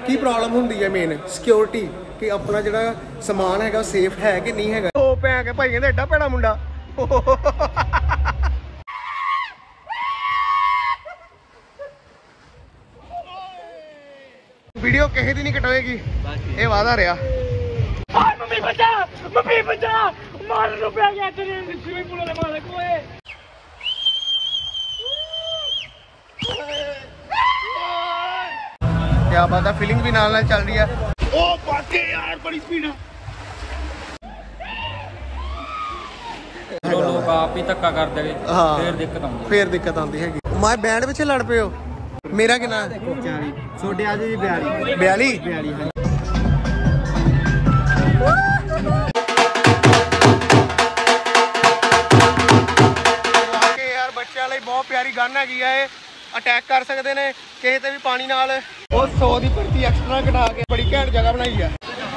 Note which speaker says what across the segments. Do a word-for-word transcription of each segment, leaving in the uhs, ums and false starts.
Speaker 1: की प्रॉब्लम होंदी है मेन सिक्योरिटी कि अपना जिहड़ा समान हैगा सेफ है कि नहीं हैगा। ओ भैन के भाई कहंदे एड्डा भैड़ा मुंडा वीडियो किसी दी नहीं कटोएगी, ये वादा रहा।
Speaker 2: मम्मी बचा, मम्मी बचा, मार रुपया गया तेरे स्विमिंग पूल वाले मारे कोए।
Speaker 1: क्या बात है, फीलिंग भी नाल नाल चल रही है।
Speaker 2: ओ बाकी यार बड़ी स्पीड है। लोग आप ही धक्का कर देंगे, फिर दिक्कत आउंदी
Speaker 1: फिर दिक्कत आउंदी हैगी। मैं बैंड पिछे लड़ पे हो। मेरा कितना है?
Speaker 2: छोटे आज जी बयाली
Speaker 1: बयाली
Speaker 2: बयाली है।
Speaker 1: यार बच्चों लिए बहुत प्यारी गन है, अटैक कर सकते हैं किसी ते भी पानी नाल। और सौ की भर्ती एक्सट्रा कटा के बड़ी घैंट जगह बनाई है।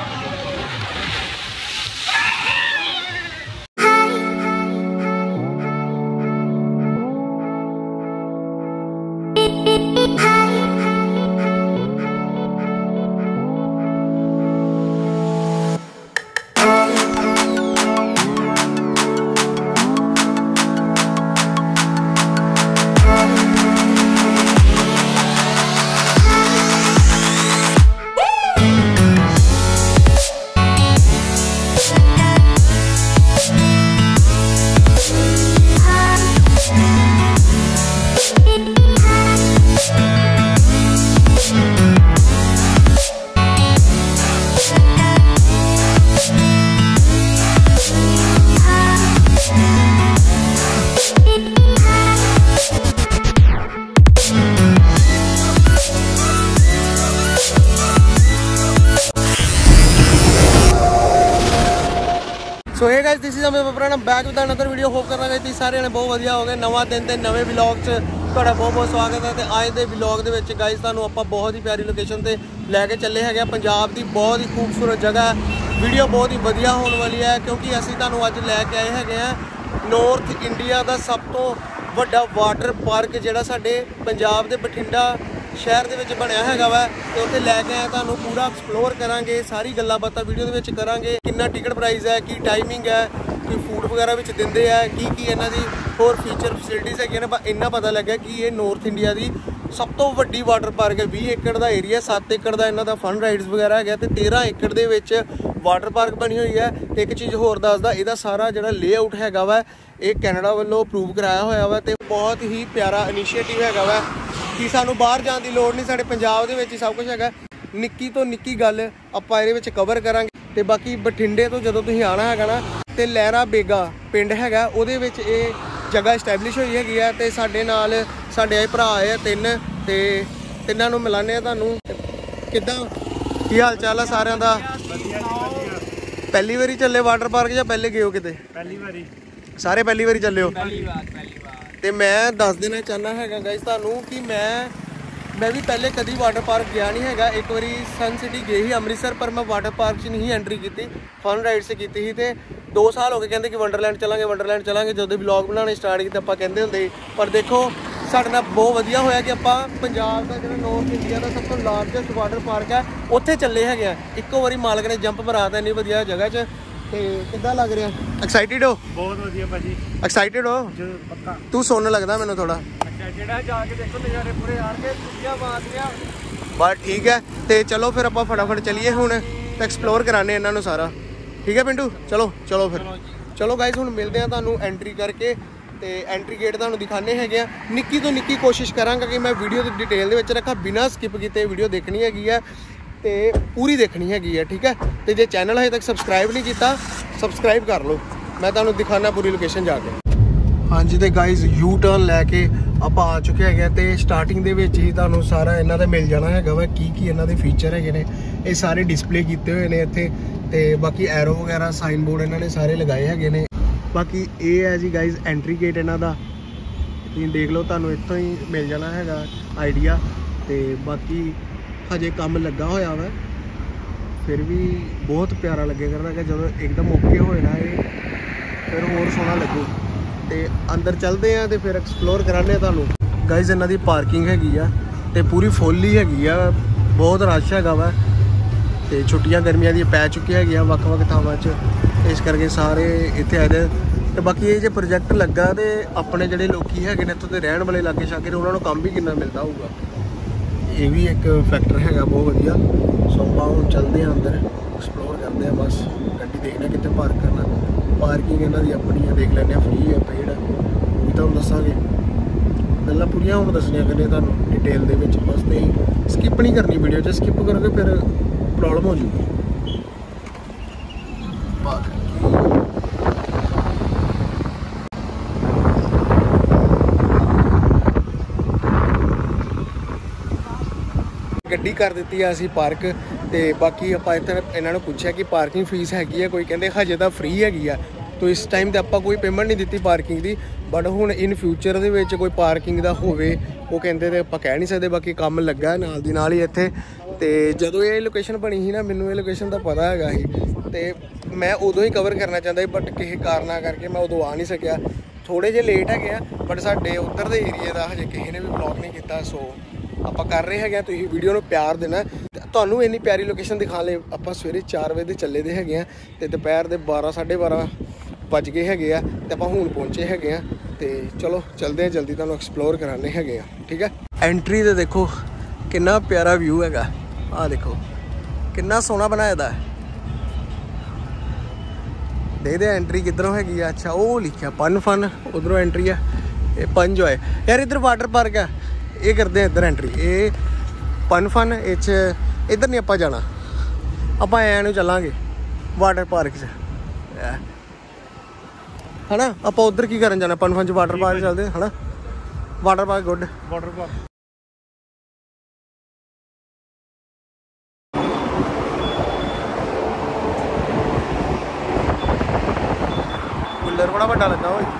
Speaker 1: So hey guys, this is अमे पुराना back with another video. Hope करना गए सारे ने बहुत वधिया हो गए। नवा दिन ते नवे व्लॉग च तुहाडा बहुत बहुत स्वागत है। तो अज के व्लॉग दे विच गाइस तुहानूं आपां बहुत ही प्यारी लोकेशन ते लैके चले हैगे। पंजाब की बहुत ही खूबसूरत जगह है। वीडियो बहुत ही वधिया होने वाली है क्योंकि असीं तुहानूं अज लैके आए हैगे आ नॉर्थ इंडिया का सब तो वड्डा वाटर पार्क जिहड़ा साडे पंजाब दे बठिंडा शहर दे विच बनया हैगा वा। ते उत्थे लैके आए तुहानूं पूरा एक्सप्लोर करांगे, सारी गल्लां बातां वीडियो दे विच करांगे। किन्ना टिकट प्राइस है, की टाइमिंग है, की फूड वगैरह विच दिंदे है, की की इन्हां दी होर फीचर फैसिलिटीज़ हैगियां ने। बस इन्ना पता लग्या कि ये नॉर्थ इंडिया की सब तो वड्डी वाटर पार्क है। बीस एकड़ का एरिया, सत्त एकड़ का इन्हां दा फन राइड्स वगैरह है, तो तेरह एकड़ दे विच वाटर पार्क बनी हुई है। तो एक चीज़ होर दसदा, इहदा सारा जिहड़ा लेआउट हैगा वा ये कैनेडा वालों अप्रूव कराया होया वा। ते बहुत ही प्यारा इनिशिएटिव हैगा वा कि सानू बाहर जाने की लोड़ नहीं, साडे पंजाब दे विच सब कुछ हैगा। निक्की तो निक्की गल आपां इहदे विच कवर करांगे। ते बाकी बठिंडे तो जदों तुसीं आना हैगा ना, ते लहरा बेगा पिंड हैगा, उहदे विच ये जगह इस्टैबलिश होई हैगी है। ते साडे नाल साडे भरा आए तिन, ते तिन्हां नूं मिलाने आ तुहानूं। किद्दां की हाल चाल है सारिਆਂ ਦਾ? पहली बारी चले वाटर पार्क या पहले गए हो किते?
Speaker 2: पहली बारी।
Speaker 1: सारे पहली बारी चले हो?
Speaker 2: पहली बार पहली बार।
Speaker 1: तो मैं दस देना चाहना है गाइस तुहानूं कि मैं मैं भी पहले कभी वाटर पार्क गया नहीं है। एक बारी सन सिटी गई ही अमृतसर, पर मैं वाटर पार्क च नहीं एंट्री की, फन राइड से की थी। तो दो साल हो गए कहते कि वंडरलैंड चलांगे वंडरलैंड चलांगे। जो व्लॉग बनाने स्टार्ट किए आप कहते होंगे, पर देखो साडे नाल बहुत वधिया होया कि आपां पंजाब का जो नॉर्थ इंडिया का सब तो लार्जेस्ट वाटर पार्क है उत्थे चले है। इक्को बारी मालक ने जंप मराता इन्नी वधिया जगह च। ते किद्दां लग रहा? एक्साइटेड हो?
Speaker 2: बहुत वधिया भाजी।
Speaker 1: एक्साइटेड हो?
Speaker 2: पक्का।
Speaker 1: तू सुन लगदा मैनूं थोड़ा।
Speaker 2: जेड़ा जाके देखो नज़ारे पूरे यार के दुनिया मारदियां।
Speaker 1: बस ठीक है, तो चलो फिर आप फटाफट चलीए हुण ते एक्सप्लोर कराने इन्हां नूं सारा। ठीक है पिंटू, चलो चलो फिर चलो गाइस हुण मिलते हैं तुहानूं एंट्री करके। तो एंट्री गेट तुहानूं दिखाने हैगे। निक्की तो निक्की कोशिश करांगा कि मैं वीडियो की डिटेल दे विच रखा, बिना स्किप कीते वीडियो देखनी हैगी है ते पूरी देखनी हैगी है। ठीक है, तो जे चैनल अजे तक सबसक्राइब नहीं किया सबसक्राइब कर लो। मैं तुहानूं दिखाना पूरी लोकेशन जाके। हाँ जी, तो गाइज यू टर्न लैके आप आ चुके हैं। तो स्टार्टिंग दे विच ही तुहानूं सारा इन्हां दा मिल जाना हैगा वा की की इन्हां दे फीचर हैगे ने। ये सारे डिस्पले किए हुए हैं इत्थे। ते बाकी एरो वगैरह साइन बोर्ड इन्हां ने सारे लगाए हैगे ने। बाकी ये है जी गाइज एंट्री गेट इन्हां दा, तुसीं देख लो, तुहानूं इत्थों ही मिल जाना हैगा आइडिया। तो बाकी हजे काम लगा होया वा, फिर भी बहुत प्यारा लगे करना कि जो एकदम ओके होए ना ये फिर होर सोहना लगू। तो अंदर चलते हैं तो फिर एक्सप्लोर कराने तुहानूं। गाइज इन्हां दी पार्किंग हैगी आ ते पूरी फुल ही हैगी आ। ਬਹੁਤ ਰਸ਼ ਹੈਗਾ ਵਾ ਤੇ ਛੁੱਟੀਆਂ ਗਰਮੀਆਂ ਦੀਆਂ ਪੈ ਚੁੱਕੀਆਂ ਹੈਗੀਆਂ ਵੱਖ-ਵੱਖ ਥਾਵਾਂ 'ਚ, ਇਸ ਕਰਕੇ ਸਾਰੇ ਇੱਥੇ ਆਏ ਦੇ। ਤੇ ਬਾਕੀ ਇਹ ਜੇ ਪ੍ਰੋਜੈਕਟ ਲੱਗਾ ਤੇ ਆਪਣੇ ਜਿਹੜੇ ਲੋਕੀ ਹੈਗੇ ਨੇ ਇੱਥੋਂ ਦੇ ਰਹਿਣ ਵਾਲੇ ਲਾਗੇ ਛਾਗੇ, ਉਹਨਾਂ ਨੂੰ ਕੰਮ ਵੀ ਕਿੰਨਾ ਮਿਲਦਾ ਹੋਊਗਾ, ਇਹ ਵੀ ਇੱਕ ਫੈਕਟਰ ਹੈਗਾ ਬਹੁਤ ਵਧੀਆ। ਸੋ ਆਪਾਂ ਹੁਣ ਚੱਲਦੇ ਹਾਂ ਅੰਦਰ, ਐਕਸਪਲੋਰ ਕਰਦੇ ਹਾਂ, ਬਸ ਗੱਡੀ ਦੇਖਣਾ ਕਿੱਥੇ ਪਾਰਕ ਕਰਨਾ। ਪਾਰਕਿੰਗ ਇਹਨਾਂ ਦੀ ਆਪਣੀ ਆ, ਦੇਖ ਲੈਂਦੇ ਹਾਂ, ਫ੍ਰੀ ਹੈ ਪੇਡ, ਉਹ ਵੀ ਤੁਹਾਨੂੰ ਦੱਸਾਂਗੇ। ਗੱਲਾਂ ਪੂਰੀਆਂ ਹੁਣ ਦੱਸਣੀਆਂ ਕਰਨੀਆਂ ਤੁਹਾਨੂੰ ਡਿਟੇਲ ਦੇ ਵਿੱਚ, ਬਸ ਨਹੀਂ ਸਕਿੱਪ ਨਹੀਂ ਕਰਨੀ ਵੀਡੀਓ 'ਚ, ਸਕਿੱਪ ਕਰੋਗੇ ਫਿਰ ਪ੍ਰੋਬਲਮ ਹੋ ਜੂਗੀ। ਗੱਡੀ ਕਰ ਦਿੱਤੀ ਆ ਅਸੀਂ ਪਾਰਕ, ਤੇ ਬਾਕੀ ਆਪਾਂ ਇੱਥੇ ਇਹਨਾਂ ਨੂੰ ਪੁੱਛਿਆ ਕਿ ਪਾਰਕਿੰਗ ਫੀਸ ਹੈਗੀ ਆ ਕੋਈ, ਕਹਿੰਦੇ ਹਜੇ ਤਾਂ ਫ੍ਰੀ ਹੈਗੀ ਆ। ਤੋ ਇਸ ਟਾਈਮ ਤੇ ਆਪਾਂ ਕੋਈ ਪੇਮੈਂਟ ਨਹੀਂ ਦਿੱਤੀ ਪਾਰਕਿੰਗ ਦੀ, ਬਟ ਹੁਣ ਇਨ ਫਿਊਚਰ ਦੇ ਵਿੱਚ ਕੋਈ ਪਾਰਕਿੰਗ ਦਾ ਹੋਵੇ ਉਹ ਕਹਿੰਦੇ ਤੇ ਆਪਾਂ ਕਹਿ ਨਹੀਂ ਸਕਦੇ। ਬਾਕੀ ਕੰਮ ਲੱਗਾ ਨਾਲ ਦੀ ਨਾਲ ਹੀ ਇੱਥੇ, ਤੇ ਜਦੋਂ ਇਹ ਲੋਕੇਸ਼ਨ ਬਣੀ ਸੀ ਨਾ, ਮੈਨੂੰ ਇਹ ਲੋਕੇਸ਼ਨ ਦਾ ਪਤਾ ਹੈਗਾ ਸੀ ਤੇ ਮੈਂ ਉਦੋਂ ਹੀ ਕਵਰ ਕਰਨਾ ਚਾਹੁੰਦਾ ਸੀ, ਬਟ ਕਿਸੇ ਕਾਰਨਾਂ ਕਰਕੇ ਮੈਂ ਉਦੋਂ ਆ ਨਹੀਂ ਸਕਿਆ। ਥੋੜ੍ਹੇ ਜਿਹੇ ਲੇਟ ਹੈਗੇ ਆ, ਬਟ ਸਾਡੇ ਉੱਧਰ ਦੇ ਏਰੀਏ ਦਾ ਹਜੇ ਕਿਸੇ ਨੇ ਵੀ ਵਲੌਗ ਨਹੀਂ ਕੀਤਾ। ਸੋ ਆਪਾਂ ਕਰ ਰਹੇ ਹੈਗੇ ਆ, ਤੁਸੀਂ ਵੀਡੀਓ ਨੂੰ ਪਿਆਰ ਦੇਣਾ। ਤੁਹਾਨੂੰ ਇੰਨੀ ਪਿਆਰੀ ਲੋਕੇਸ਼ਨ ਦਿਖਾ ਲਈ। ਆਪਾਂ ਸਵੇਰੇ ਚਾਰ ਵਜੇ ਦੇ ਚੱਲੇ ਦੇ ਹੈਗੇ ਆ ਤੇ ਦੁਪਹਿਰ ਦੇ ਬਾਰਾਂ ਸਾਢੇ ਬਾਰਾਂ ਵੱਜ ਗਏ ਹੈਗੇ ਆ, ਤੇ ਆਪਾਂ ਹੁਣ ਪਹੁੰਚੇ ਹੈਗੇ ਆ। ਤੇ ਚਲੋ ਚੱਲਦੇ ਆ, ਜਲਦੀ ਤੁਹਾਨੂੰ ਐਕਸਪਲੋਰ ਕਰਾਣੇ ਹੈਗੇ ਆ, ਠੀਕ ਹੈ। ਐਂਟਰੀ ਤੇ ਦੇਖੋ ਕਿੰਨਾ ਪਿਆਰਾ ਵਿਊ ਹੈਗਾ, ਆਹ ਦੇਖੋ ਕਿੰਨਾ ਸੋਹਣਾ ਬਣਾਇਆ ਦਾ। ਦੇਖਦੇ ਐਂਟਰੀ ਕਿੱਧਰੋਂ ਹੈਗੀ ਆ। ਅੱਛਾ ਉਹ ਲਿਖਿਆ ਪਨ ਫਨ, ਉਧਰੋਂ ਐਂਟਰੀ ਆ। ਇਹ ਪੰਜੋਏ ਯਾਰ, ਇੱਧਰ ਵਾਟਰ ਪਾਰਕ ਆ, ਇਹ ਕਰਦੇ ਆ ਇੱਧਰ ਐਂਟਰੀ। ਇਹ ਪਨ ਫਨ, ਇਹ 'ਚ ਇੱਧਰ ਨਹੀਂ ਆਪਾਂ ਜਾਣਾ, ਆਪਾਂ ਐਂ ਨੂੰ ਚੱਲਾਂਗੇ ਵਾਟਰ ਪਾਰਕ ਚ ਹੈ ਨਾ। ਆਪਾਂ ਉੱਧਰ ਕੀ ਕਰਨ ਜਾਣਾ, ਪਨ ਫਨ 'ਚ ਵਾਟਰ ਪਾਰਕ ਚੱਲਦੇ ਹੈ ਨਾ। Water park good, water park cooler ਬੜਾ ਵੱਡਾ ਲੱਗਾ ਓਏ।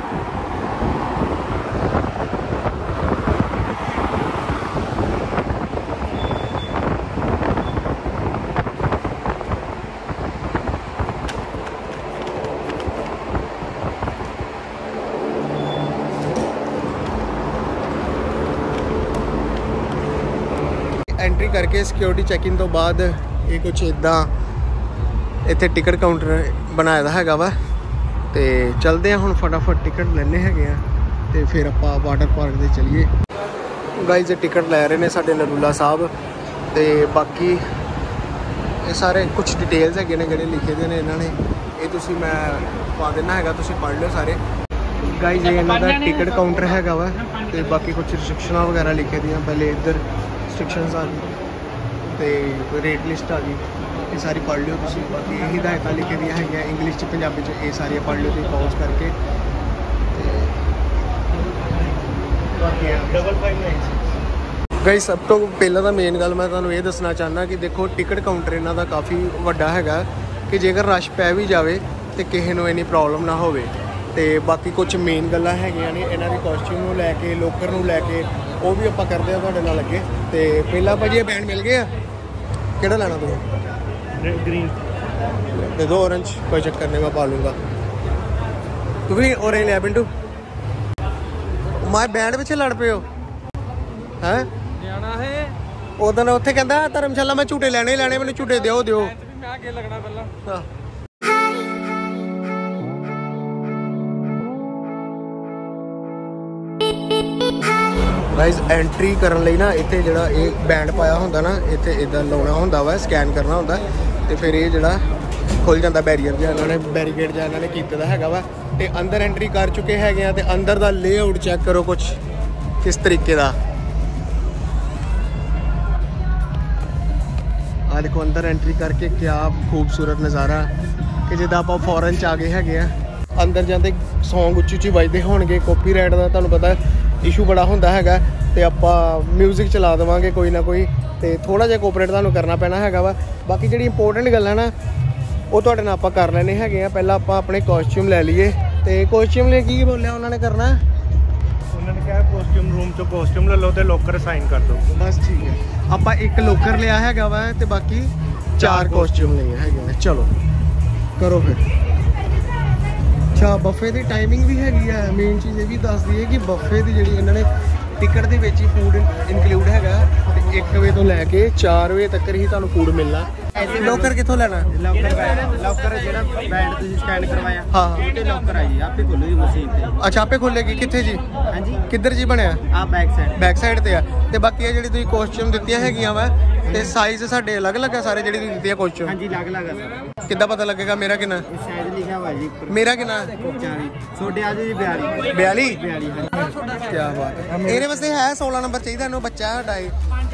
Speaker 1: ਐਂਟਰੀ ਕਰਕੇ ਸਿਕਿਉਰਿਟੀ ਚੈਕਿੰਗ ਤੋਂ ਬਾਅਦ ਇਹ ਕੁਛ ਇੱਦਾਂ ਇੱਥੇ ਟਿਕਟ ਕਾਊਂਟਰ ਬਣਾਇਆ ਦਾ ਹੈਗਾ ਵਾ। ਤੇ ਚੱਲਦੇ ਹਾਂ ਹੁਣ, ਫਟਾਫਟ ਟਿਕਟ ਲੈਣੇ ਹੈਗੇ ਆ ਤੇ ਫਿਰ ਆਪਾਂ ਵਾਟਰ ਪਾਰਕ ਦੇ ਚਲੀਏ। ਗਾਈਜ਼ ਟਿਕਟ ਲੈ ਰਹੇ ਨੇ ਸਾਡੇ ਨਰੂਲਾ ਸਾਹਿਬ, ਤੇ ਬਾਕੀ ਇਹ ਸਾਰੇ ਕੁਛ ਡਿਟੇਲਸ ਹੈਗੇ ਨੇ ਜਿਹੜੇ ਲਿਖੇ ਦੇ ਨੇ ਇਹਨਾਂ ਨੇ, ਇਹ ਤੁਸੀਂ ਮੈਂ ਪਾ ਦੇਣਾ ਹੈਗਾ, ਤੁਸੀਂ ਪੜ੍ਹ ਲਿਓ ਸਾਰੇ। ਗਾਈਜ਼ ਇਹ ਇਹਨਾਂ ਦਾ ਟਿਕਟ ਕਾਊਂਟਰ ਹੈਗਾ ਵਾ, ਤੇ ਬਾਕੀ ਕੁਛ ਰਿਸਟ੍ਰਿਕਸ਼ਨਾਂ ਵਗੈਰਾ ਲਿਖੇ ਦੀਆਂ। ਪਹਿਲੇ ਇੱਧਰ ਰਿਸਟ੍ਰਿਕਸ਼ਨਸ ਆ ਗਈ ਤੇ ਰੇਟ ਲਿਸਟ ਆ ਗਈ, ਇਹ ਸਾਰੀ ਪੜ੍ਹ ਲਿਓ ਤੁਸੀਂ। ਬਾਕੀ ਇਹ ਹਿਦਾਇਤਾਂ ਲਿਖੇ ਦੀਆਂ ਹੈਗੀਆਂ ਇੰਗਲਿਸ਼ 'ਚ ਪੰਜਾਬੀ 'ਚ, ਇਹ ਸਾਰੀਆਂ ਪੜ੍ਹ ਲਿਓ ਤੁਸੀਂ ਪੌਜ਼ ਕਰਕੇ। ਤੇ ਬਾਕੀ ਡਬਲ ਫਾਈਵ ਨਾਈਨ ਗਾਈਜ਼ ਸਭ ਤੋਂ ਪਹਿਲਾਂ ਤਾਂ ਮੇਨ ਗੱਲ ਮੈਂ ਤੁਹਾਨੂੰ ਇਹ ਦੱਸਣਾ ਚਾਹੁੰਦਾ ਕਿ ਦੇਖੋ ਟਿਕਟ ਕਾਊਂਟਰ ਇਹਨਾਂ ਦਾ ਕਾਫੀ ਵੱਡਾ ਹੈਗਾ, ਕਿ ਜੇਕਰ ਰਸ਼ ਪੈ ਵੀ ਜਾਵੇ ਤੇ ਕਿਸੇ ਨੂੰ ਇੰਨੀ ਪ੍ਰੋਬਲਮ ਨਾ ਹੋਵੇ। ਤੇ ਬਾਕੀ ਕੁਝ ਮੇਨ ਗੱਲਾਂ ਹੈਗੀਆਂ ਨੇ ਇਹਨਾਂ ਦੀ ਕਾਸਟਿਊਮ ਨੂੰ ਲੈ ਕੇ, ਲੋਕਰ ਨੂੰ ਲੈ ਕੇ, ਉਹ ਵੀ ਆਪਾਂ ਕਰਦੇ ਆ ਤੁਹਾਡੇ ਨਾਲ ਅੱਗੇ। ਤੇ ਪਹਿਲਾਂ ਭਾਜੀ ਇਹ ਬੈਂਡ ਮਿਲ ਗਏ ਆ, ਕਿਹੜਾ ਲੈਣਾ ਤੁਸੀਂ? ग्रीन दे दो, ऑरेंज कोई चक्कर नहीं, मैं पा लूँगा। तू भी ऑरेंज ले पिंटू। मैं बैंड पिछे लड़ पे हो हैं जाना है उधर ने उत्थे कहंदा धर्मशाला मैं झूटे लेने ही लेने, मैंने झूटे दिओ दिओ मैं आगे लगना पहला। गाइस एंट्री करन लई ना इत्थे जिहड़ा एक बैंड पाया हुंदा ना, इत्थे इदां लाउणा हुंदा वा, स्कैन करना हुंदा ते फिर ये जिहड़ा खुल जाता बैरीयर जिहा, इन्होंने बैरीकेड जिहा इन्होंने कीते दा हैगा वा। ते अंदर एंट्री कर चुके हैगे आ, ते अंदर दा लेआउट चेक करो कुछ किस तरीके दा। आ देखो अंदर एंट्री करके क्या खूबसूरत नज़ारा, कि जिद्दां आपां फॉरन च आ गए हैगे आ। अंदर जाते सॉन्ग उच्ची उच्ची बजते होणगे, कॉपीराइट दा तुहानूं पता इशू बड़ा होंदा हैगा, ते आपां म्यूजिक चला देवांगे कोई ना कोई, ते थोड़ा जिहा कोऑपरेट तुहानूं करना पैना हैगा वा। बाकी जिहड़ी इंपोर्टेंट गल्ल है ना वो तुहाडे नाल आपां कर लैणे हैगे आ। पहिलां आपां अपने कॉस्ट्यूम लै लईए, ते कॉस्ट्यूम ले की बोलिया उन्होंने करना,
Speaker 3: उन्होंने कहा कॉस्ट्यूम रूम चो कॉस्ट्यूम ले लो ते लॉकर साइन कर दो।
Speaker 1: बस ठीक है, आपां एक लॉकर लिया हैगा वा, ते बाकी चार कॉस्ट्यूम लिए हैगे। चलो करो फिर। अच्छा बफे की टाइमिंग भी हैगी है, मेन चीज़ ये भी दस दी है कि बफे की जी इन्होंने टिकट के विच ही फूड इनकलूड हैगा, ਇੱਕ ਵਜੇ ਤੋਂ ਲੈ ਕੇ ਚਾਰ ਵਜੇ ਤੱਕ ਹੀ ਤੁਹਾਨੂੰ ਫੂਡ ਮਿਲਣਾ। ਲੋਕਰ ਕਿੱਥੋਂ ਲੈਣਾ?
Speaker 4: ਲੌਕਰ ਲੌਕਰ ਜਿਹੜਾ ਬੈਂਡ ਤੁਸੀਂ ਸਕੈਨ ਕਰਵਾਇਆ
Speaker 1: ਹਾਂ
Speaker 4: ਉਹਦੇ ਲੌਕਰ ਆ ਜੀ, ਆਪੇ ਖੋਲੋ ਜੀ ਮਸ਼ੀਨ ਤੇ।
Speaker 1: ਅੱਛਾ ਆਪੇ ਖੋਲੇਗੀ? ਕਿੱਥੇ ਜੀ?
Speaker 4: ਹਾਂਜੀ
Speaker 1: ਕਿੱਧਰ ਜੀ ਬਣਿਆ?
Speaker 4: ਆ ਬੈਕ ਸਾਈਡ
Speaker 1: ਬੈਕ ਸਾਈਡ ਤੇ ਆ। ਤੇ ਬਾਕੀ ਇਹ ਜਿਹੜੀ ਤੁਸੀਂ ਕੋਸਟਿਊਮ ਦਿੱਤੀਆਂ ਹੈਗੀਆਂ ਵਾ ਤੇ ਸਾਈਜ਼ ਸਾਡੇ ਅਲੱਗ-ਅਲੱਗ ਆ ਸਾਰੇ ਜਿਹੜੀ ਤੁਸੀਂ ਦਿੱਤੀ ਆ ਕੋਸਟਿਊਮ?
Speaker 4: ਹਾਂਜੀ ਅਲੱਗ ਅਲੱਗ ਆ ਸਰ।
Speaker 1: ਕਿੱਦਾਂ ਪਤਾ ਲੱਗੇਗਾ ਮੇਰਾ ਕਿੰਨਾ?
Speaker 4: ਇਹ ਸਾਈਜ਼ ਲਿਖਿਆ ਹੋਇਆ ਜੀ ਉੱਪਰ।
Speaker 1: ਮੇਰਾ ਕਿੰਨਾ?
Speaker 4: ਚਾਲੀ ਛੋਟੇ ਆ ਜੀ ਬਿਆਲੀ
Speaker 1: ਬਿਆਲੀ?
Speaker 4: ਬਿਆਲੀ ਹਾਂਜੀ।
Speaker 1: ਕੀ ਬਾਤ ਹੈ। ਇਹਦੇ ਵਾਸਤੇ ਹੈ ਸੋਲਾਂ ਨੰਬਰ ਚਾਹੀਦਾ ਇਹਨੂੰ, ਬੱਚਾ ਸਾਡਾ ਇਹ।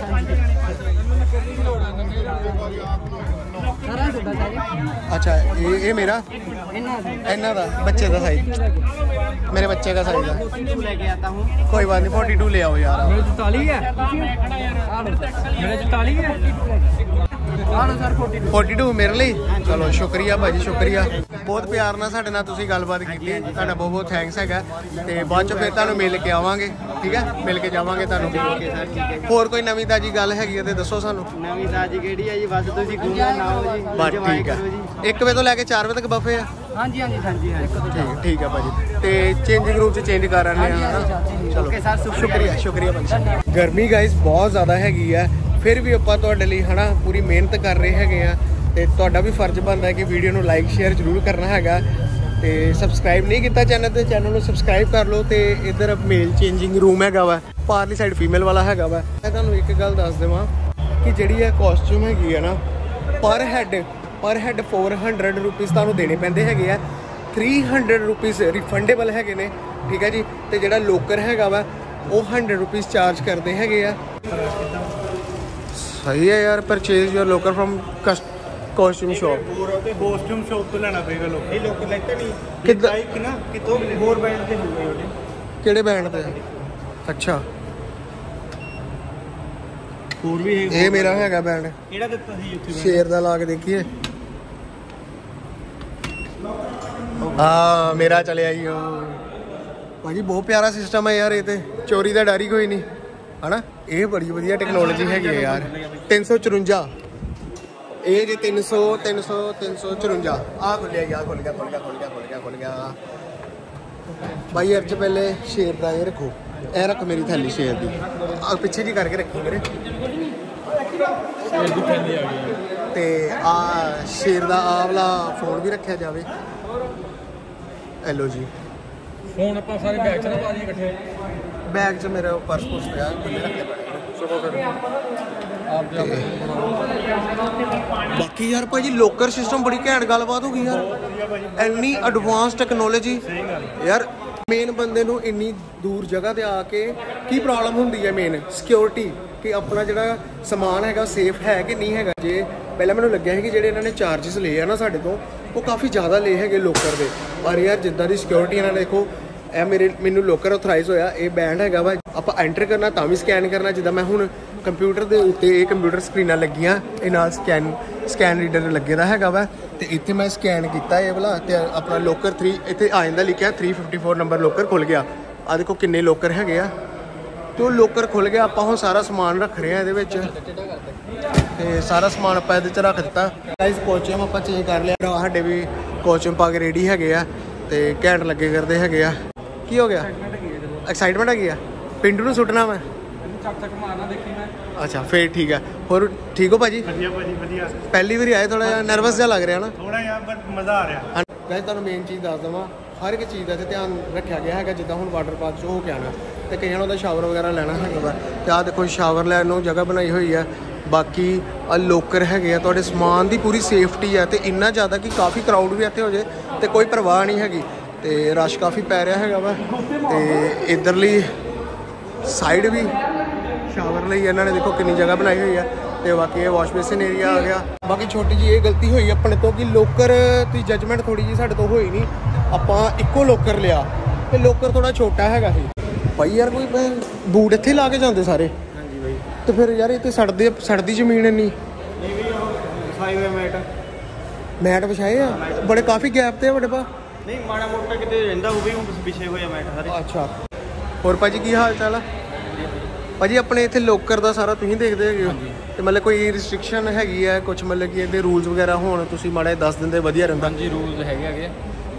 Speaker 1: ਅੱਛਾ ਇਹ ਇਹ ਮੇਰਾ ਇਹਨਾਂ ਦਾ ਬੱਚੇ ਦਾ ਸਾਈਜ਼, मेरे बच्चे का साइज है।
Speaker 4: लेके आता हूँ
Speaker 1: कोई बात नहीं, फोर्टी टू ले आओ यार।
Speaker 2: मेरे चौतालीस है, मेरे चौतालीस है।
Speaker 1: फोर्टी टू मेरे लिए। चलो शुक्रिया भाजी, शुक्रिया। बहुत प्यार ਨਾਲ ਸਾਡੇ ਨਾਲ ਤੁਸੀਂ ਗੱਲਬਾਤ ਕੀਤੀ, ਤੁਹਾਡਾ ਬਹੁਤ ਬਹੁਤ ਥੈਂਕਸ ਹੈਗਾ। ਤੇ ਬਾਅਦ ਚ ਫਿਰ ਤੁਹਾਨੂੰ ਮਿਲ ਕੇ ਆਵਾਂਗੇ, ਠੀਕ ਹੈ? ਮਿਲ ਕੇ ਜਾਵਾਂਗੇ ਤੁਹਾਨੂੰ।
Speaker 4: ਓਕੇ ਸਰ ਠੀਕ ਹੈ।
Speaker 1: ਹੋਰ ਕੋਈ ਨਵੀਂ ਤਾਜੀ ਗੱਲ ਹੈਗੀ ਹੈ ਤੇ ਦੱਸੋ ਸਾਨੂੰ।
Speaker 4: ਨਵੀਂ ਤਾਜੀ ਕਿਹੜੀ ਹੈ ਜੀ? ਬਸ ਤੁਸੀਂ ਘੁੰਮਣ ਆਓ ਜੀ,
Speaker 1: ਬਸ
Speaker 4: enjoy
Speaker 1: ਠੀਕ ਹੈ।
Speaker 4: ਕਰੋ ਜੀ।
Speaker 1: ਇੱਕ ਵਜੇ ਤੋਂ ਲੈ ਕੇ ਚਾਰ ਵਜੇ ਤੱਕ ਬਫੇ ਆ?
Speaker 4: ਹਾਂਜੀ ਹਾਂਜੀ ਹਾਂਜੀ ਹਾਂਜੀ
Speaker 1: ਠੀਕ ਠੀਕ ਹੈ ਭਾਜੀ। ਤੇ ਚੇਂਜਿੰਗ ਰੂਮ ਚ ਚੇਂਜ ਕਰ ਰਹੇ ਹਾਂ ਨਾ। ਚਲੋ
Speaker 4: ਓਕੇ ਸਰ,
Speaker 1: ਸ਼ੁਕਰੀਆ ਸ਼ੁਕਰੀਆ ਭਾਜੀ। ਗਰਮੀ ਗਾਇਸ ਬਹੁਤ ਜ਼ਿਆਦਾ ਹੈਗੀ ਆ, ਫਿਰ ਵੀ ਆਪਾਂ ਤੁਹਾਡੇ ਲਈ ਹਨਾ ਪੂਰੀ ਮਿਹਨਤ ਕਰ ਰਹੇ ਹੈਗੇ ਆ। ਤੇ ਤੁਹਾਡਾ ਵੀ ਫਰਜ਼ ਬਣਦਾ ਹੈ ਕਿ ਵੀਡੀਓ ਨੂੰ ਲਾਈਕ ਸ਼ੇਅਰ ਜ਼ਰੂਰ ਕਰਨਾ ਹੈਗਾ। ਤੇ ਸਬਸਕ੍ਰਾਈਬ ਨਹੀਂ ਕੀਤਾ ਚੈਨਲ ਤੇ, ਚੈਨਲ ਨੂੰ ਸਬਸਕ੍ਰਾਈਬ ਕਰ ਲਓ। ਤੇ ਇੱਧਰ ਮੇਲ ਚੇਂਜਿੰਗ ਰੂਮ ਹੈਗਾ ਵਾ, ਪਾਰਲੀ ਸਾਈਡ ਫੀਮੇਲ ਵਾਲਾ ਹੈਗਾ ਵਾ। ਮੈਂ ਤੁਹਾਨੂੰ ਇੱਕ ਗੱਲ ਦੱਸ ਦੇਵਾਂ ਕਿ ਜਿਹੜੀ ਇਹ ਕਾਸਟਿਊਮ ਹੈਗੀ ਆ ਨਾ, ਪਰ ਹੈਡ ਪਰ ਹੈਡ ਫੋਰ ਹੰਡਰਡ ਰੁਪੀਜ਼ ਤੁਹਾਨੂੰ ਦੇਣੇ ਪੈਂਦੇ ਹੈਗੇ ਆ। ਥ੍ਰੀ ਹੰਡਰਡ ਰੁਪੀਜ਼ ਰਿਫੰਡੇਬਲ ਹੈਗੇ ਨੇ, ਠੀਕ ਹੈ ਜੀ। ਤੇ ਜਿਹੜਾ ਲੋਕਰ ਹੈਗਾ ਵਾ ਉਹ ਹੰਡਰਡ ਰੁਪੀਜ਼ ਚਾਰਜ ਕਰਦੇ ਹੈਗੇ ਆ। ਸਹੀ ਹੈ ਯਾਰ। Purchase your locker from costume shop.
Speaker 3: Costume shop ਤੋਂ ਲੈਣਾ ਪਏਗਾ ਲੋਕ।
Speaker 4: ਇਹ ਲੋਕ ਲੈਤੇ ਨਹੀਂ
Speaker 1: ਕਿੱਦਾਂ?
Speaker 3: ਕਿ ਨਾ ਕਿਤੋਂ
Speaker 4: ਹੋਰ ਬੈਂਡ ਤੇ ਹੋਊਗੇ ਉਹਦੇ।
Speaker 1: ਕਿਹੜੇ ਬੈਂਡ ਤੇ? ਅੱਛਾ
Speaker 3: ਹੋਰ ਵੀ
Speaker 1: ਇਹ ਮੇਰਾ ਹੈਗਾ ਬੈਂਡ।
Speaker 3: ਕਿਹੜਾ ਦਿੱਤਾ ਸੀ ਉੱਥੇ?
Speaker 1: ਸ਼ੇਰ ਦਾ ਲਾ ਕੇ ਦੇਖੀਏ। ਹਾਂ ਮੇਰਾ ਚਲਿਆ ਜੀ ਉਹ। ਭਾਜੀ ਬਹੁਤ ਪਿਆਰਾ ਸਿਸਟਮ ਹੈ ਯਾਰ, ਇਹ ਤੇ ਚੋਰੀ ਦਾ ਡਰ ਹੀ ਕੋਈ ਨਹੀਂ ਹਨਾ। ਇਹ ਬੜੀ ਵਧੀਆ ਟੈਕਨੋਲੋਜੀ ਹੈਗੀ ਹੈ ਯਾਰ। ਤਿੰਨ ਸੌ ਚੁਰੰਜਾ ਇਹ ਜੀ, ਤਿੰਨ ਸੌ ਤਿੰਨ ਸੌ ਤਿੰਨ ਸੌ ਚੁਰੰਜਾ। ਆਹ ਖੁੱਲਿਆ ਗਿਆ, ਖੁੱਲ ਗਿਆ ਖੁੱਲ ਗਿਆ ਖੁੱਲ ਗਿਆ ਖੁੱਲ ਗਿਆ ਖੁੱਲ ਗਿਆ। ਭਾਈ ਯਾਰ ਚ ਪਹਿਲੇ ਸ਼ੇਰ ਦਾ ਇਹ ਰੱਖੋ, ਇਹ ਰੱਖ ਮੇਰੀ ਥੈਲੀ ਸ਼ੇਰ ਦੀ। ਆ ਪਿੱਛੇ ਜੀ ਕਰਕੇ ਰੱਖੀ ਮੇਰੇ। ਤੇ ਆ ਸ਼ੇਰ ਦਾ ਆਹ ਵਾਲਾ ਫੋਨ ਵੀ ਰੱਖਿਆ ਜਾਵੇ। ਹੈਲੋ ਜੀ।
Speaker 2: ਫੋਨ ਆਪਾਂ ਸਾਰੇ ਬੈਗ ਚ ਨਾ ਪਾ ਦਈਏ ਇਕੱਠੇ।
Speaker 1: ਬੈਗ 'ਚ ਮੇਰਾ ਪਰਸ ਪੁਰਸ ਪਿਆ, ਖੁੱਲੇ ਰੱਖੇ ਪਏ। ਚਲੋ ਫਿਰ ਬਾਕੀ ਯਾਰ ਭਾਜੀ ਲੋਕਰ ਸਿਸਟਮ ਬੜੀ ਘੈਂਟ ਗੱਲਬਾਤ ਹੋ ਗਈ ਯਾਰ। ਇੰਨੀ ਐਡਵਾਂਸ ਟੈਕਨੋਲੋਜੀ ਯਾਰ। ਮੇਨ ਬੰਦੇ ਨੂੰ ਇੰਨੀ ਦੂਰ ਜਗ੍ਹਾ ਤੇ ਆ ਕੇ ਕੀ ਪ੍ਰੋਬਲਮ ਹੁੰਦੀ ਹੈ? ਮੇਨ ਸਿਕਿਉਰਿਟੀ, ਕਿ ਆਪਣਾ ਜਿਹੜਾ ਸਮਾਨ ਹੈਗਾ ਸੇਫ ਹੈ ਕਿ ਨਹੀਂ ਹੈਗਾ। ਜੇ ਪਹਿਲਾਂ ਮੈਨੂੰ ਲੱਗਿਆ ਸੀ ਕਿ ਜਿਹੜੇ ਇਹਨਾਂ ਨੇ ਚਾਰਜਸ ਲਏ ਆ ਨਾ ਸਾਡੇ ਤੋਂ, ਉਹ ਕਾਫੀ ਜ਼ਿਆਦਾ ਲਏ ਹੈਗੇ ਲੋਕਰ ਦੇ। ਪਰ ਯਾਰ ਜਿੱਦਾਂ ਦੀ ਸਿਕਿਉਰਿਟੀ ਇਹਨਾਂ ਨੇ, ਦੇਖੋ ਇਹ ਮੇਰੇ ਮੈਨੂੰ ਲੋਕਰ ਆਥੋਰਾਈਜ਼ ਹੋਇਆ। ਇਹ ਬੈਂਡ ਹੈਗਾ ਵਾ, ਆਪਾਂ ਐਂਟਰ ਕਰਨਾ ਤਾਂ ਵੀ ਸਕੈਨ ਕਰਨਾ। ਜਿੱਦਾਂ ਮੈਂ ਹੁਣ ਕੰਪਿਊਟਰ ਦੇ ਉੱਤੇ, ਇਹ ਕੰਪਿਊਟਰ ਸਕਰੀਨਾਂ ਲੱਗੀਆਂ, ਇਹ ਨਾਲ ਸਕੈਨ ਸਕੈਨ ਰੀਡਰ ਲੱਗੇ ਦਾ ਹੈਗਾ ਵਾ। ਤੇ ਇੱਥੇ ਮੈਂ ਸਕੈਨ ਕੀਤਾ ਇਹ ਵਾਲਾ, ਤੇ ਆਪਣਾ ਲੋਕਰ ਥ੍ਰੀ ਇੱਥੇ ਆ ਜਾਂਦਾ ਲਿਖਿਆ। Three fifty four number locker ਖੁੱਲ ਗਿਆ। ਆ ਦੇਖੋ ਕਿੰਨੇ ਲੋਕਰ ਹੈਗੇ ਆ। ਤੇ ਉਹ ਲੋਕਰ ਖੁੱਲ ਗਿਆ। ਆਪਾਂ ਹੁਣ ਸਾਰਾ ਸਮਾਨ ਰੱਖ ਰਹੇ ਆ ਇਹਦੇ ਵਿੱਚ, ਤੇ ਸਾਰਾ ਸਮਾਨ ਆਪਾਂ ਇਹਦੇ 'ਚ ਰੱਖ ਦਿੱਤਾ। ਗਾਇਸ ਕੋਸਟਿਊਮ ਆਪਾਂ ਚੇਂਜ ਕਰ ਲਿਆ। ਸਾਡੇ ਵੀ ਕੋਸਟਿਊਮ ਪਾ ਕੇ ਰੈਡੀ ਹੈਗੇ ਆ ਤੇ ਘੈਂਟ ਲੱਗੇ ਕਰਦੇ ਹੈਗੇ ਆ। ਕੀ ਹੋ ਗਿਆ? ਐਕਸਾਈਟਮੈਂਟ ਹੈਗੀ ਆ। ਪਿੰਡੂ ਨੂੰ ਸੁੱਟਣਾ ਮੈਂ
Speaker 2: ਚੱਕ ਚੱਕ ਮਾਰਨਾ ਦੇਖੀ ਮੈਂ।
Speaker 1: ਅੱਛਾ ਫੇਰ ਠੀਕ ਹੈ। ਹੋਰ ਠੀਕ ਹੋ ਭਾਜੀ?
Speaker 3: ਵਧੀਆ ਭਾਜੀ ਵਧੀਆ।
Speaker 1: ਪਹਿਲੀ ਵਾਰੀ ਆਏ, ਥੋੜਾ ਜਿਹਾ ਨਰਵਸ ਜਿਹਾ ਲੱਗ ਰਿਹਾ ਨਾ?
Speaker 3: ਥੋੜਾ ਜਿਹਾ ਬਟ ਮਜ਼ਾ ਆ ਰਿਹਾ।
Speaker 1: ਗਾਇਸ ਤੁਹਾਨੂੰ ਮੇਨ ਚੀਜ਼ ਦੱਸ ਦੇਵਾਂ, ਹਰ ਇੱਕ ਚੀਜ਼ ਦਾ ਤੇ ਧਿਆਨ ਰੱਖਿਆ ਗਿਆ ਹੈਗਾ। ਜਿੱਦਾਂ ਹੁਣ ਵਾਟਰ ਪਾਰਕ 'ਚ ਹੋ ਕੇ ਆਉਣਾ ਤੇ ਕਈਆਂ ਨੂੰ ਉਹਦਾ ਸ਼ਾਵਰ ਵਗੈਰਾ ਲੈਣਾ ਹੈਗਾ ਵਾ। ਤੇ ਆਹ ਦੇਖੋ ਸ਼ਾਵਰ ਲੈਣ ਨੂੰ ਜਗ੍ਹਾ ਬਣਾਈ ਹੋਈ ਆ। ਬਾਕੀ ਆ ਲੋਕਰ ਹੈਗੇ ਆ, ਤੁਹਾਡੇ ਸਮਾਨ ਦੀ ਪੂਰੀ ਸੇਫਟੀ ਆ। ਤੇ ਇੰਨਾ ਜ਼ਿਆਦਾ ਕਿ ਕਾਫੀ ਕਰਾਊਡ ਵੀ ਇੱਥੇ ਹੋ ਜੇ ਤੇ ਕੋਈ ਪਰਵਾਹ ਨਹੀਂ ਹੈਗੀ। ਤੇ ਰਸ਼ ਕਾਫੀ ਪੈ ਰਿਹਾ ਹੈਗਾ ਵਾ। ਤੇ ਇੱਧਰਲੀ ਸਾਈਡ ਵੀ ਸ਼ਾਵਰ ਲਈ ਇਹਨਾਂ ਨੇ ਦੇਖੋ ਕਿੰਨੀ ਜਗ੍ਹਾ ਬਣਾਈ ਹੋਈ ਆ। ਤੇ ਬਾਕੀ ਇਹ ਵਾਸ਼ ਬੇਸਿਨ ਏਰੀਆ ਆ ਗਿਆ। ਬਾਕੀ ਛੋਟੀ ਜੀ ਇਹ ਗਲਤੀ ਹੋਈ ਆਪਣੇ ਤੋਂ ਕਿ ਲੋਕਰ ਦੀ ਜੱਜਮੈਂਟ ਥੋੜੀ ਜੀ ਸਾਡੇ ਤੋਂ ਹੋਈ ਨਹੀਂ। ਆਪਾਂ ਇੱਕੋ ਲੋਕਰ ਲਿਆ ਤੇ ਲੋਕਰ ਥੋੜਾ ਛੋਟਾ ਹੈਗਾ ਸੀ। ਭਾਈ ਯਾਰ ਕੋਈ ਬੂਟ ਇੱਥੇ ਲਾ ਕੇ ਜਾਂਦੇ ਸਾਰੇ।
Speaker 4: ਹਾਂਜੀ ਬਾਈ।
Speaker 1: ਤੇ ਫਿਰ ਯਾਰ ਇਹ ਤੇ ਸੜਦੇ ਸੜਦੀ ਜ਼ਮੀਨ ਇੰਨੀ।
Speaker 4: ਇਹ ਵੀ ਵਿਛਾਏ ਹੋਏ ਮੈਟ
Speaker 1: ਮੈਟ ਵਿਛਾਏ ਆ ਬੜੇ, ਕਾਫੀ ਗੈਪ ਤੇ ਆ ਬੜੇ ਪਾ।
Speaker 4: ਨਹੀਂ ਮਾੜਾ ਮੋਟਾ ਕਿਤੇ ਰਹਿੰਦਾ ਹੋਵੇ, ਹੁਣ ਵਿਛੇ ਹੋਏ ਮੈਟ ਸਾਰੇ।
Speaker 1: ਅੱਛਾ ਹੋਰ ਭਾਜੀ ਕੀ ਹਾਲ ਚਾਲ ਆ? ਭਾਜੀ ਆਪਣੇ ਇੱਥੇ ਲੋਕਰ ਦਾ ਸਾਰਾ ਤੁਸੀਂ ਦੇਖਦੇ ਹੈਗੇ ਹੋ ਤੇ ਮਤਲਬ ਕੋਈ ਰਿਸਟ੍ਰਿਕਸ਼ਨ ਹੈਗੀ ਹੈ ਕੁਝ, ਮਤਲਬ ਕਿ ਇਹਦੇ ਰੂਲਸ ਵਗੈਰਾ ਹੋਣ ਤੁਸੀਂ ਮਾੜਾ ਦੱਸ ਦਿੰਦੇ ਵਧੀਆ ਰਹਿੰਦਾ।
Speaker 2: ਹਾਂਜੀ ਰੂਲਸ ਹੈਗੇ ਹੈਗੇ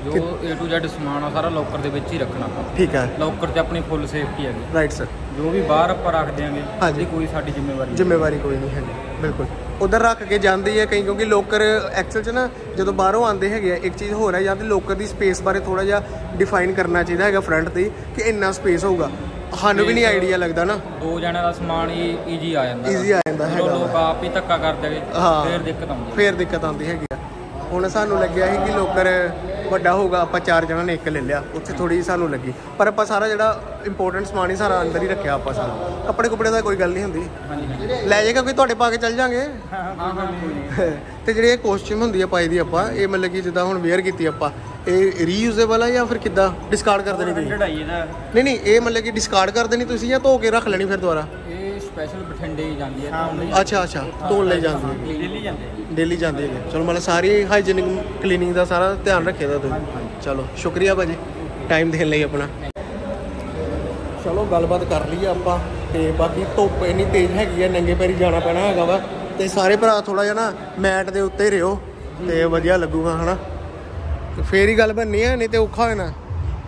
Speaker 5: ਜੋ A to Z ਸਮਾਨ ਆ ਸਾਰਾ ਲੋਕਰ ਦੇ ਵਿੱਚ ਹੀ ਰੱਖਣਾ ਆਪਾਂ।
Speaker 1: ਠੀਕ ਹੈ,
Speaker 5: ਲੋਕਰ 'ਚ ਆਪਣੀ ਫੁੱਲ ਸੇਫਟੀ ਹੈਗੀ।
Speaker 1: Right sir.
Speaker 5: ਜੋ ਵੀ ਬਾਹਰ ਆਪਾਂ ਰੱਖ ਦਿਆਂਗੇ
Speaker 1: ਹਾਂਜੀ।
Speaker 5: ਉਹਦੀ ਕੋਈ ਸਾਡੀ ਜ਼ਿੰਮੇਵਾਰੀ
Speaker 1: ਜ਼ਿੰਮੇਵਾਰੀ ਕੋਈ ਨਹੀਂ ਹੈਗੀ, ਬਿਲਕੁਲ। ਉਧਰ ਰੱਖ ਕੇ ਜਾਂਦੀ ਹੈ ਕਈ, ਕਿਉਂਕਿ ਲੋਕਰ ਐਕਚੁਅਲ 'ਚ ਨਾ ਜਦੋਂ ਬਾਹਰੋਂ ਆਉਂਦੇ ਹੈਗੇ ਆ, ਇੱਕ ਚੀਜ਼ ਹੋਰ ਹੈ ਜਾਂ ਤਾਂ ਲੋਕਰ ਦੀ ਸਪੇਸ ਬਾਰੇ ਥੋੜਾ ਜਿਹਾ ਡਿਫਾਈਨ ਕਰਨਾ ਚਾਹੀਦਾ ਹੈਗਾ ਫਰੰਟ ਤੇ ਕਿ ਇੰਨਾ ਸਪੇਸ ਹੋਊਗਾ। ਸਾਨੂੰ ਵੀ ਨਹੀਂ ਆਈਡੀਆ ਲੱਗਦਾ ਨਾ,
Speaker 5: ਦੋ ਜਣਿਆਂ ਦਾ ਸਮਾਨ ਹੀ ਈਜ਼ੀ ਆ ਜਾਂਦਾ
Speaker 1: ਈਜ਼ੀ ਆ ਜਾਂਦਾ ਹੈਗਾ।
Speaker 5: ਲੋਕ ਆਪ ਹੀ ਧੱਕਾ ਕਰ ਦੇਗੇ ਫੇਰ ਦਿੱਕਤ ਆਉਂਦੀ ਹੈ।
Speaker 1: ਫੇਰ ਦਿੱਕਤ ਆਉਂਦੀ ਹੈਗੀ ਆ। ਹੁਣ ਸਾਨੂੰ ਲੱਗਿਆ ਸੀ ਕਿ ਲੋਕਰ ਵੱਡਾ ਹੋਊਗਾ, ਆਪਾਂ ਚਾਰ ਜਣਾਂ ਨੇ ਇੱਕ ਲੈ ਲਿਆ, ਉੱਥੇ ਥੋੜੀ ਸਾਨੂੰ ਲੱਗੀ, ਪਰ ਆਪਾਂ ਸਾਰਾ ਜਿਹੜਾ ਇੰਪੋਰਟੈਂਟ ਸਮਾਨ ਹੀ ਸਾਰਾ ਅੰਦਰ ਹੀ ਰੱਖਿਆ ਆਪਾਂ ਸਾਰਾ। ਕੱਪੜੇ ਕੁਪੜੇ ਦਾ ਕੋਈ ਗੱਲ ਨਹੀਂ ਹੁੰਦੀ, ਲੈ ਜਾਏਗਾ ਕੋਈ, ਤੁਹਾਡੇ ਪਾ ਕੇ ਚੱਲ ਜਾਾਂਗੇ। ਤੇ ਜਿਹੜੇ ਇਹ ਕੋਸਟਿਊਮ ਹੁੰਦੀ ਆ ਪਾਈ ਦੀ ਆਪਾਂ, ਇਹ ਮਤਲਬ ਕਿ ਜਿੱਦਾਂ ਹੁਣ ਵੇਅਰ ਕੀਤੀ ਆਪਾਂ, ਇਹ ਰੀਯੂਜ਼ੇਬਲ ਆ ਜਾਂ ਫਿਰ ਕਿੱਦਾਂ ਡਿਸਕਾਰਡ ਕਰ ਦੇਣੀ ਤੁਸੀਂ? ਨਹੀਂ ਨਹੀਂ, ਇਹ ਮਤਲਬ ਕਿ ਡਿਸਕਾਰਡ ਕਰ ਦੇਣੀ ਤੁਸੀਂ ਜਾਂ ਧੋ ਕੇ ਰੱਖ ਲੈਣੀ ਫਿਰ ਦੁਬਾਰਾ?
Speaker 5: ਇਹ ਸਪੈਸ਼ਲ ਬਠਿੰਡੇ ਹੀ ਜਾਂਦੀ ਹੈ।
Speaker 1: ਅੱਛਾ ਅੱਛਾ, ਧੋਣ ਲਈ ਜਾਂਦੀ ਹੈ,
Speaker 5: ਡੇਲੀ ਜਾਂਦੇ
Speaker 1: ਡੇਲੀ ਜਾਂਦੀ ਹੈ। ਚਲੋ ਮਤਲਬ ਸਾਰੀ ਹਾਈਜੀਨਿਕ ਕਲੀਨਿੰਗ ਦਾ ਸਾਰਾ ਧਿਆਨ ਰੱਖਿਆ ਦਾ ਤੁਸੀਂ। ਚਲੋ ਸ਼ੁਕਰੀਆ ਭਾਜੀ ਟਾਈਮ ਦੇਣ ਲਈ ਆਪਣਾ। ਚਲੋ ਗੱਲਬਾਤ ਕਰ ਲਈਏ ਆਪਾਂ, ਤੇ ਬਾਕੀ ਧੁੱਪ ਇੰਨੀ ਤੇਜ਼ ਹੈਗੀ ਆ, ਨੰਗੇ ਪੈਰੀ ਜਾਣਾ ਪੈਣਾ ਹੈਗਾ ਵਾ। ਤੇ ਸਾਰੇ ਭਰਾ ਥੋੜਾ ਜਿਹਾ ਨਾ ਮੈਟ ਦੇ ਉੱਤੇ ਰਿਓ ਤੇ ਵਧੀਆ ਲੱਗੂਗਾ ਹਨਾ, ਫੇਰ ਹੀ ਗੱਲ ਬਣਨੀ ਹੈ, ਨਹੀਂ ਤੇ ਔਖਾ ਹੋ ਜਾਣਾ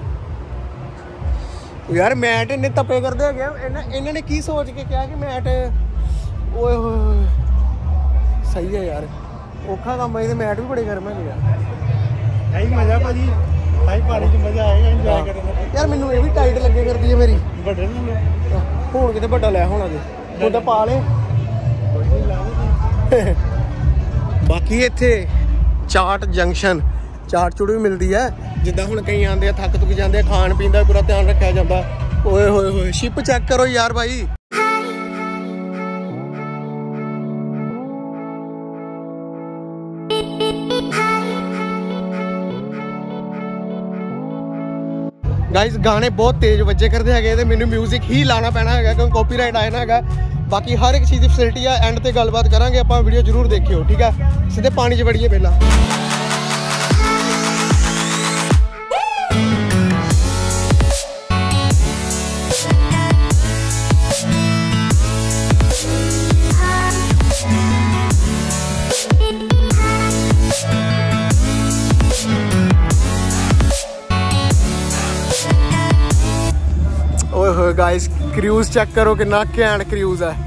Speaker 1: ਯਾਰ। ਮੈਟ ਇੰਨੇ ਤਪੇ ਕਰਦੇ ਹੈਗੇ ਆ, ਇਹਨਾਂ ਇਹਨਾਂ ਨੇ ਕੀ ਸੋਚ ਕੇ ਕਿਹਾ ਕਿ ਮੈਟ, ਓਏ ਹੋਏ ਸਹੀ ਹੈ ਯਾਰ, ਔਖਾ ਕੰਮ ਹੈ। ਇਹਦੇ ਮੈਟ ਵੀ ਬੜੇ ਗਰਮ ਹੈਗੇ ਆ।
Speaker 3: ਇਹੀ ਮਜ਼ਾ ਭਾਜੀ, ਆਈ ਪਾਣੀ 'ਚ ਮਜ਼ਾ ਆਏਗਾ ਇੰਜੋਏ ਕਰਨ ਦਾ।
Speaker 1: ਯਾਰ ਮੈਨੂੰ ਇਹ ਵੀ ਟਾਈਟ ਲੱਗੇ ਕਰਦੀ ਹੈ ਮੇਰੀ।
Speaker 3: ਵੱਡੇ ਨੂੰ
Speaker 1: ਹੁਣ ਕਿਤੇ ਵੱਡਾ ਲੈ ਹੋਣਾ ਜੇ ਹੁਣ ਤਾਂ ਪਾ ਲੇ। ਬਾਕੀ ਇੱਥੇ ਚਾਟ ਜੰਕਸ਼ਨ ਚਾਟ ਚੂੜ ਵੀ ਮਿਲਦੀ ਹੈ, ਜਿੱਦਾਂ ਹੁਣ ਕਈ ਆਉਂਦੇ ਆ ਥੱਕ ਤੁੱਕ ਜਾਂਦੇ ਆ, ਖਾਣ ਪੀਣ ਦਾ ਪੂਰਾ ਧਿਆਨ ਰੱਖਿਆ ਜਾਂਦਾ। ਓਏ ਹੋਏ ਹੋਏ ਸ਼ਿਪ ਚੈੱਕ ਕਰੋ ਯਾਰ ਭਾਈ। ਗਾਇਸ ਗਾਣੇ ਬਹੁਤ ਤੇਜ਼ ਵੱਜੇ ਕਰਦੇ ਹੈਗੇ ਤੇ ਮੈਨੂੰ ਮਿਊਜ਼ਿਕ ਹੀ ਲਾਣਾ ਪੈਣਾ ਹੈਗਾ ਕਿਉਂਕਿ ਕਾਪੀਰਾਈਟ ਆਇਆ ਨਾ ਹੈਗਾ। ਬਾਕੀ ਹਰ ਇੱਕ ਚੀਜ਼ ਦੀ ਫੈਸਿਲਿਟੀ ਆ, ਐਂਡ ਤੇ ਗੱਲਬਾਤ ਕਰਾਂਗੇ ਆਪਾਂ, ਵੀਡੀਓ ਜ਼ਰੂਰ ਦੇਖਿਓ ਠੀਕ ਆ। ਸਿੱਧੇ ਪਾਣੀ 'ਚ ਵੜੀਏ ਪਹਿਲਾਂ। ਓਏ ਹੋਏ ਗਾਇਸ क्रूज चेक करो कितना घैंट क्रूज है।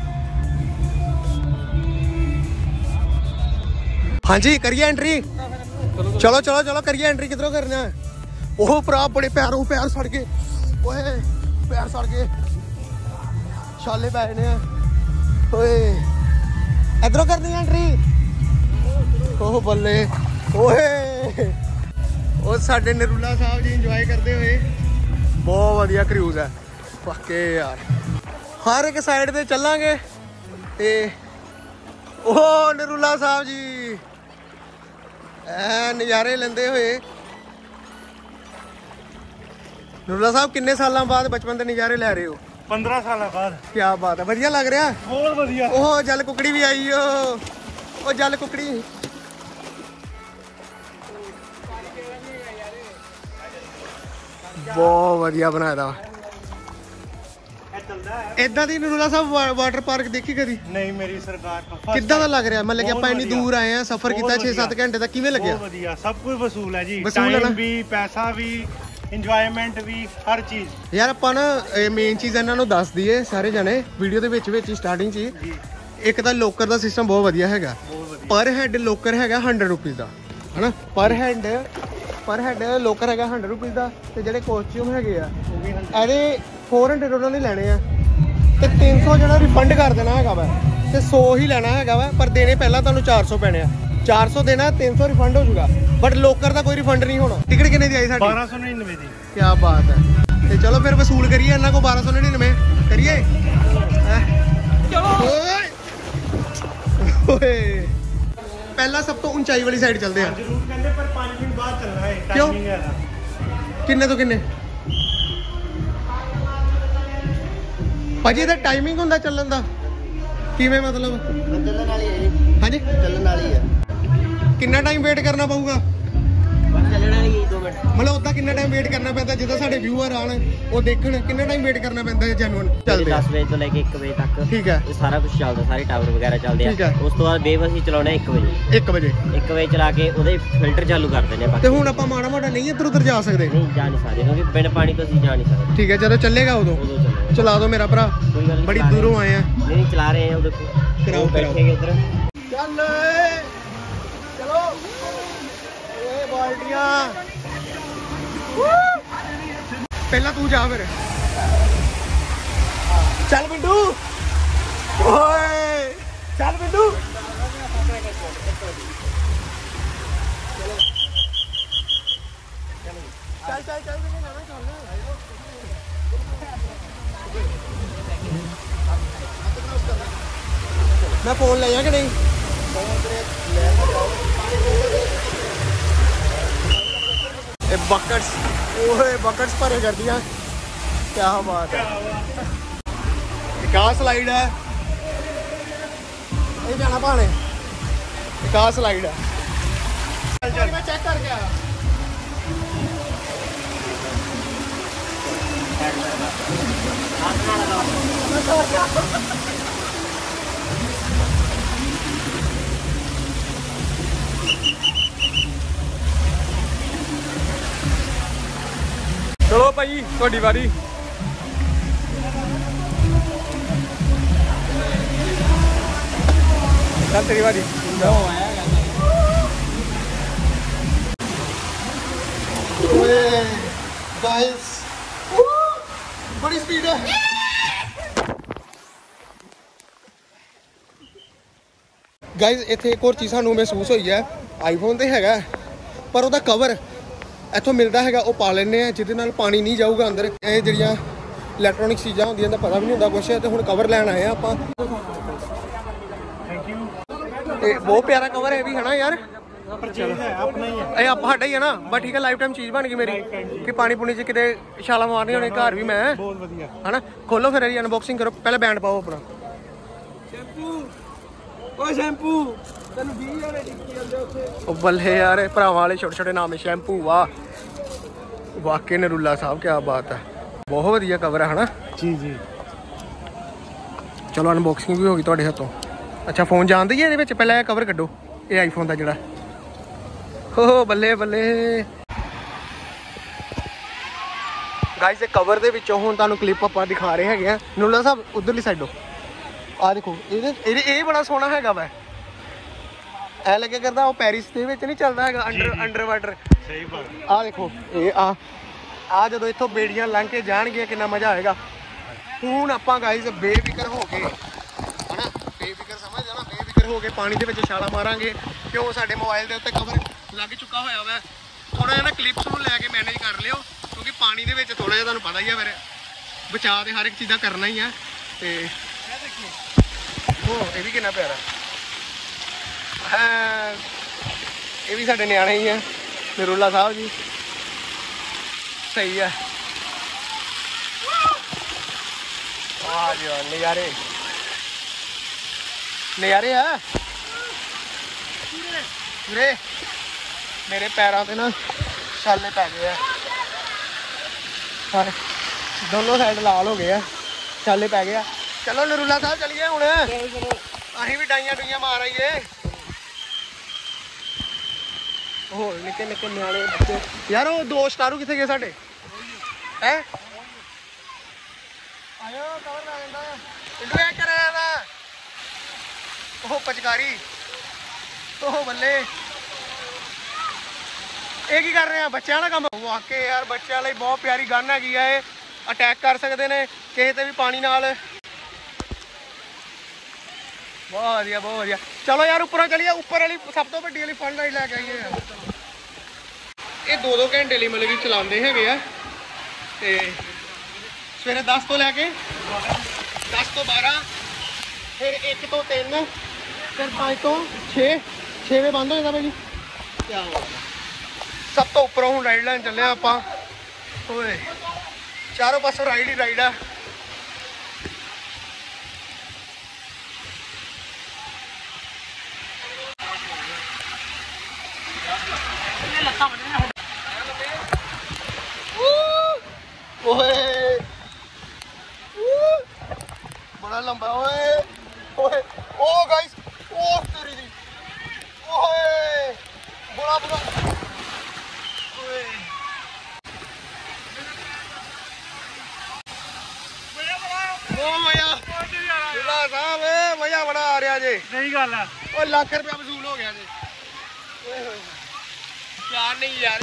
Speaker 1: हाँ जी करिए एंट्री, चलो चलो चलो करिए एंट्री। किधरों करना है? ओह भरा बड़े पैरों पैर सड़ गए, ओए पैर सड़ गए, छाले पै जाने ओए। इधरों करनी एंट्री। ओह बल्ले ओए ओ साडे नरूला साहब जी इंजॉय करते हुए बहुत वधिया क्रूज है पक्के यार। हर एक साइड ते चलांगे ते ओ नरूला साहब जी ऐ नज़ारे लेंदे हुए। नरूला साहब किन्ने सालों बाद बचपन के नज़ारे लै रहे हो?
Speaker 3: पंद्रह साल बाद।
Speaker 1: क्या बात है, वधिया लग रहा?
Speaker 3: बहुत वधिया।
Speaker 1: ओह जल कुकड़ी भी आई हो, ओ जल कुकड़ी बहुत वधिया बनाया था। इदा दी नरूला साहब वाटर पार्क देखी कदी?
Speaker 3: नहीं मेरी सरकार।
Speaker 1: किद्दां दा लग रहा? मतलब कि ਆਪਾਂ ਇੰਨੀ ਦੂਰ ਆਏ ਆ, ਸਫ਼ਰ ਕੀਤਾ छे सत्त घंटे ਦਾ, ਕਿਵੇਂ ਲੱਗਿਆ?
Speaker 3: ਬਹੁਤ ਵਧੀਆ, ਸਭ ਕੁਝ ਵਸੂਲ ਹੈ ਜੀ।
Speaker 1: ਵਸੂਲ ਹੈ ਨਾ?
Speaker 3: ਟਾਈਮ ਵੀ, ਪੈਸਾ ਵੀ, ਇੰਜੋਇਮੈਂਟ ਵੀ, ਹਰ ਚੀਜ਼।
Speaker 1: ਯਾਰ ਆਪਾਂ ਨਾ ਮੇਨ ਚੀਜ਼ ਇਹਨਾਂ ਨੂੰ ਦੱਸ ਦਈਏ ਸਾਰੇ ਜਣੇ ਵੀਡੀਓ ਦੇ ਵਿੱਚ ਵਿੱਚ ਸਟਾਰਟਿੰਗ 'ਚ ਹੀ। ਇੱਕ ਤਾਂ ਲੋਕਰ ਦਾ ਸਿਸਟਮ ਬਹੁਤ ਵਧੀਆ ਹੈਗਾ, ਪਰ ਹੈਡ ਲੋਕਰ ਹੈਗਾ ਹੰਡਰਡ ਰੁਪੀਜ਼ ਦਾ ਹਨਾ। ਪਰ ਹੈਡ ਪਰ ਹੈਡ ਲੋਕਰ ਹੈਗਾ ਹੰਡਰਡ ਰੁਪੀਜ਼ ਦਾ, ਤੇ ਜਿਹੜੇ ਕੋਸਟਿਊਮ ਹੈਗੇ ਆ ਇਹਦੇ ਫੋਰ ਹੰਡਰਡ ਉਹਨਾਂ ਨੇ ਲੈਣੇ ਆ, ਤੇ ਤਿੰਨ ਸੌ ਜਿਹੜਾ ਰਿਫੰਡ ਕਰ ਦੇਣਾ ਹੈਗਾ ਵਾ, ਤੇ ਸੌ ਹੀ ਲੈਣਾ ਹੈਗਾ ਵਾ, ਪਰ ਦੇਣੇ ਪਹਿਲਾਂ ਤੁਹਾਨੂੰ ਚਾਰ ਸੌ ਪੈਣੇ ਆ। ਚਾਰ ਸੌ ਦੇਣਾ, ਤਿੰਨ ਸੌ ਰਿਫੰਡ ਹੋ ਜਾਊਗਾ, ਬਟ ਲੋਕਰ ਦਾ ਕੋਈ ਰਿਫੰਡ ਨਹੀਂ ਹੋਣਾ। ਟਿਕਟ ਕਿੰਨੇ ਦੀ ਆਈ ਸਾਡੀ?
Speaker 3: ਬਾਰਾਂ ਸੌ ਨੜਿਨਵੇਂ ਦੀ।
Speaker 1: ਕੀ ਬਾਤ ਹੈ। ਤੇ ਚਲੋ ਫਿਰ ਵਸੂਲ ਕਰੀਏ ਇਹਨਾਂ ਕੋ ਬਾਰਾਂ ਸੌ ਨੜਿਨਵੇਂ ਕਰੀਏ। ਚਲੋ ਓਏ ਪਹਿਲਾਂ ਸਭ ਤੋਂ ਉਚਾਈ ਵਾਲੀ ਸਾਈਡ ਚੱਲਦੇ ਆ।
Speaker 3: ਜ਼ਰੂਰ ਕਹਿੰਦੇ ਪਰ ਪੰਜ ਮਿੰਟ ਬਾਅਦ ਚੱਲਣਾ ਹੈ,
Speaker 1: ਕਿਉਂ?
Speaker 3: ਟਾਈਮਿੰਗ ਹੈ ਇਹਦਾ।
Speaker 1: ਕਿੰਨੇ ਤੋਂ ਕਿੰਨੇ ਭਾਜੀ? ਇਹਦਾ ਟਾਈਮਿੰਗ ਹੁੰਦਾ ਚੱਲਣ ਦਾ? ਕਿਵੇਂ ਮਤਲਬ?
Speaker 6: ਚੱਲਣ ਵਾਲੀ ਹੈ ਜੀ।
Speaker 1: ਹਾਂਜੀ
Speaker 6: ਚੱਲਣ ਵਾਲੀ ਹੈ।
Speaker 1: ਕਿੰਨਾ ਟਾਈਮ ਵੇਟ ਕਰਨਾ ਪਊਗਾ?
Speaker 2: ਚੱਲਣਾ ਨਹੀਂ ਦੋ ਮਿੰਟ
Speaker 1: ਮਤਲਬ ਉਦਾਂ ਕਿੰਨਾ ਟਾਈਮ ਵੇਟ ਕਰਨਾ ਪੈਂਦਾ ਜਦੋਂ ਸਾਡੇ ਵਿਊਅਰ ਆਣ ਉਹ ਦੇਖਣ ਕਿੰਨਾ ਟਾਈਮ ਵੇਟ ਕਰਨਾ ਪੈਂਦਾ ਹੈ ਜੈਨੂਨ ਚੱਲਦੇ
Speaker 2: ਦਸ ਵਜੇ ਤੋਂ ਲੈ ਕੇ ਇੱਕ ਵਜੇ ਤੱਕ
Speaker 1: ਠੀਕ ਹੈ
Speaker 2: ਇਹ ਸਾਰਾ ਕੁਝ ਚੱਲਦਾ ਸਾਰੇ ਟਾਵਰ ਵਗੈਰਾ ਚੱਲਦੇ
Speaker 1: ਠੀਕ
Speaker 2: ਆ
Speaker 1: ਹੈ।
Speaker 2: ਉਸ ਤੋਂ ਬਾਅਦ ਵੇਵ ਅਸੀਂ ਚਲਾਉਣੇ ਇੱਕ ਵਜੇ
Speaker 1: ਇੱਕ ਵਜੇ
Speaker 2: ਇੱਕ ਵਜੇ ਚਲਾ ਕੇ ਉਹਦੇ ਫਿਲਟਰ ਚਾਲੂ ਕਰ ਦਿੰਦੇ ਆ
Speaker 1: ਤੇ ਹੁਣ ਆਪਾਂ ਮਾੜਾ ਮਾੜਾ ਨਹੀਂ ਇੱਧਰ ਉੱਧਰ ਜਾ ਸਕਦੇ
Speaker 2: ਨਹੀਂ ਜਾ ਨਹੀਂ ਸਕਦੇ ਕਿਉਂਕਿ ਬਿਨ ਪਾਣੀ ਤੋਂ ਅਸੀਂ ਜਾ ਨਹੀਂ ਸਕਦੇ
Speaker 1: ਠੀਕ ਹੈ ਜਦੋਂ ਚੱਲੇਗਾ ਉਦੋਂ
Speaker 2: ਉਦੋਂ ਚੱਲੋ
Speaker 1: ਚਲਾ ਦਿਓ ਮੇਰਾ ਭਰਾ
Speaker 2: ਕੋਈ ਗੱਲ ਨਹੀਂ
Speaker 1: ਬੜੀ
Speaker 2: ਚਲਾ ਰਹੇ
Speaker 1: ਦੂਰੋਂ ਆਏ ਆ
Speaker 2: ਨਹੀਂ ਨਹੀਂ ਚਲਾ ਰਹੇ ਆ ਉਹ ਦੇਖੋ
Speaker 1: ਕਰਾਓ,
Speaker 2: ਉਹ
Speaker 1: ਕਰਾਓ।
Speaker 2: ਬੈਠੇ ਉਧਰ
Speaker 1: ਚੱਲ ਚਲੋ ਓਏ ਬਾਲਟੀਆਂ ਪਹਿਲਾਂ ਤੂੰ ਜਾ ਫਿਰ ਚੱਲ ਬਿੰਦੂ ਓਏ ਚੱਲ ਬਿੰਦੂ ਚੱਲ ਚੱਲ ਚੱਲ ਮੈਂ ਫੋਨ ਲੈ ਜਾ ਕਿ ਨਹੀਂ ਇਹ ਬਕਟਸ ਓਏ ਬਕਟਸ ਭਰੇ ਕਰਦੀਆਂ ਕੀ ਬਾਤ ਹੈ ਇੱਕ ਆਹ ਸਲਾਈਡ ਹੈ ਇਹ ਜਾਣਾ ਭਾਣੇ ਇੱਕ ਆਹ ਸਲਾਈਡ ਹੈ ਚੱਲ ਚੱਲ ਮੈਂ ਚੈੱਕ ਕਰਕੇ ਆਇਆ
Speaker 5: ਚਲੋ ਭਾਈ ਤੁਹਾਡੀ ਵਾਰੀ। ਚੱਲ ਤੇਰੀ ਵਾਰੀ।
Speaker 1: ਓਏ ਗਾਇਸ ਬੜੀ ਸਪੀਡ ਹੈ ਗਾਇਸ ਇੱਥੇ ਇੱਕ ਹੋਰ ਚੀਜ਼ ਸਾਨੂੰ ਮਹਿਸੂਸ ਹੋਈ ਹੈ ਆਈਫੋਨ ਤੇ ਹੈਗਾ ਪਰ ਉਹਦਾ ਕਵਰ ਇੱਥੋਂ ਮਿਲਦਾ ਹੈਗਾ ਉਹ ਪਾ ਲੈਂਦੇ ਆ ਜਿਹਦੇ ਨਾਲ ਪਾਣੀ ਨਹੀਂ ਜਾਊਗਾ ਅੰਦਰ ਇਹ ਜਿਹੜੀਆਂ ਇਲੈਕਟ੍ਰੋਨਿਕ ਚੀਜ਼ਾਂ ਹੁੰਦੀਆਂ ਦਾ ਪਤਾ ਵੀ ਨਹੀਂ ਹੁੰਦਾ ਕੁਛ ਤੇ ਹੁਣ ਕਵਰ ਲੈਣ ਆਏ ਆ ਆਪਾਂ ਇਹ ਬਹੁਤ ਪਿਆਰਾ ਕਵਰ ਹੈ ਵੀ ਹਨਾ ਯਾਰ
Speaker 3: ਆਪਣਾ ਹੀ ਹੈ
Speaker 1: ਇਹ ਆਪਾਂ ਸਾਡਾ ਹੀ ਹੈ ਨਾ ਬਸ ਠੀਕ ਹੈ ਲਾਈਫ ਟਾਈਮ ਚੀਜ਼ ਬਣ ਗਈ ਮੇਰੀ ਕਿ ਪਾਣੀ ਪੁਣੀ ਚ ਕਿਤੇ ਛਾਲਾ ਮਾਰਨੀ ਹੋਣੀ ਘਰ ਵੀ ਮੈਂ
Speaker 3: ਬਹੁਤ ਵਧੀਆ
Speaker 1: ਹਨਾ ਖੋਲੋ ਫਿਰ ਇਹਦੀ ਅਨਬਾਕਸਿੰਗ ਕਰੋ ਪਹਿਲਾਂ ਬੈਂਡ ਪਾਓ ਆਪਣਾ
Speaker 5: ਸ਼ੈਂਪੂ ਓਏ ਸ਼ੈਂਪੂ ਤੈਨੂੰ ਵੀਹ ਹਜ਼ਾਰ ਟਿੱਕੀ ਜਾਂਦੇ ਉੱਥੇ।
Speaker 1: ਉਹ ਬੱਲੇ ਯਾਰ ਇਹ ਭਰਾਵਾਂ ਵਾਲੇ ਛੋਟੇ ਛੋਟੇ ਨਾਮ ਸ਼ੈਂਪੂ ਵਾਹ ਵਾਕਈ ਨਰੂਲਾ ਸਾਹਿਬ ਕੀ ਬਾਤ ਹੈ ਬਹੁਤ ਵਧੀਆ ਕਵਰ ਹੈ ਹਨਾ
Speaker 3: ਜੀ ਜੀ
Speaker 1: ਚਲੋ ਅਨਬਾਕਸਿੰਗ ਵੀ ਹੋ ਗਈ ਤੁਹਾਡੇ ਹੱਥੋਂ ਅੱਛਾ ਫੋਨ ਜਾਣਦੇ ਹੀ ਇਹਦੇ ਵਿੱਚ ਪਹਿਲਾਂ ਇਹ ਕਵਰ ਕੱਢੋ ਇਹ ਆਈਫੋਨ ਦਾ ਜਿਹੜਾ ਹੋ ਬੱਲੇ ਬੱਲੇ ਗਾਇਸ ਇਹ ਕਵਰ ਦੇ ਵਿੱਚੋਂ ਹੁਣ ਤੁਹਾਨੂੰ ਕਲਿੱਪ ਆਪਾਂ ਦਿਖਾ ਰਹੇ ਹੈਗੇ ਆ ਨਰੂਲਾ ਸਾਹਿਬ ਉਧਰਲੀ ਸਾਈਡੋਂ ਆ ਦੇਖੋ ਇਹਦੇ ਇਹਦੇ ਇਹ ਬੜਾ ਸੋਹਣਾ ਹੈਗਾ ਵਾ ਐ ਲੱਗੇ ਕਰਦਾ ਉਹ ਪੈਰਿਸ ਦੇ ਵਿੱਚ ਨਹੀਂ ਚੱਲਦਾ ਹੈਗਾ ਅੰਡਰ ਅੰਡਰ ਵਾਟਰ
Speaker 3: ਸਹੀ ਬਾਤ
Speaker 1: ਆ ਦੇਖੋ ਇਹ ਆ ਆ ਜਦੋਂ ਇੱਥੋਂ ਬੇੜੀਆਂ ਲੰਘ ਕੇ ਜਾਣਗੀਆਂ ਕਿੰਨਾ ਮਜ਼ਾ ਆਏਗਾ ਹੁਣ ਆਪਾਂ ਗਾਇਸ ਬੇਫਿਕਰ ਹੋ ਕੇ ਹਨਾ ਬੇਫਿਕਰ ਸਮਝ ਜਾਣਾ ਬੇਫਿਕਰ ਹੋ ਕੇ ਪਾਣੀ ਦੇ ਵਿੱਚ ਛਾਲਾ ਮਾਰਾਂਗੇ ਕਿਉਂ ਸਾਡੇ ਮੋਬਾਈਲ ਦੇ ਉੱਤੇ ਕਵਰ ਲੱਗ ਚੁੱਕਾ ਹੋਇਆ ਵਾ ਥੋੜਾ ਜਿਹਾ ਨਾ ਕਲਿੱਪਸ ਨੂੰ ਲੈ ਕੇ ਮੈਨੇਜ ਕਰ ਲਿਓ ਕਿਉਂਕਿ ਪਾਣੀ ਦੇ ਵਿੱਚ ਥੋੜਾ ਜਿਹਾ ਤੁਹਾਨੂੰ ਪਤਾ ਹੀ ਆ ਫਿਰ ਬਚਾਅ ਦੇ ਹਰ ਇੱਕ ਚੀਜ਼ ਦਾ ਕਰਨਾ ਹੀ ਆ ਤੇ ਉਹ ਇਹ ਵੀ ਕਿੰਨਾ ਪਿਆਰਾ ਹਾਂ ਇਹ ਵੀ ਸਾਡੇ ਨਿਆਣੇ ਹੀ ਆ ਨਰੂਲਾ ਸਾਹਿਬ ਜੀ ਸਹੀ ਹੈ ਵਾਹ ਜੀ ਵਾਹ ਨਜ਼ਾਰੇ ਨਜ਼ਾਰੇ ਆ ਵੀਰੇ ਮੇਰੇ ਪੈਰਾਂ ਤੇ ਨਾ ਛਾਲੇ ਪੈ ਗਏ ਆ ਸਾਰੇ ਦੋਨੋਂ ਸਾਈਡ ਲਾਲ ਹੋ ਗਏ ਆ ਛਾਲੇ ਪੈ ਗਏ ਆ ਚਲੋ ਨਰੂਲਾ ਸਾਹਿਬ ਚਲੀਏ ਹੁਣ ਅਸੀਂ ਵੀ ਡਾਈਆਂ ਡੂਈਆਂ ਮਾਰ ਆਈਏ ਹੋਰ ਨਿੱਕੇ ਨਿੱਕੇ ਨਿਆਣੇ ਬੱਚੇ ਯਾਰ ਉਹ ਦੋ ਸਟਾਰੂ ਕਿੱਥੇ ਗਏ ਸਾਡੇ ਹੈ ਆਇਓ ਕਵਰ ਲਾ ਜਾਂਦਾ ਇੰਡੂ ਐ ਕਰਿਆ ਨਾ ਉਹ ਪਚਕਾਰੀ ਉਹ ਬੱਲੇ ਇਹ ਕੀ ਕਰ ਰਹੇ ਆ ਬੱਚਿਆਂ ਦਾ ਕੰਮ ਵਾਕੇ ਯਾਰ ਬੱਚਿਆਂ ਲਈ ਬਹੁਤ ਪਿਆਰੀ ਗਨ ਹੈਗੀ ਆ ਇਹ ਅਟੈਕ ਕਰ ਸਕਦੇ ਨੇ ਕਿਸੇ ਤੇ ਵੀ ਪਾਣੀ ਨਾਲ ਬਹੁਤ ਵਧੀਆ ਬਹੁਤ ਵਧੀਆ ਚਲੋ ਯਾਰ ਉੱਪਰੋਂ ਚਲੀਏ ਉੱਪਰ ਵਾਲੀ ਸਭ ਤੋਂ ਵੱਡੀ ਵਾਲੀ ਫਨ ਲਾਈਟ ਲੈ ਕੇ ਆਈਏ ਇਹ ਦੋ ਦੋ ਘੰਟੇ ਲਈ ਮਤਲਬ ਕਿ ਚਲਾਉਂਦੇ ਹੈਗੇ ਆ ਤੇ ਸਵੇਰੇ ਦਸ ਤੋਂ ਲੈ ਕੇ ਦਸ ਤੋਂ ਬਾਰਾਂ ਫਿਰ ਇੱਕ ਤੋਂ ਤਿੰਨ ਫਿਰ ਪੰਜ ਤੋਂ ਛੇ ਛੇ ਵਜੇ ਬੰਦ ਹੋ ਜਾਂਦਾ ਭਾਈ ਕਿਆ ਸਭ ਤੋਂ ਉੱਪਰੋਂ ਹੁਣ ਰਾਈਡ ਲੈਣ ਚੱਲੇ ਆਪਾਂ ਓਏ ਚਾਰੋਂ ਪਾਸੋਂ ਰਾਈਡ ਹੀ ਰਾਈਡ ਆ ਜੇ
Speaker 3: ਸਹੀ ਗੱਲ ਆ
Speaker 1: ਉਹ ਲੱਖ ਰੁਪਇਆ ਵਸੂਲ ਹੋ ਗਿਆ ਜੇ ਪਿਆਰ ਨਹੀਂ ਯਾਰ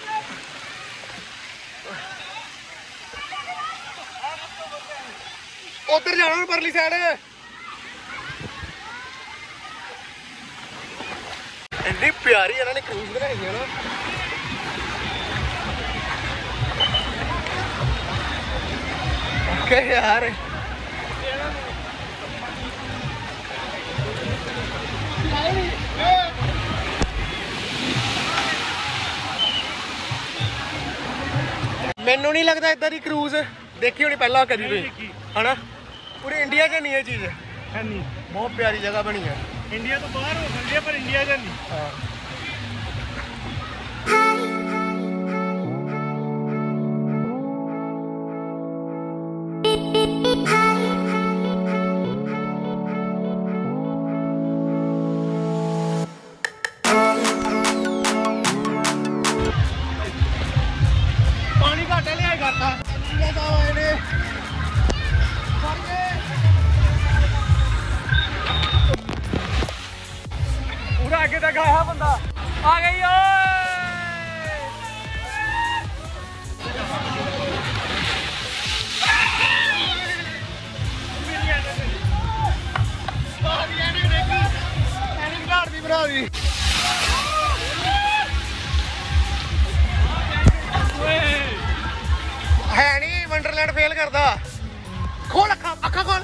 Speaker 1: ਉਧਰ ਜਾਣਾ ਹੁਣ ਪਰਲੀ ਸਾਈਡ ਇੰਨੀ ਪਿਆਰੀ ਇਹਨਾਂ ਨੇ ਕਰੂਜ਼ ਬਣਾਈ ਹੈ ਨਾ ਓਕੇ ਯਾਰ ਮੈਨੂੰ ਨਹੀਂ ਲੱਗਦਾ ਇਦਾਂ ਦੀ ਕਰੂਜ਼ ਦੇਖੀ ਹੋਣੀ ਪਹਿਲਾਂ ਕਦੀ ਵੀ ਹਨਾ ਪੂਰੇ ਇੰਡੀਆ 'ਚ ਨਹੀਂ ਇਹ ਚੀਜ਼
Speaker 3: ਹੈ ਨਹੀਂ
Speaker 1: ਬਹੁਤ ਪਿਆਰੀ ਜਗ੍ਹਾ ਬਣੀ ਹੈ
Speaker 3: ਇੰਡੀਆ ਤੋਂ ਬਾਹਰ ਹੋ ਸਕਦੀ ਹੈ ਪਰ ਇੰਡੀਆ 'ਚ ਨਹੀਂ
Speaker 1: ਹਾਂ ਪਾਣੀ ਘੱਟ ਲਿਆਈ ਕਰਤਾ ਪੂਰਾ ਤਾਂ ਆਏ ਨੇ
Speaker 5: ਪੂਰਾ ਅੱਗੇ ਤੱਕ ਆਇਆ ਬੰਦਾ ਆ ਗਈ ਓਏ
Speaker 1: ਘਾੜ ਦੀ ਬਣਾ ਦੀ ਹੈ ਨਹੀਂ ਵੰਡਰਲੈਂਡ ਫੇਲ ਕਰਦਾ ਖੋਲ ਅੱਖਾਂ ਅੱਖਾਂ ਖੋਲ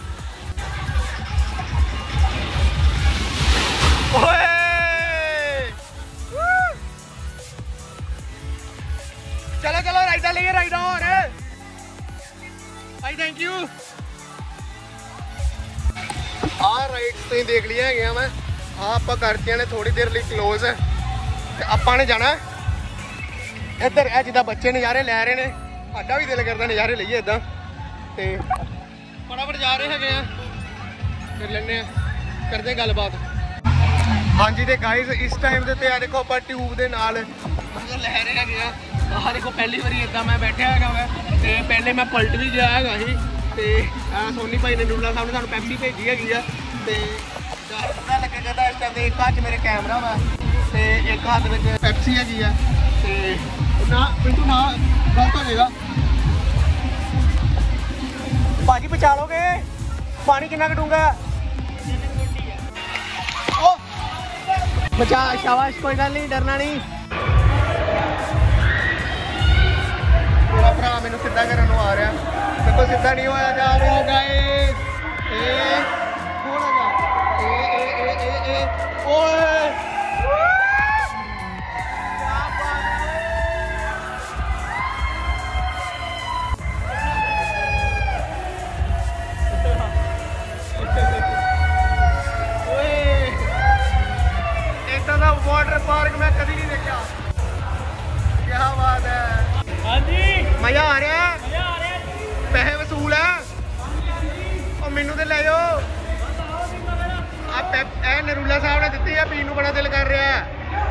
Speaker 1: ਓਏ ਚਲੋ ਚਲੋ ਰਾਈਡਾ ਲਈਏ ਰਾਈਡਾ ਹੋਰ ਭਾਈ ਥੈਂਕ ਯੂ ਆ ਰਾਈਡਸ ਤੁਸੀਂ ਦੇਖ ਲਿਆ ਹੈਗੇ ਮੈਂ ਆ ਆਪਾਂ ਕਰਤੀਆਂ ਨੇ ਥੋੜੀ ਦੇਰ ਲਈ ਕਲੋਜ਼ ਤੇ ਆਪਾਂ ਨੇ ਜਾਣਾ ਇੱਧਰ ਇਹ ਜਿੱਦਾਂ ਬੱਚੇ ਨਜ਼ਾਰੇ ਲੈ ਰਹੇ ਨੇ ਸਾਡਾ ਵੀ ਦਿਲ ਕਰਦਾ ਨਜ਼ਾਰੇ ਲਈਏ ਇਦਾਂ ਤੇ ਫਟਾਫਟ ਜਾ ਰਹੇ ਹੈਗੇ ਆ ਫਿਰ ਲੈਣੇ ਆ ਕਰਦੇ ਗੱਲਬਾਤ ਹਾਂਜੀ ਤੇ ਗਾਇਜ਼ ਇਸ ਟਾਈਮ ਦੇ ਉੱਤੇ ਆ ਦੇਖੋ ਆਪਾਂ ਟਿਊਬ ਦੇ ਨਾਲ ਮਤਲਬ ਲੈ ਰਹੇ ਹੈਗੇ ਆ ਆਹ ਦੇਖੋ ਪਹਿਲੀ ਵਾਰੀ ਇਦਾਂ ਮੈਂ ਬੈਠਿਆ ਹੈਗਾ ਵਾ ਤੇ ਪਹਿਲੇ ਮੈਂ ਪਲਟ ਵੀ ਗਿਆ ਹੈਗਾ ਸੀ ਤੇ ਆ ਸੋਨੀ ਭਾਈ ਨੇ ਨੂਲਾ ਸਾਹਿਬ ਨੇ ਸਾਨੂੰ ਪੈਪਸੀ ਭੇਜੀ ਹੈਗੀ ਆ ਤੇ ਪਤਾ ਲੱਗੇ ਕਹਿੰਦਾ ਇਸ ਟਾਈਮ ਦੇ ਇੱਕ ਹੱਥ 'ਚ ਮੇਰੇ ਕੈਮਰਾ ਵਾ ਤੇ ਇੱਕ ਹੱਥ ਵਿੱਚ ਪੈਪਸੀ ਹੈਗੀ ਆ ਤੇ ਨਾ ਪਿੰਟੂ ਨਾ ਗਲਤ ਹੋ ਜਾਏਗਾ ਭਾਜੀ ਬਚਾ ਲੋਗੇ ਪਾਣੀ ਕਿੰਨਾ ਘਟੂਗਾ ਓ ਬਚਾ ਸ਼ਾਬਾਸ਼ ਕੋਈ ਗੱਲ ਨਹੀਂ ਡਰਨਾ ਨਹੀਂ ਮੇਰਾ ਭਰਾ ਮੈਨੂੰ ਸਿੱਧਾ ਕਰਨ ਨੂੰ ਆ ਰਿਹਾ ਦੇਖੋ ਸਿੱਧਾ ਨਹੀਂ ਹੋਇਆ ਜਾ ਰਿਹਾ ਗਾਇਸ ਏ ਥੋੜਾ ਜਾ ਏ ਏ ਏ ਏ ਓਏ वाटर पार्क में कभी नहीं देखा क्या बात है हाँ जी मजा आ रहा है मजा आ रहा है पैसे वसूल है और मैनू तो ले जाओ आ नरूला साहब ने दी है पीन नू बड़ा दिल कर रहा है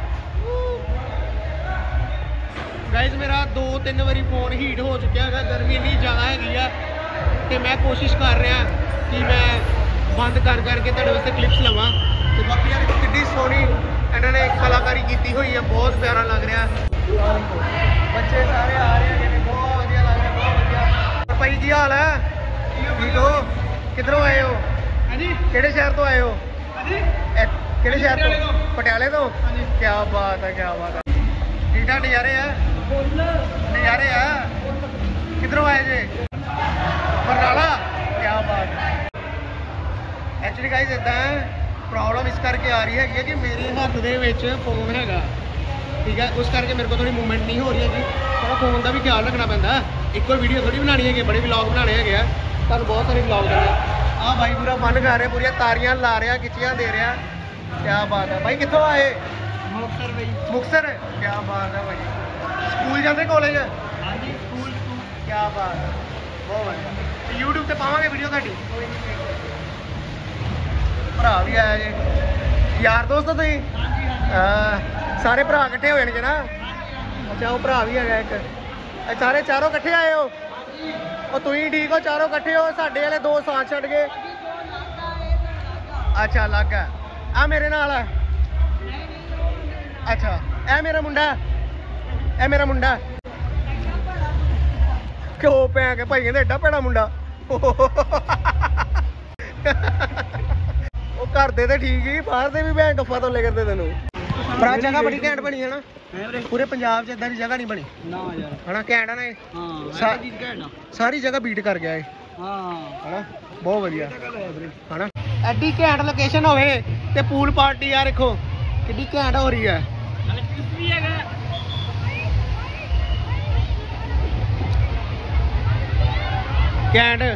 Speaker 1: गाइज मेरा दो तीन बारी फोन हीट हो चुका है गर्मी इन्नी ज़्यादा हैगी है तो मैं कोशिश कर रहा कि मैं बंद कर करके तुहाडे वास्ते क्लिप्स लवां तो बाकी यार कितनी सोहनी ਇਹਨਾਂ ਨੇ ਕਲਾਕਾਰੀ ਕੀਤੀ ਹੋਈ ਹੈ ਬਹੁਤ ਪਿਆਰਾ ਲੱਗ ਰਿਹਾ ਬੱਚੇ ਸਾਰੇ ਆ ਰਹੇ ਨੇ ਬਹੁਤ ਵਧੀਆ ਲੱਗ ਰਿਹਾ ਬਹੁਤ ਵਧੀਆ ਭਾਈ ਕੀ ਹਾਲ ਹੈ ਠੀਕ ਹੋ ਕਿੱਧਰੋਂ ਆਏ ਹੋ ਹਾਂਜੀ ਕਿਹੜੇ ਸ਼ਹਿਰ ਤੋਂ ਆਏ ਹੋ ਹਾਂਜੀ ਕਿਹੜੇ ਸ਼ਹਿਰ ਤੋਂ ਪਟਿਆਲੇ ਤੋਂ ਹਾਂਜੀ ਕੀ ਬਾਤ ਹੈ ਕੀ ਬਾਤ ਹੈ ਠੀਕ ਠਾਕ ਨਜ਼ਾਰੇ ਆ ਨਜ਼ਾਰੇ ਆ ਕਿੱਧਰੋਂ ਆਏ ਜੇ ਬਰਨਾਲਾ ਕੀ ਬਾਤ ਹੈ ਐਕਚੁਅਲੀ ਗਾਇਜ਼ ਇਦਾਂ प्रॉब्लम इस करके आ रही है कि मेरे हाथ दे फोन हैगा ठीक है उस करके मेरे को थोड़ी मूवमेंट नहीं हो रही है थोड़ा फोन का भी ख्याल रखना पैंदा एक और वीडियो थोड़ी बनानी है बड़े व्लॉग बनाने हैं तुहानू बहुत सारे व्लॉग करने आ भाई पूरा मन कर रहा पूरी तारियां ला रहा खिच्चियां दे रहा क्या बात है भाई कितों आए मुक्तसर भाई मुक्तसर क्या बात है भाई स्कूल जाते कॉलेज हाँ जी स्कूल क्या बात है बहुत बढ़िया यूट्यूब से पावांगे वीडियो तुहाडी भरा भी आया जी यार दोस्त तुसीं सारे भरा इकट्ठे होए ने ना अच्छा वो भरा भी है एक सारे चारों इकट्ठे आए हो और तुसीं ठीक हो चारों इकट्ठे हो साडे वाले दो साथ छड्ड गए ਅੱਛਾ ਅਲੱਗ ਹੈ। ਆ ਮੇਰੇ ਨਾਲ ਆ। ਅੱਛਾ ਇਹ ਮੇਰਾ ਮੁੰਡਾ, ਇਹ ਮੇਰਾ ਮੁੰਡਾ। ਕਿਉਂ ਪੈ ਕੇ ਭਾਈ ਕਹਿੰਦੇ ਏਡਾ ਭੈੜਾ ਮੁੰਡਾ। ਉਹ ਘਰ ਦੇ ਤੇ ਠੀਕ ਹੀ, ਬਾਹਰ ਦੇ ਵੀ ਭੈਣ ਟੱਫਾ ਤੋਂ ਲੈ ਕਰਦੇ ਤੈਨੂੰ। ਪਰ ਜਗ੍ਹਾ ਬੜੀ ਘੈਂਟ ਬਣੀ ਹੈ ਨਾ, ਪੂਰੇ ਪੰਜਾਬ 'ਚ ਇਦਾਂ ਦੀ ਜਗ੍ਹਾ ਨਹੀਂ ਬਣੀ
Speaker 5: ਨਾ ਯਾਰ
Speaker 1: ਹਨਾ। ਘੈਂਟ ਆ ਨਾ ਇਹ,
Speaker 5: ਹਾਂ
Speaker 1: ਸਾ-
Speaker 5: ਚੀਜ਼ ਘੈਂਟ ਆ
Speaker 1: ਸਾਰੀ ਜਗ੍ਹਾ ਬੀਟ ਕਰ ਗਿਆ ਇਹ
Speaker 5: ਹਾਂ
Speaker 1: ਹਨਾ। ਬਹੁਤ ਵਧੀਆ ਹਨਾ। ਐਡੀ ਘੈਂਟ ਲੋਕੇਸ਼ਨ ਹੋਵੇ ਤੇ ਪੂਲ ਪਾਰਟੀ ਯਾਰ ਦੇਖੋ ਕਿੱਡੀ ਘੈਂਟ ਹੋ ਰਹੀ ਹੈ।
Speaker 2: ਵੀ ਹੈਗਾ
Speaker 1: ਘੈਂਟ।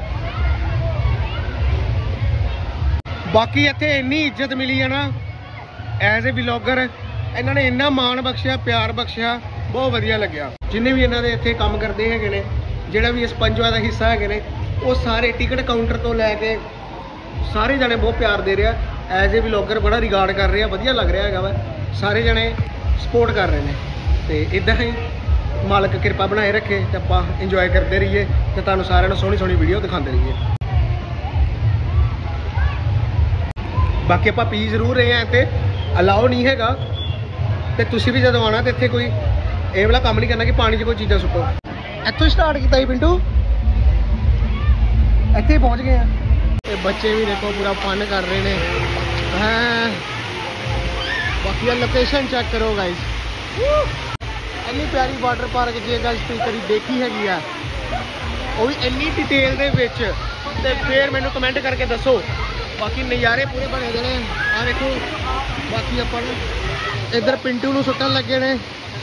Speaker 1: ਬਾਕੀ ਇੱਥੇ ਇੰਨੀ ਇੱਜ਼ਤ ਮਿਲੀ ਹੈ ਨਾ ਐਜ਼ ਏ ਵਲੌਗਰ। ਇਹਨਾਂ ਨੇ ਇੰਨਾ ਮਾਣ ਬਖਸ਼ਿਆ, ਪਿਆਰ ਬਖਸ਼ਿਆ, ਬਹੁਤ ਵਧੀਆ ਲੱਗਿਆ। ਜਿੰਨੇ ਵੀ ਇਹਨਾਂ ਦੇ ਇੱਥੇ ਕੰਮ ਕਰਦੇ ਹੈਗੇ ਨੇ, ਜਿਹੜਾ ਵੀ ਇਸ ਪੰਜਵਾਂ ਦਾ ਹਿੱਸਾ ਹੈਗੇ ਨੇ, ਉਹ ਸਾਰੇ ਟਿਕਟ ਕਾਊਂਟਰ ਤੋਂ ਲੈ ਕੇ ਸਾਰੇ ਜਣੇ ਬਹੁਤ ਪਿਆਰ ਦੇ ਰਿਹਾ। ਐਜ਼ ਏ ਵਲੌਗਰ ਬੜਾ ਰਿਗਾਰਡ ਕਰ ਰਿਹਾ, ਵਧੀਆ ਲੱਗ ਰਿਹਾ ਹੈਗਾ ਵਾ। ਸਾਰੇ ਜਣੇ ਸਪੋਰਟ ਕਰ ਰਹੇ ਨੇ ਤੇ ਇਦਾਂ ਹੀ ਮਾਲਕ ਕਿਰਪਾ ਬਣਾਏ ਰੱਖੇ ਤੇ ਆਪਾਂ ਇੰਜੋਏ ਕਰਦੇ ਰਹੀਏ ਤੇ ਤੁਹਾਨੂੰ ਸਾਰਿਆਂ ਨੂੰ ਸੋਹਣੀ ਸੋਹਣੀ ਵੀਡੀਓ ਦਿਖਾਉਂਦੇ ਰਹੀਏ। ਬਾਕੀ ਆਪਾਂ ਪੀ ਜ਼ਰੂਰ ਰਹੇ ਹਾਂ, ਇੱਥੇ ਅਲਾਓ ਨਹੀਂ ਹੈਗਾ ਤੇ ਤੁਸੀਂ ਵੀ ਜਦੋਂ ਆਉਣਾ ਤੇ ਇੱਥੇ ਕੋਈ ਇਹ ਵਾਲਾ ਕੰਮ ਨਹੀਂ ਕਰਨਾ ਕਿ ਪਾਣੀ 'ਚ ਕੋਈ ਚੀਜ਼ਾਂ ਸੁੱਟੋ। ਇੱਥੋਂ ਸਟਾਰਟ ਕੀਤਾ ਸੀ ਪਿੰਟੂ, ਇੱਥੇ ਹੀ ਪਹੁੰਚ ਗਏ ਆ। ਤੇ ਬੱਚੇ ਵੀ ਦੇਖੋ ਪੂਰਾ ਫਨ ਕਰ ਰਹੇ ਨੇ ਹਾਂ। ਬਾਕੀ ਇਹ ਲੋਕੇਸ਼ਨ ਚੈੱਕ ਕਰੋ ਗਾਇਸ, ਇੰਨੀ ਪਿਆਰੀ ਵਾਟਰ ਪਾਰਕ ਜੇ ਗਾਇਸ ਤੁਸੀਂ ਕਦੀ ਦੇਖੀ ਹੈਗੀ ਆ, ਉਹ ਵੀ ਇੰਨੀ ਡਿਟੇਲ ਦੇ ਵਿੱਚ, ਤੇ ਫਿਰ ਮੈਨੂੰ ਕਮੈਂਟ ਕਰਕੇ ਦੱਸੋ। ਬਾਕੀ ਨਜ਼ਾਰੇ ਪੂਰੇ ਬਣੇ ਦੇ ਨੇ ਆ ਦੇਖੋ। ਬਾਕੀ ਆਪਾਂ ਨੂੰ ਇੱਧਰ ਪਿੰਟੂ ਨੂੰ ਸੁੱਟਣ ਲੱਗੇ ਨੇ।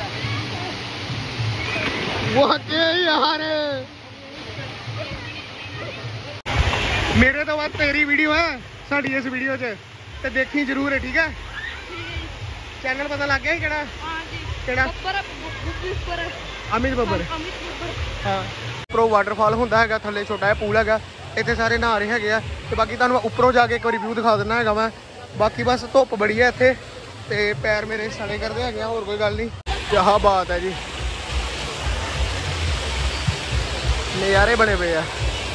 Speaker 1: ਵਾਕਈ ਯਾਰ ਮੇਰੇ ਤੋਂ ਬਾਅਦ ਤੇਰੀ ਵੀਡੀਓ ਹੈ ਸਾਡੀ ਇਸ ਵੀਡੀਓ 'ਚ, ਤੇ ਦੇਖੀ ਜ਼ਰੂਰ ਹੈ ਠੀਕ ਹੈ। ਚੈਨਲ ਪਤਾ ਲੱਗ ਗਿਆ ਸੀ ਕਿਹੜਾ? ਕਿਹੜਾ? ਅਮਿਤ ਬੱਬਰ। ਹਾਂ ਉੱਪਰੋਂ ਵਾਟਰਫਾਲ ਹੁੰਦਾ ਹੈਗਾ, ਥੱਲੇ ਛੋਟਾ ਜਿਹਾ ਪੂਲ ਹੈਗਾ, ਇੱਥੇ ਸਾਰੇ ਨਹਾ ਰਹੇ ਹੈਗੇ ਆ। ਤੇ ਬਾਕੀ ਤੁਹਾਨੂੰ ਮੈਂ ਉੱਪਰੋਂ ਜਾ ਕੇ ਇੱਕ ਵਾਰੀ ਵਿਊ ਦਿਖਾ ਦਿੰਦਾ ਹੈਗਾ ਮੈਂ। ਬਾਕੀ ਬਸ ਧੁੱਪ ਬੜੀ ਹੈ ਇੱਥੇ ਤੇ ਪੈਰ ਮੇਰੇ ਸੜੇ ਕਰਦੇ ਹੈਗੇ ਆ, ਹੋਰ ਕੋਈ ਗੱਲ ਨਹੀਂ। ਕਿਆ ਬਾਤ ਹੈ ਜੀ, ਨਜ਼ਾਰੇ ਬਣੇ ਪਏ ਆ।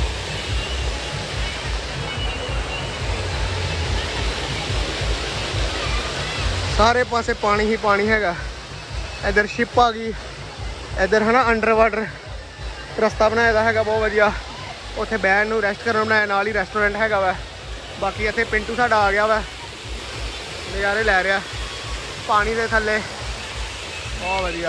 Speaker 1: ਸਾਰੇ ਪਾਸੇ ਪਾਣੀ ਹੀ ਪਾਣੀ ਹੈਗਾ। ਇੱਧਰ ਸ਼ਿਪ ਆ ਗਈ, ਇੱਧਰ ਹੈ ਨਾ ਅੰਡਰ ਵਾਟਰ ਰਸਤਾ ਬਣਾਇਆ ਦਾ ਹੈਗਾ ਬਹੁਤ ਵਧੀਆ। ਉੱਥੇ ਬਹਿਣ ਨੂੰ, ਰੈਸਟ ਕਰਨ ਨੂੰ ਬਣਾਇਆ, ਨਾਲ ਹੀ ਰੈਸਟੋਰੈਂਟ ਹੈਗਾ ਵਾ। ਬਾਕੀ ਇੱਥੇ ਪਿੰਟੂ ਸਾਡਾ ਆ ਗਿਆ ਵਾ, ਨਜ਼ਾਰੇ ਲੈ ਰਿਹਾ ਪਾਣੀ ਦੇ ਥੱਲੇ, ਬਹੁਤ ਵਧੀਆ।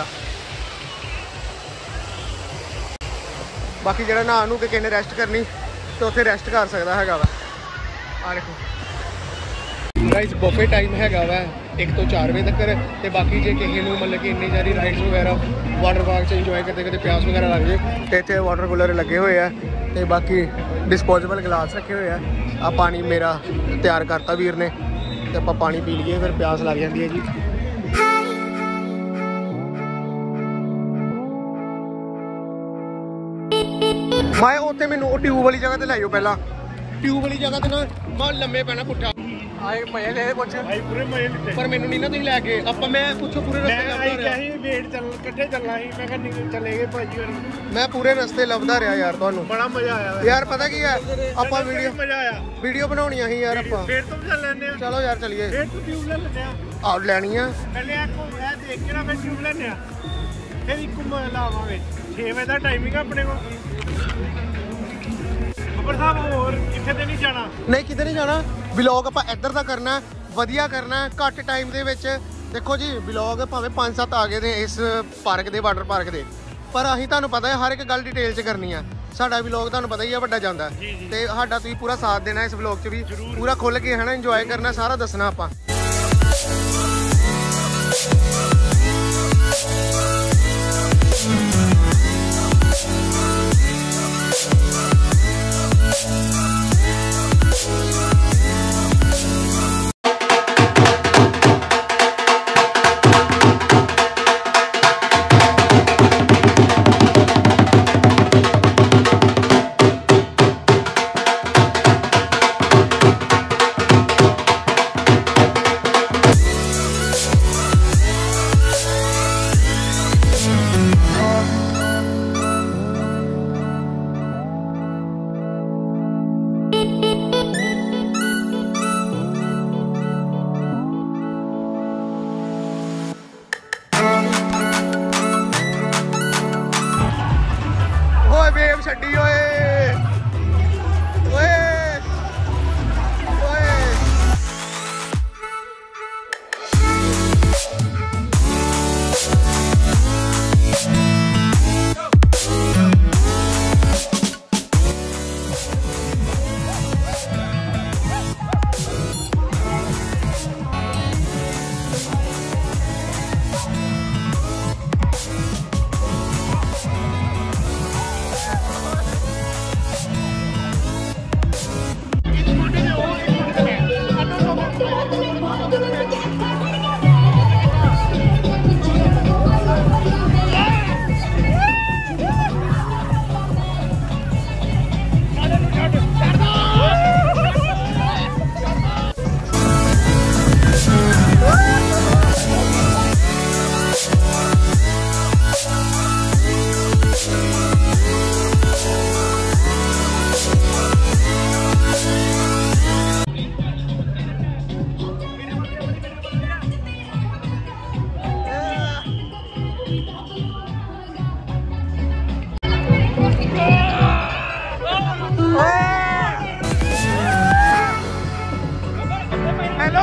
Speaker 1: ਬਾਕੀ ਜਿਹੜਾ ਨਹਾਉਣ ਨੂੰ ਕਿ ਕਿਸੇ ਨੇ ਰੈਸਟ ਕਰਨੀ ਤੇ ਉੱਥੇ ਰੈਸਟ ਕਰ ਸਕਦਾ ਹੈਗਾ ਵਾ। ਆ ਦੇਖੋ ਗਾਇਸ ਬਫੇ ਟਾਈਮ ਹੈਗਾ ਵਾ ਇੱਕ ਤੋਂ ਚਾਰ ਵਜੇ ਤੱਕ। ਤੇ ਬਾਕੀ ਜੇ ਕਿਸੇ ਨੂੰ ਮਤਲਬ ਕਿ ਇੰਨੀ ਸਾਰੀ ਰਾਈਡਸ ਵਗੈਰਾ ਵਾਟਰ ਪਾਰਕ 'ਚ ਇੰਜੋਏ ਕਰਦੇ ਕਰਦੇ ਪਿਆਸ ਵਗੈਰਾ ਲੱਗ ਜੇ ਤੇ ਇੱਥੇ ਵਾਟਰ ਕੂਲਰ ਲੱਗੇ ਹੋਏ ਆ। ਤੇ ਬਾਕੀ ਡਿਸਪੋਜ਼ੇਬਲ ਗਲਾਸ ਰੱਖੇ ਹੋਏ ਆ। ਆ ਪਾਣੀ ਮੇਰਾ ਤਿਆਰ ਕਰਤਾ ਵੀਰ ਨੇ ਤੇ ਆਪਾਂ ਪਾਣੀ ਪੀ ਲਈਏ, ਫਿਰ ਪਿਆਸ ਲੱਗ ਜਾਂਦੀ ਹੈ ਜੀ। ਮੈਂ ਉੱਥੇ ਮੈਨੂੰ ਉਹ ਟਿਊਬ ਵਾਲੀ ਜਗ੍ਹਾ ਤੇ ਲੈ ਜਾਓ ਪਹਿਲਾਂ। ਟਿਊਬ ਵਾਲੀ ਜਗ੍ਹਾ ਤੇ ਨਾ ਮੈਂ ਲੰਮੇ ਪੈਣਾ ਪੁੱਠਾ। ਆਏ ਮਜ਼ੇ ਲੈ ਕੁਛ
Speaker 3: ਆਈ ਪੂਰੇ ਮਜ਼ੇ ਲਿੱਤੇ,
Speaker 1: ਪਰ ਮੈਨੂੰ ਨਹੀਂ ਨਾ ਤੁਸੀਂ ਲੈ ਕੇ ਆਪਾਂ ਮੈਂ ਪੁੱਛੋ ਪੂਰੇ ਰਸਤੇ
Speaker 3: ਮੈਂ ਆਈ
Speaker 1: ਲੱਭਦਾ
Speaker 3: ਕਿਹਾ
Speaker 1: ਰਿਹਾ।
Speaker 3: ਸੀ ਵੇਟ ਚੱਲ ਇਕੱਠੇ ਚੱਲਣਾ ਸੀ, ਮੈਂ ਕਿਹਾ ਨਿਕਲ ਚਲੇ ਗਏ ਭਾਜੀ ਹੋਰ।
Speaker 1: ਮੈਂ ਪੂਰੇ ਰਸਤੇ ਲੱਭਦਾ ਰਿਹਾ ਯਾਰ ਤੁਹਾਨੂੰ।
Speaker 3: ਬੜਾ ਮਜ਼ਾ ਆਇਆ
Speaker 1: ਯਾਰ ਪਤਾ ਕੀ ਹੈ ਆਪਾਂ ਵੀਡੀਓ
Speaker 3: ਮਜ਼ਾ ਆਇਆ,
Speaker 1: ਵੀਡੀਓ ਬਣਾਉਣੀਆਂ ਸੀ ਯਾਰ ਆਪਾਂ।
Speaker 3: ਫੇਰ ਤੋਂ ਚੱਲ ਲੈਂਦੇ ਆ।
Speaker 1: ਚਲੋ ਯਾਰ ਚਲੀਏ।
Speaker 3: ਫੇਰ ਤੋਂ ਟਿਊਬ ਲੈ ਲੈਂਦੇ ਆ।
Speaker 1: ਆਹ ਲੈਣੀ ਆ
Speaker 3: ਪਹਿਲੇ ਆ ਕੋ ਇਹ ਦੇਖ ਕੇ ਨਾ ਫਿਰ ਟਿਊਬ ਲੈਂਦੇ ਆ, ਫਿਰ ਇੱਕ ਲਾਵਾਂਗੇ। ਛੇ ਵਜੇ ਦਾ ਟਾਈਮਿੰਗ ਆ ਆਪਣੇ ਕੋਲ। ਬੱਬਰ ਸਾਹਿਬ ਹੋਰ ਕਿੱਥੇ ਤੇ ਨਹੀਂ ਜਾਣਾ?
Speaker 1: ਨਹੀਂ ਕਿਤੇ ਨਹੀਂ ਜਾਣਾ। ਵਲੌਗ ਆਪਾਂ ਇੱਧਰ ਦਾ ਕਰਨਾ, ਵਧੀਆ ਕਰਨਾ, ਘੱਟ ਟਾਈਮ ਦੇ ਵਿੱਚ। ਦੇਖੋ ਜੀ ਵਲੌਗ ਭਾਵੇਂ ਪੰਜ ਸੱਤ ਆ ਗਏ ਨੇ ਇਸ ਪਾਰਕ ਦੇ, ਵਾਟਰ ਪਾਰਕ ਦੇ, ਪਰ ਅਸੀਂ ਤੁਹਾਨੂੰ ਪਤਾ ਹੈ ਹਰ ਇੱਕ ਗੱਲ ਡਿਟੇਲ 'ਚ ਕਰਨੀ ਆ। ਸਾਡਾ ਵਲੌਗ ਤੁਹਾਨੂੰ ਪਤਾ ਹੀ ਆ ਵੱਡਾ ਜਾਂਦਾ, ਤੇ ਸਾਡਾ ਤੁਸੀਂ ਪੂਰਾ ਸਾਥ ਦੇਣਾ ਇਸ ਵਲੌਗ 'ਚ ਵੀ, ਪੂਰਾ ਖੁੱਲ੍ਹ ਕੇ ਹੈ ਨਾ ਇੰਜੋਏ ਕਰਨਾ, ਸਾਰਾ ਦੱਸਣਾ ਆਪਾਂ।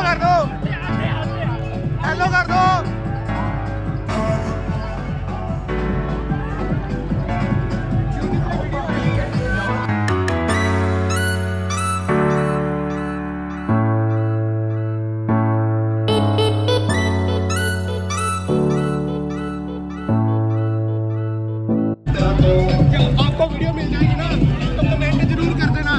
Speaker 1: ਕਰ ਦੋ ਹੈਲੋ ਕਰ ਦੋ आपको वीडियो मिल जाएगी ना तो कमेंट जरूर कर देना।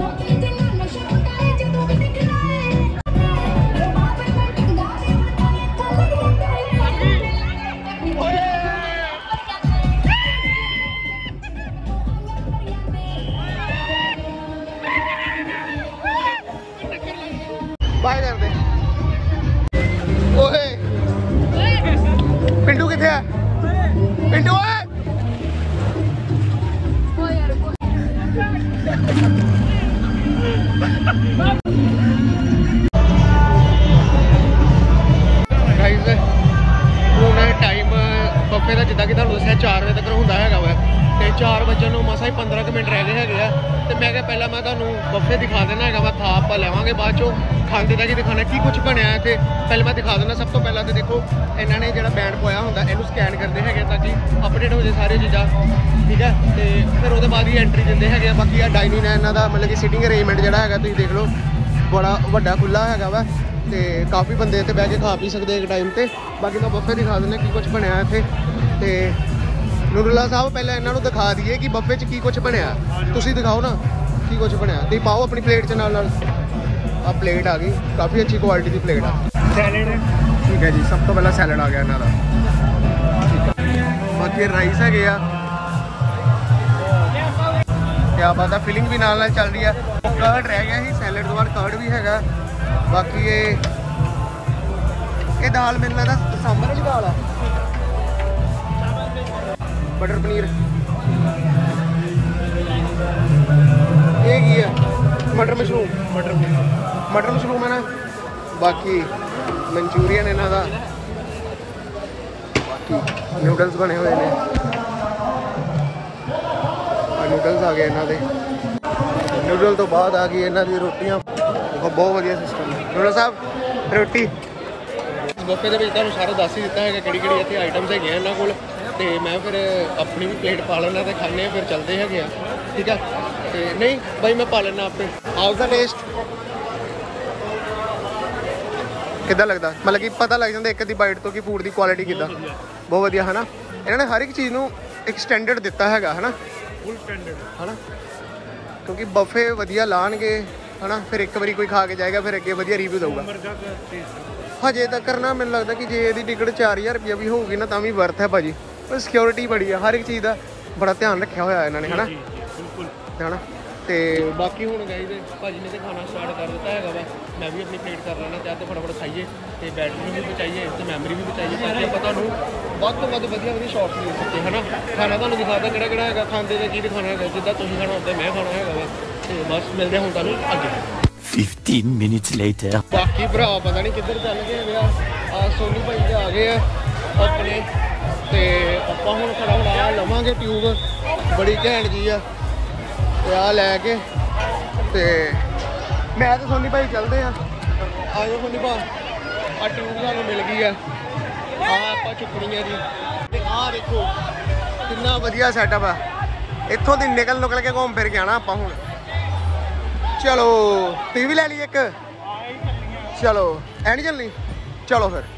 Speaker 1: बाय कर दे। ओए पिंटू किथे है? पिंटू ओए गाइस ਹੁਣ ਟਾਈਮ ਬੱਫੇ ਦਾ ਜਿੱਦਾਂ ਕਿ ਤੁਹਾਨੂੰ ਦੱਸਿਆ ਚਾਰ ਵਜੇ ਤੱਕ ਹੁੰਦਾ ਹੈਗਾ ਵਾ ਤੇ ਚਾਰ ਵਜੇ ਨੂੰ ਮਸਾਂ ਹੀ ਪੰਦਰਾਂ ਕੁ ਮਿੰਟ ਰਹਿ ਗਏ ਹੈਗੇ ਆ ਤੇ ਮੈਂ ਕਿਹਾ ਪਹਿਲਾਂ ਮੈਂ ਤੁਹਾਨੂੰ ਬੱਫੇ ਦਿਖਾ ਦੇਣਾ ਹੈਗਾ ਵਾ ਖਾ ਆਪਾਂ ਲੈਵਾਂਗੇ ਬਾਅਦ ਚੋਂ ਖਾਂਦੇ ਦਾ ਕੀ ਦਿਖਾਣਾ ਕੀ ਕੁਝ ਬਣਿਆ ਇੱਥੇ ਪਹਿਲਾਂ ਮੈਂ ਦਿਖਾ ਦੇਣਾ ਸਭ ਤੋਂ ਪਹਿਲਾਂ ਤੇ ਦੇਖੋ ਇਹਨਾਂ ਨੇ ਜਿਹੜਾ ਬੈਂਡ ਪਾਇਆ ਹੁੰਦਾ ਇਹਨੂੰ ਸਕੈਨ ਕਰਦੇ ਹੈਗੇ ਤਾਂ ਕਿ ਅਪਡੇਟ ਹੋ ਜਾਏ ਸਾਰੀਆਂ ਚੀਜ਼ਾਂ ਠੀਕ ਹੈ ਤੇ ਫਿਰ ਉਹਦੇ ਬਾਅਦ ਹੀ ਐਂਟਰੀ ਦਿੰਦੇ ਹੈਗੇ ਆ ਬਾਕੀ ਆ ਡਾਈਨਿੰਗ ਹੈ ਇਹਨਾਂ ਦਾ ਮਤਲਬ ਕਿ ਸਿਟਿੰਗ ਅਰੇਂਜਮੈਂਟ ਜਿਹੜਾ ਹੈਗਾ ਤੁਸੀਂ ਦੇਖ ਲਓ ਬੜਾ ਵੱਡਾ ਖੁੱਲਾ ਹੈਗਾ ਵਾ ਤੇ ਕਾਫੀ ਬੰਦੇ ਇੱਥੇ ਬਹਿ ਕੇ ਖਾ ਪੀ ਸਕਦੇ ਇੱਕ ਟਾਈਮ ਤੇ ਬਾਕੀ ਮੈਂ ਬੱਫੇ ਦਿਖਾ ਦਿੰਦਾ ਕੀ ਕੁਝ ਬਣਿਆ ਇੱਥੇ ਤੇ ਨੂਰੁੱਲਾ ਸਾਹਿਬ ਪਹਿਲਾਂ ਇਹਨਾਂ ਨੂੰ ਦਿਖਾ ਦਈਏ ਕਿ ਬੱਫੇ 'ਚ ਕੀ ਕੁਝ ਬਣਿਆ ਤੁਸੀਂ ਦਿਖਾਓ ਨਾ ਕੀ ਕੁਝ ਬਣਿਆ ਤੁਸੀਂ ਪਾਓ ਆਪਣੀ ਪਲੇਟ 'ਚ ਨਾਲ ਨਾਲ ਆ ਪਲੇਟ ਆ ਗਈ ਕਾਫੀ ਅੱਛੀ ਕੁਆਲਿਟੀ ਦੀ ਪਲੇਟ ਆ
Speaker 3: ਸੈਲਡ
Speaker 1: ਠੀਕ ਹੈ ਜੀ ਸਭ ਤੋਂ ਪਹਿਲਾਂ ਸੈਲਡ ਆ ਗਿਆ ਇਹਨਾਂ ਦਾ ਠੀਕ ਹੈ ਬਾਕੀ ਰਾਈਸ ਹੈਗੇ ਆ ਕਿਆ ਬਾਤ ਆ ਫਿਲਿੰਗ ਵੀ ਨਾਲ ਨਾਲ ਚੱਲ ਰਹੀ ਆ ਕਰਡ ਰਹਿ ਗਿਆ ਸੀ ਸੈਲਡ ਤੋਂ ਬਾਅਦ ਕਰਡ ਵੀ ਹੈਗਾ ਬਾਕੀ ਇਹ ਇਹ ਦਾਲ ਮੈਨੂੰ ਲੱਗਦਾ ਸਾਂਬਰ ਵਾਲੀ ਦਾਲ ਆ ਬਟਰ ਪਨੀਰ ਇਹ ਕੀ ਆ ਮਟਰ ਮਸ਼ਰੂਮ ਮਟਰ ਮਟਰ ਮਸ਼ਰੂਮ ਹੈ ਨਾ ਬਾਕੀ ਮਨਚੂਰੀਅਨ ਇਹਨਾਂ ਦਾ ਬਾਕੀ ਨੂਡਲਸ ਬਣੇ ਹੋਏ ਨੇ ਨੂਡਲਸ ਆ ਗਏ ਇਹਨਾਂ ਦੇ ਨੂਡਲ ਤੋਂ ਬਾਅਦ ਆ ਗਈ ਇਹਨਾਂ ਦੀ ਰੋਟੀਆਂ ਬਹੁਤ ਵਧੀਆ ਸਿਸਟਮ ਹੈ ਨੂਡਲ ਸਾਹਿਬ ਰੋਟੀ ਬੱਫੇ ਦੇ ਵਿੱਚ ਤੁਹਾਨੂੰ ਸਾਰਾ ਦੱਸ ਹੀ ਦਿੱਤਾ ਹੈਗਾ ਕਿਹੜੀ ਕਿਹੜੀ ਇੱਥੇ ਆਈਟਮਸ ਹੈਗੀਆਂ ਇਹਨਾਂ ਕੋਲ ਤੇ ਮੈਂ ਫਿਰ ਆਪਣੀ ਵੀ ਪਲੇਟ ਪਾ ਲੈਣਾ ਤੇ ਖਾਣੇ ਆ ਫਿਰ ਚੱਲਦੇ ਹੈਗੇ ਆ ਠੀਕ ਆ ਤੇ ਨਹੀਂ ਬਾਈ ਮੈਂ ਪਾ ਲੈਣਾ ਆਪੇ ਹਾਊਸ ਦਾ ਟੇਸਟ ਕਿੱਦਾਂ ਲੱਗਦਾ ਮਤਲਬ ਕਿ ਪਤਾ ਲੱਗ ਜਾਂਦਾ ਇੱਕ ਅੱਧੀ ਬਾਈਟ ਤੋਂ ਕਿ ਫੂਡ ਦੀ ਕੁਆਲਿਟੀ ਕਿੱਦਾਂ ਬਹੁਤ ਵਧੀਆ ਹੈ ਨਾ ਇਹਨਾਂ ਨੇ ਹਰ ਇੱਕ ਚੀਜ਼ ਨੂੰ ਇੱਕ ਸਟੈਂਡਰਡ ਦਿੱਤਾ ਹੈਗਾ ਹੈ ਨਾ
Speaker 3: ਫੁੱਲ ਸਟੈਂਡਰਡ
Speaker 1: ਹੈ ਨਾ ਕਿਉਂਕਿ ਬੱਫੇ ਵਧੀਆ ਲਾਣਗੇ ਹੈ ਨਾ ਫਿਰ ਇੱਕ ਵਾਰੀ ਕੋਈ ਖਾ ਕੇ ਜਾਏਗਾ ਫਿਰ ਅੱਗੇ ਵਧੀਆ ਰਿਵਿਊ ਦਊਗਾ ਹਜੇ ਤੱਕ ਕਰਨਾ ਮੈਨੂੰ ਲੱਗਦਾ ਕਿ ਜੇ ਇਹਦੀ ਟਿਕਟ ਚਾਰ ਹਜ਼ਾਰ ਰੁਪਇਆ ਵੀ ਹੋਊਗੀ ਨਾ ਤਾਂ ਵੀ ਵਰਥ ਹੈ ਭਾਜੀ ਪਰ ਸਿਕਿਉਰਿਟੀ ਬੜੀ ਆ ਹਰ ਇੱਕ ਚੀਜ਼ ਦਾ ਬੜਾ ਧਿਆਨ ਰੱਖਿਆ ਹੋਇਆ ਇਹਨਾਂ ਨੇ ਹੈ ਨਾ
Speaker 3: ਬਿਲਕੁਲ
Speaker 1: ਹੈ ਨਾ ਤੇ ਬਾਕੀ ਹੁਣ ਗਾਈਜ਼ ਭਾਜੀ ਨੇ ਤੇ ਖਾਣਾ ਸਟਾਰਟ ਕਰ ਦਿੱਤਾ ਹੈਗਾ ਵਾ ਮੈਂ ਵੀ ਆਪਣੀ ਪਲੇਟ ਕਰ ਲੈਣਾ ਚਾਹ ਤੇ ਫਟਾਫਟ ਖਾਈਏ ਤੇ ਬੈਟਰੀ ਵੀ ਬਚਾਈਏ ਤੇ ਮੈਮਰੀ ਵੀ ਬਚਾਈਏ ਤਾਂ ਕਿ ਆਪਾਂ ਤੁਹਾਨੂੰ ਵੱਧ ਤੋਂ ਵੱਧ ਵਧੀਆ ਵਧੀਆ ਸ਼ਾਰਟਸ ਮਿਲ ਸਕੇ ਹੈ ਨਾ ਖਾਣਾ ਤੁਹਾਨੂੰ ਦਿਖਾਦਾ ਕਿਹੜਾ ਕਿਹੜਾ ਹੈਗਾ ਖਾਂਦੇ ਦਾ ਕੀ ਦਿਖਾਉਣਾ ਹੈਗਾ ਜਿੱਦਾਂ ਤੁਸੀਂ ਖਾਣਾ ਹੁੰਦਾ ਮੈਂ ਖਾਣਾ ਹੈਗਾ ਵਾ ਤੇ ਬਸ ਮਿਲਦੇ ਹੁਣ ਤੁਹਾਨੂੰ ਅੱਗੇ
Speaker 6: fifteen minutes later
Speaker 1: ਬਾਕੀ ਭਰਾ ਪਤਾ ਨਹੀਂ ਕਿੱਧਰ ਚੱਲ ਗਏ ਹੈਗੇ ਆ ਆ ਸੋਨੀ ਭਾਈ ਦੇ ਆ ਗਏ ਆ ਆਪਣੇ ਤੇ ਆਪਾਂ ਹੁਣ ਫਟਾਫਟ ਆ ਲਵਾਂਗੇ ਟਿਊਬ ਬੜੀ ਘੈਂਟ ਜੀ ਆ ਤੇ ਆ ਲੈ ਕੇ ਤੇ ਮੈਂ ਤੇ ਸੋਨੀ ਭਾਈ ਚੱਲਦੇ ਆ ਆਜੋ ਸੋਨੀ ਭਾ ਆ ਟਿਊਬ ਸਾਨੂੰ ਮਿਲ ਗਈ ਆ ਆ ਆਪਾਂ ਚੁੱਕਣੀ ਆ ਜੀ ਤੇ ਆ ਦੇਖੋ ਕਿੰਨਾ ਵਧੀਆ ਸੈਟਅਪ ਆ ਇੱਥੋਂ ਦੀ ਨਿਕਲ ਨਿਕਲ ਕੇ ਘੁੰਮ ਫਿਰ ਕੇ ਆਣਾ ਆਪਾਂ ਹੁਣ ਚਲੋ ਟੀ ਵੀ ਲੈ ਲਈ ਇੱਕ ਚਲੋ ਐ ਨਹੀਂ ਚੱਲਣੀ ਚਲੋ ਫਿਰ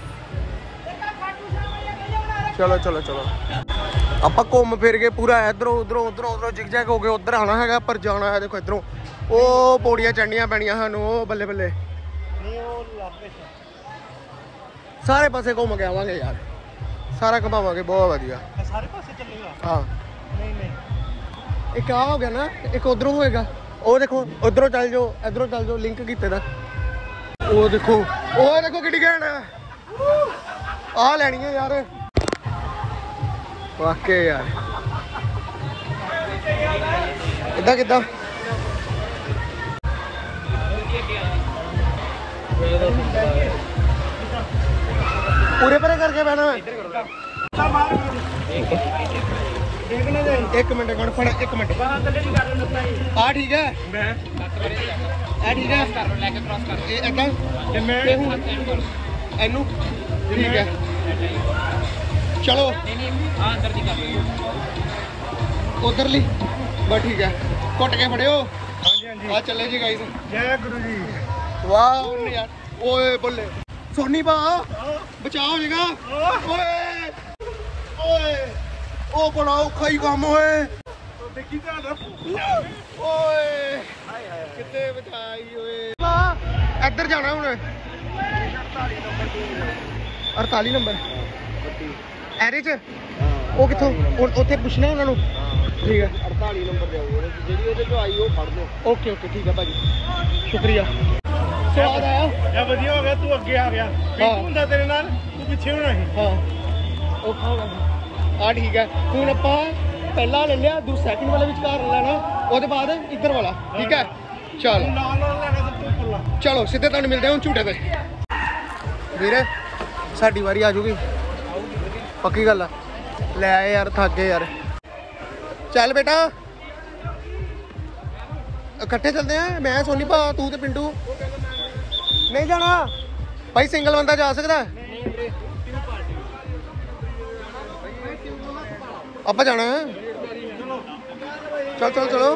Speaker 1: ਚਲੋ ਚਲੋ ਚਲੋ ਆਪਾਂ ਘੁੰਮ ਫਿਰ ਕੇ ਪੂਰਾ ਇਧਰੋਂ ਉਧਰੋਂ ਉਧਰੋਂ ਉਧਰੋਂ ਜਿਗ ਜੈਗ ਹੋ ਕੇ ਉਧਰ ਆਉਣਾ ਹੈਗਾ ਪਰ ਜਾਣਾ ਹੈ ਦੇਖੋ ਇਧਰੋਂ ਉਹ ਪੌੜੀਆਂ ਚੜਨੀਆਂ ਪੈਣੀਆਂ ਸਾਨੂੰ ਉਹ ਬੱਲੇ ਬੱਲੇ ਸਾਰੇ ਪਾਸੇ ਘੁੰਮ ਕੇ ਆਵਾਂਗੇ ਯਾਰ ਸਾਰਾ ਘੁਮਾਵਾਂਗੇ ਬਹੁਤ ਵਧੀਆ
Speaker 3: ਸਾਰੇ ਪਾਸੇ ਚੱਲੇਗਾ
Speaker 1: ਹਾਂ
Speaker 3: ਨਹੀਂ ਨਹੀਂ
Speaker 1: ਇੱਕ ਆ ਹੋ ਗਿਆ ਨਾ ਇੱਕ ਉਧਰੋਂ ਹੋਏਗਾ ਉਹ ਦੇਖੋ ਉਧਰੋਂ ਚੱਲ ਜਾਓ ਇਧਰੋਂ ਚੱਲ ਜਾਓ ਲਿੰਕ ਕੀਤੇ ਦਾ ਉਹ ਦੇਖੋ ਉਹ ਦੇਖੋ ਕਿੱਡੀ ਘੈਂਟ ਆ ਲੈਣੀ ਹੈ ਯਾਰ ਵਾਕੇ ਯਾਰ ਕਿੱਦਾਂ ਕਿੱਦਾਂ ਪੂਰੇ ਪਰੇ ਕਰਕੇ ਬਹਿਣਾ
Speaker 3: ਇੱਕ ਨਾ ਜਾਈ
Speaker 1: ਇੱਕ ਮਿੰਟ ਕੋਣ ਫੜ ਇੱਕ ਮਿੰਟ
Speaker 2: ਬਾਹਰ ਥੱਲੇ ਨਹੀਂ ਕਰ ਲੱਤਾਂ ਹੀ
Speaker 1: ਆ ਠੀਕ ਹੈ
Speaker 3: ਮੈਂ
Speaker 1: ਆ ਠੀਕ ਹੈ
Speaker 2: ਕਰ ਲੈ ਕੇ ਕ੍ਰਾਸ ਕਰ
Speaker 1: ਇਹ ਏਦਾਂ
Speaker 3: ਤੇ ਮੈਂ
Speaker 1: ਤੇ ਹੁਣ ਇਹਨੂੰ ਠੀਕ ਹੈ ਚਲੋ
Speaker 2: ਨਹੀਂ ਨਹੀਂ ਹਾਂ ਅੰਦਰ ਦੀ ਕਰ ਲਓ
Speaker 1: ਉਧਰਲੀ ਬਸ ਠੀਕ ਹੈ ਘੁੱਟ ਕੇ ਫੜਿਓ
Speaker 3: ਹਾਂਜੀ ਹਾਂਜੀ
Speaker 1: ਆ ਚੱਲੇ ਜੀ ਗਾਈਸ
Speaker 3: ਜੈ ਗੁਰੂ ਜੀ
Speaker 1: ਵਾਹ ਉਹਨੇ ਯਾਰ ਓਏ ਬੱਲੇ ਸੋਨੀ ਬਾ ਬਚਾ ਹੋ ਜਾਏਗਾ ਓਏ ਓਏ ਉਹ ਬੜਾ ਔਖਾ ਹੀ ਕੰਮ ਓਏ
Speaker 3: ਦੇਖੀ ਤਾਂ
Speaker 1: ਓਏ ਕਿੱਥੇ ਬਚਾਈ ਓਏ ਇੱਧਰ ਜਾਣਾ ਹੁਣ ਅੜਤਾਲੀ ਨੰਬਰ ਐਰੇ ਚ ਉਹ ਕਿੱਥੋਂ ਉਹ- ਉੱਥੇ ਪੁੱਛਣਾ ਉਹਨਾਂ ਨੂੰ ਠੀਕ ਹੈ
Speaker 5: ਅੜਤਾਲੀ ਨੰਬਰ ਜਾਊਗਾ ਜਿਹੜੀ ਉਹਦੇ ਚੋਂ ਆਈ ਉਹ ਫੜ ਲਓ।
Speaker 1: ਓਕੇ ਓਕੇ ਠੀਕ ਹੈ ਭਾਜੀ ਸ਼ੁਕਰੀਆ ਸਵਾਦ ਆਇਆ
Speaker 3: ਇਹ ਵਧੀਆ ਹੋ ਗਿਆ ਤੂੰ ਅੱਗੇ ਆ ਗਿਆ ਪਿੰਟੂ ਹੁੰਦਾ ਤੇਰੇ ਨਾਲ ਤੂੰ ਪਿੱਛੇ ਹੋਣਾ ਸੀ
Speaker 1: ਹਾਂ ਔਖਾ ਹੋ ਗਿਆ ਆ ਠੀਕ ਹੈ ਹੁਣ ਆਪਾਂ ਪਹਿਲਾ ਲੈ ਲਿਆ ਦੂ ਸੈਕਿੰਡ ਵਾਲੇ ਵਿਚਕਾਰ ਲੈਣਾ ਉਹਦੇ ਬਾਅਦ ਇੱਧਰ ਵਾਲਾ ਠੀਕ ਹੈ ਚਲ
Speaker 3: ਤੂੰ ਨਾਲ ਨਾਲ ਲੈਣਾ ਸਭ ਤੋਂ ਉੱਪਰਲਾ
Speaker 1: ਚਲੋ ਸਿੱਧੇ ਤੁਹਾਨੂੰ ਮਿਲਦੇ ਹਾਂ ਹੁਣ ਝੂਟੇ ਤੇ ਵੀਰੇ ਸਾਡੀ ਵਾਰੀ ਆ ਜੂਗੀ ਪੱਕੀ ਗੱਲ ਆ ਲੈ ਆਏ ਯਾਰ ਥੱਕ ਗਏ ਯਾਰ ਚੱਲ ਬੇਟਾ ਇਕੱਠੇ ਚੱਲਦੇ ਆ ਮੈਂ ਸੋਨੀ ਭਾ ਤੂੰ ਤੇ ਪਿੰਟੂ ਨਹੀਂ ਜਾਣਾ ਭਾਈ ਸਿੰਗਲ ਬੰਦਾ ਜਾ ਸਕਦਾ ਆਪਾਂ ਜਾਣਾ ਚਲ ਚਲ ਚਲੋ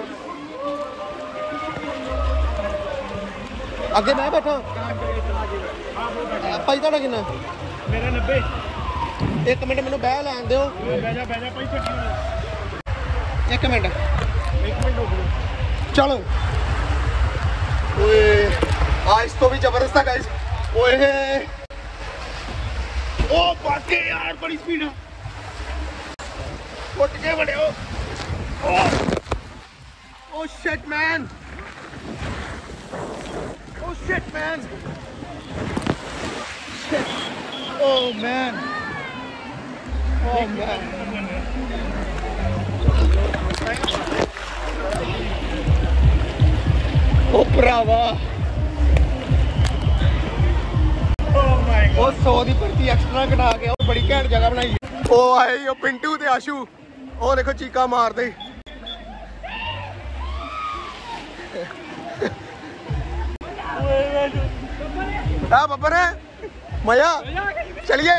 Speaker 1: ਅੱਗੇ ਮੈਂ ਬੈਠਾ ਭਾਈ ਤੁਹਾਡਾ ਕਿੰਨਾ
Speaker 3: ਮੇਰਾ ਨੱਬੇ
Speaker 1: ਇੱਕ ਮਿੰਟ ਮੈਨੂੰ ਬਹਿ ਲੈਣ ਦਿਓ
Speaker 3: ਬਹਿ ਜਾ ਬਹਿ ਜਾ ਭਾਈ ਛੱਡੀ
Speaker 1: ਇੱਕ ਮਿੰਟ
Speaker 3: ਇੱਕ ਮਿੰਟ ਰੁਕ
Speaker 1: ਚਲੋ ਓਏ ਆ ਇਸ ਤੋਂ ਵੀ ਜ਼ਬਰਦਸਤ ਹੈ ਗਾਇਸ ਓਏ
Speaker 3: ਉਹ ਬਾਕੇ ਯਾਰ ਬੜੀ ਸਪੀਡ ਆ
Speaker 1: ਉੱਠ ਕੇ ਵੜਿਓ ਓ ਸ਼ਿਟ ਮੈਨ ਓ ਸ਼ਿਟ ਮੈਨ ਓ ਮੈਨ ਓ ਮੈਨ ਓ ਭਰਾਵਾ
Speaker 3: ਓ ਮਾਈ
Speaker 1: ਉਹ ਸੌ ਦੀ ਭਰਤੀ ਐਕਸਟਰਾ ਕਟਾ ਕੇ ਉਹ ਬੜੀ ਘੈਂਟ ਜਗ੍ਹਾ ਬਣਾਈ ਉਹ ਆਏ ਉਹ ਪਿੰਟੂ ਤੇ ਆਸ਼ੂ ਉਹ ਦੇਖੋ ਚੀਕਾ ਮਾਰਦੇ ਆ ਬੱਬਰ ਮਜ਼ਾ ਚਲਿਏ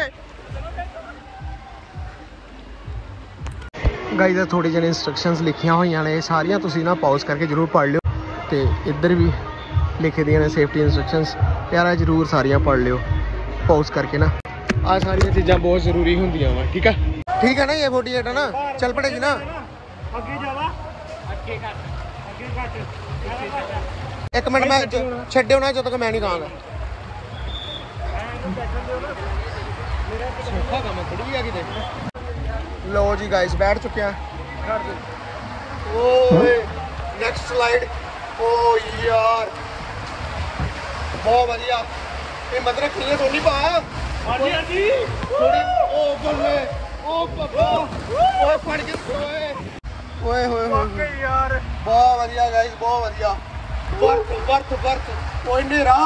Speaker 1: ਗਾਈਜ਼ ਦਾ ਥੋੜੀ ਜਿਹੀ ਇਨਸਟਰਕਸ਼ਨਸ ਲਿਖੀਆਂ ਹੋਈਆਂ ਨੇ ਸਾਰੀਆਂ ਤੁਸੀਂ ਨਾ ਪਾਜ਼ ਕਰਕੇ ਜ਼ਰੂਰ ਪੜ੍ਹ ਲਿਓ ਤੇ ਇੱਧਰ ਵੀ ਲਿਖੇ ਦੀਆਂ ਨੇ ਸੇਫਟੀ ਇਨਸਟਰਕਸ਼ਨਸ ਯਾਰ ਜ਼ਰੂਰ ਸਾਰੀਆਂ ਪੜ੍ਹ ਲਿਓ ਪਾਜ਼ ਕਰਕੇ ਨਾ ਆ ਸਾਰੀਆਂ ਚੀਜ਼ਾਂ ਬਹੁਤ ਜ਼ਰੂਰੀ ਹੁੰਦੀਆਂ ਵਾ ਠੀਕ ਆ ਠੀਕ ਹੈ ਨਾ ਇਹ ਅਠਾਰਟੀ ਹੈ ਨਾ ਚੱਲ ਪੜੇਗੀ ਨਾ
Speaker 3: ਅੱਗੇ ਜਾਵਾ ਅੱਗੇ ਘੱਟ ਅੱਗੇ ਘੱਟ
Speaker 1: ਇੱਕ ਮਿੰਟ ਮੈਂ ਛੱਡਿਓ ਨਾ ਜਦੋਂ ਤੱਕ ਮੈਂ ਨਹੀਂ ਕਹਾਂਗਾ ਸੌਖਾ ਕੰਮ ਥੋੜੀ ਆ ਕਿਤੇ ਲੋ ਜੀ ਗਾਇਸ ਬੈਠ ਚੁੱਕੇ ਆ ਓਏ ਨੈਕਸਟ ਸਲਾਈਡ ਓ ਯਾਰ ਬਹੁਤ ਵਧੀਆ ਇਹ ਮਦਰ ਖੀਏ ਸੋਨੀ ਪਾ
Speaker 3: ਹਾਂਜੀ ਹਾਂਜੀ
Speaker 1: ਥੋੜੀ ਓ ਬੱਲੇ ਓ ਬੱਬਾ ਓਏ ਫੜ ਕੇ ਓਏ ਓਏ ਹੋਏ ਹੋਏ
Speaker 3: ਓਕੇ ਯਾਰ
Speaker 1: ਬਹੁਤ ਵਧੀਆ ਗਾਇਸ ਬਹੁਤ ਵਧੀਆ ਵਰਤ ਵਰਤ ਵਰਤ ਓਏ ਨੇਰਾ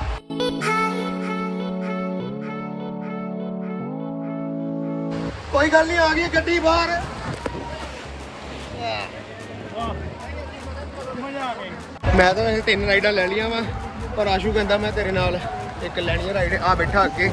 Speaker 1: ਕੋਈ ਗੱਲ ਨਹੀਂ ਆ ਗਈ ਗੱਡੀ ਬਾਹਰ
Speaker 3: ਮਜ਼ਾ ਆ ਗਿਆ
Speaker 1: ਮੈਂ ਤਾਂ ਵੈਸੇ ਤਿੰਨ ਰਾਈਡਾਂ ਲੈ ਲਈਆਂ ਵਾ ਪਰ ਆਸ਼ੂ ਕਹਿੰਦਾ ਮੈਂ ਤੇਰੇ ਨਾਲ ਇੱਕ ਲੈਣੀ ਹੈ ਰਾਈਡ ਆ ਬੈਠਾ ਅੱਗੇ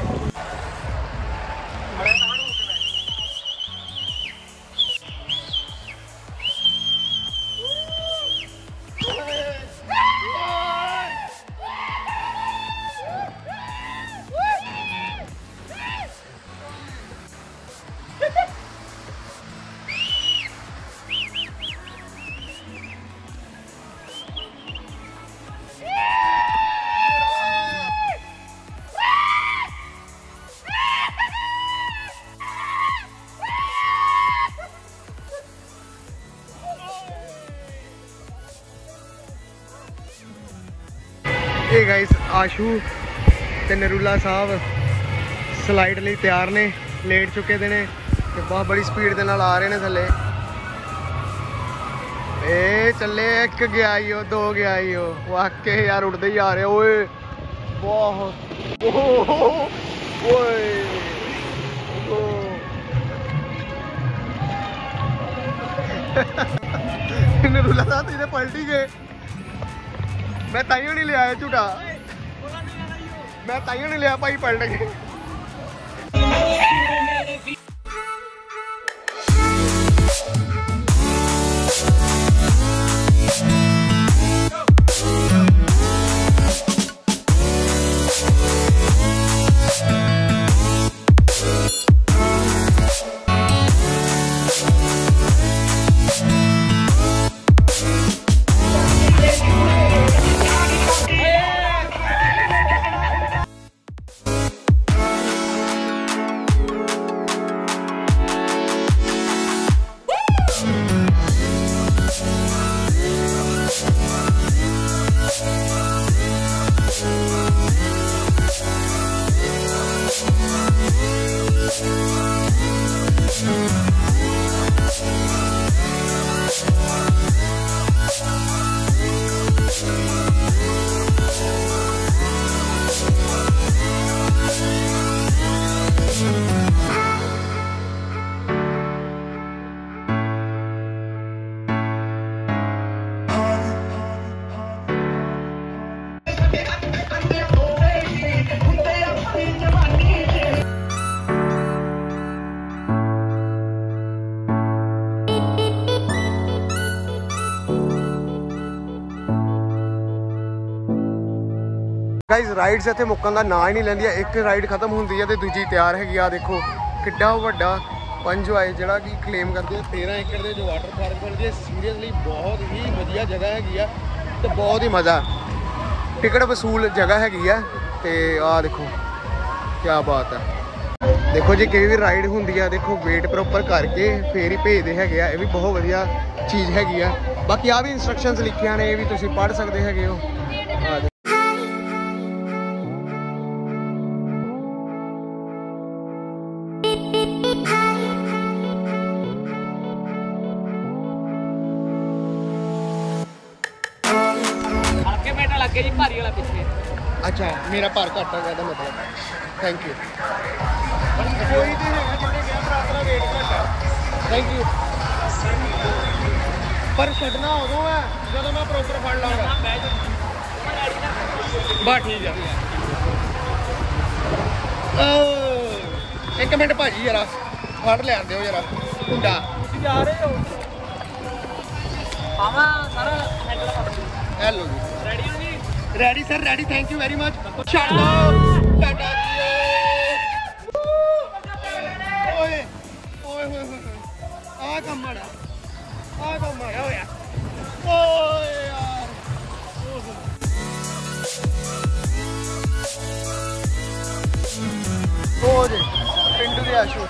Speaker 1: ਇਹ ਗਾਇਸ ਆਸ਼ੂ ਤੇ ਨਰੂਲਾ ਸਾਹਿਬ ਸਲਾਈਡ ਲਈ ਤਿਆਰ ਨੇ ਲੇਟ ਚੁੱਕੇ ਦੇ ਨੇ ਤੇ ਬਹੁਤ ਬੜੀ ਸਪੀਡ ਦੇ ਨਾਲ ਆ ਰਹੇ ਨੇ ਥੱਲੇ ਏ ਚੱਲੇ ਇੱਕ ਗਿਆ ਈ ਉਹ ਦੋ ਗਿਆ ਈ ਉਹ ਵਾਕਈ ਯਾਰ ਉੱਡਦੇ ਹੀ ਆ ਰਹੇ ਓਏ ਬਹੁਤ ਓਏ नरूला साहब तेरे पलटी गए। मैं ताइयों नहीं लिया झूठा, मैं ताइयों नहीं लिया भाई पलट गए। गाइस राइड्स इत्थे मुक्कन दा नाम ही नहीं लैंदी। एक राइड खत्म होंदी है तो दूजी तैयार हैगी आ देखो किड्डा वड्डा पंजवाए जिहड़ा कि क्लेम करते हैं तेरह एकड़ के जो वाटर पार्क बनती है। सीरीयसली बहुत ही वधिया जगह हैगी आ ते बहुत ही मज़ा, टिकट वसूल जगह हैगी आ ते आ देखो क्या बात है। देखो जी कोई भी राइड होंदी है देखो वेट प्रॉपर करके फिर ही भेजते हैगे आ, ये भी बहुत वधिया चीज़ हैगी आ। बाकी आ भी इंस्ट्रक्शनस लिखिया ने, ये भी तुसीं पढ़ सकते हैगे हो।
Speaker 2: लगे जी भारी वाला पीछे।
Speaker 1: अच्छा मेरा भार घट है कहता मतलब थैंक यू। कोई तो है जिन्हें गया बराबर वेट घट है थैंक यू। पर छड्डना उदों है जब मैं प्रॉपर फड़ लांगा। बस ठीक है एक मिनट भाजी जरा फड़ लैन दो जरा कुंडा
Speaker 2: जा रहे हो पावा सारा हैंडल
Speaker 1: हेलो जी
Speaker 2: रेडी हो जी?
Speaker 1: Ready sir ready thank you very much. छड़ दो टाटा जी। ओए ओए होए आ काम माड़ा आ काम माड़ा होया ओए यार ओ जी पिंडू दे आशू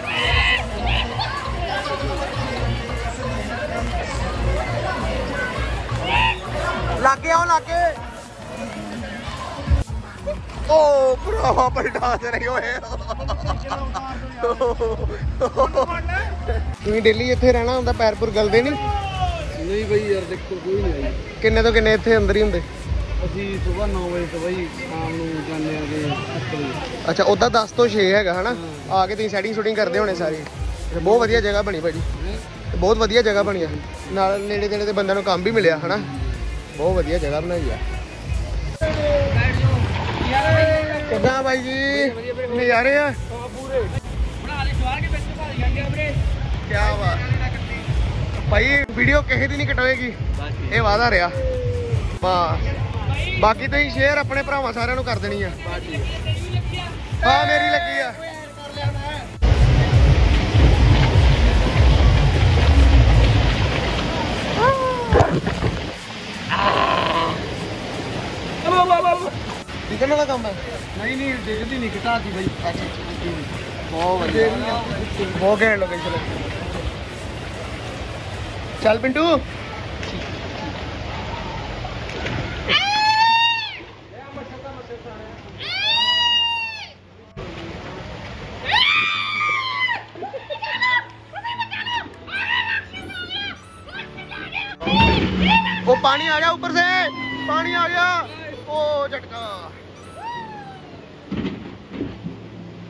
Speaker 1: लागे आओ लागे। ओ भरावा पलटा दे रहे होए तुसीं डेली इत्थे रहना हुंदा पैरपुर गलदे नहीं?
Speaker 5: नहीं भाई यार देखो कोई नहीं आई।
Speaker 1: किन्ने तो किन्ने इत्थे अंदर ही हुंदे?
Speaker 5: ਅਸੀਂ ਸਵੇਰ नौ ਵਜੇ ਤੋਂ ਭਾਈ ਸ਼ਾਮ ਨੂੰ ਜਾਂਦੇ ਆਗੇ ਸੱਤ ਵਜੇ।
Speaker 1: ਅੱਛਾ ਉਦਾਂ ਦਸ ਤੋਂ ਛੇ ਹੈਗਾ ਹਨਾ ਆ ਕੇ ਤੁਸੀਂ ਸੈਟਿੰਗ ਸ਼ੂਟਿੰਗ ਕਰਦੇ ਹੋਣੇ ਸਾਰੀ। ਤੇ ਬਹੁਤ ਵਧੀਆ ਜਗ੍ਹਾ ਬਣੀ ਭਾਜੀ, ਬਹੁਤ ਵਧੀਆ ਜਗ੍ਹਾ ਬਣੀ ਆ, ਨਾਲ ਨੇੜੇ ਤੇੜੇ ਦੇ ਬੰਦਿਆਂ ਨੂੰ ਕੰਮ ਵੀ ਮਿਲਿਆ ਹਨਾ। ਬਹੁਤ ਵਧੀਆ ਜਗ੍ਹਾ ਬਣਾਈ ਆ। ਕਿੱਦਾਂ ਬਾਈ ਜੀ ਨਜ਼ਾਰੇ ਆ
Speaker 2: ਪੂਰੇ ਬਣਾ ਦੇ ਸਵਾਰ ਕੇ ਵਿੱਚ ਭਾਰੀ ਜਾਂਦੇ ਆ ਵੀਰੇ।
Speaker 1: ਕੀ ਬਾਤ ਭਾਈ ਵੀਡੀਓ ਕਿਸੇ ਦੀ ਨਹੀਂ ਕਟਾਏਗੀ ਇਹ ਵਾਅਦਾ ਰਿਹਾ। ਬਸ ਬਾਕੀ ਤੁਸੀਂ ਸ਼ੇਅਰ ਆਪਣੇ ਭਰਾਵਾਂ ਸਾਰਿਆਂ ਨੂੰ ਕਰ ਦੇਣੀ ਆ। ਹਾਂ ਮੇਰੀ ਲੱਗੀ ਆ। ਨਿਕਲਣ ਵਾਲਾ ਕੰਮ ਹੈ?
Speaker 5: ਨਹੀਂ ਨਹੀਂ ਡਿੱਗਦੀ ਨਹੀਂ ਘਟਾਤੀ ਬਾਈ।
Speaker 1: ਬਹੁਤ ਵਧੀਆ ਬਹੁਤ ਘੈਂਟ ਲੋਕੇਸ਼ਨ ਹੈ। ਚੱਲ ਪਿੰਟੂ वो पानी आ गया ऊपर से, पानी आ गया। ओ झटका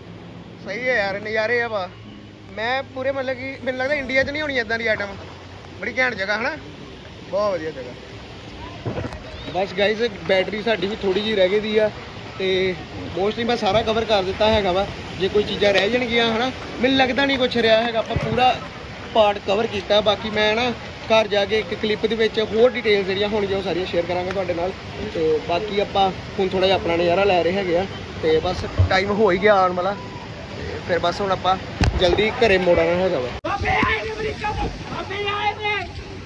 Speaker 1: सही है यार, नज़ारे है। वाह मैं पूरे मतलब कि मैंने लगता इंडिया च नहीं होनी इदां दी आइटम। ਬੜੀ ਘੈਂਟ ਜਗ੍ਹਾ ਹਨਾ, ਬਹੁਤ ਵਧੀਆ ਜਗ੍ਹਾ। ਬਸ ਗਾਈਜ਼ ਬੈਟਰੀ ਸਾਡੀ ਵੀ ਥੋੜੀ ਜਿਹੀ ਰਹਿ ਗਈ ਦੀ ਆ ਤੇ ਮੋਸਟਲੀ ਮੈਂ ਸਾਰਾ ਕਵਰ ਕਰ ਦਿੱਤਾ ਹੈਗਾ ਵਾ। ਜੇ ਕੋਈ ਚੀਜ਼ਾਂ ਰਹਿ ਜਾਣਗੀਆਂ ਹਨਾ, ਮੈਨੂੰ ਲੱਗਦਾ ਨਹੀਂ ਕੁਛ ਰਿਹਾ ਹੈਗਾ, ਆਪਾਂ ਪੂਰਾ ਪਾਰਟ ਕਵਰ ਕੀਤਾ। ਬਾਕੀ ਮੈਂ ਨਾ ਘਰ ਜਾ ਕੇ ਇੱਕ ਕਲਿੱਪ ਦੇ ਵਿੱਚ ਹੋਰ ਡਿਟੇਲਸ ਜਿਹੜੀਆਂ ਹੋਣਗੀਆਂ ਉਹ ਸਾਰੀਆਂ ਸ਼ੇਅਰ ਕਰਾਂਗੇ ਤੁਹਾਡੇ ਨਾਲ। ਤੇ ਬਾਕੀ ਆਪਾਂ ਹੁਣ ਥੋੜਾ ਜਿਹਾ ਆਪਣਾ ਨਜ਼ਾਰਾ ਲੈ ਰਹੇ ਹੈਗੇ ਆ ਤੇ ਬਸ ਟਾਈਮ ਹੋ ਹੀ ਗਿਆ ਆਉਣ ਵਾਲਾ, ਤੇ ਫਿਰ ਬਸ ਹੁਣ ਆਪਾਂ ਜਲਦੀ ਘਰੇ ਮੋੜ ਆਉਣਾ ਹੈਗਾ ਵਾ।
Speaker 2: ਬਾਬੇ ਆਏ ਨੇ ਅਮਰੀਕਾ ਤੋਂ, ਬਾਬੇ ਆਏ ਨੇ,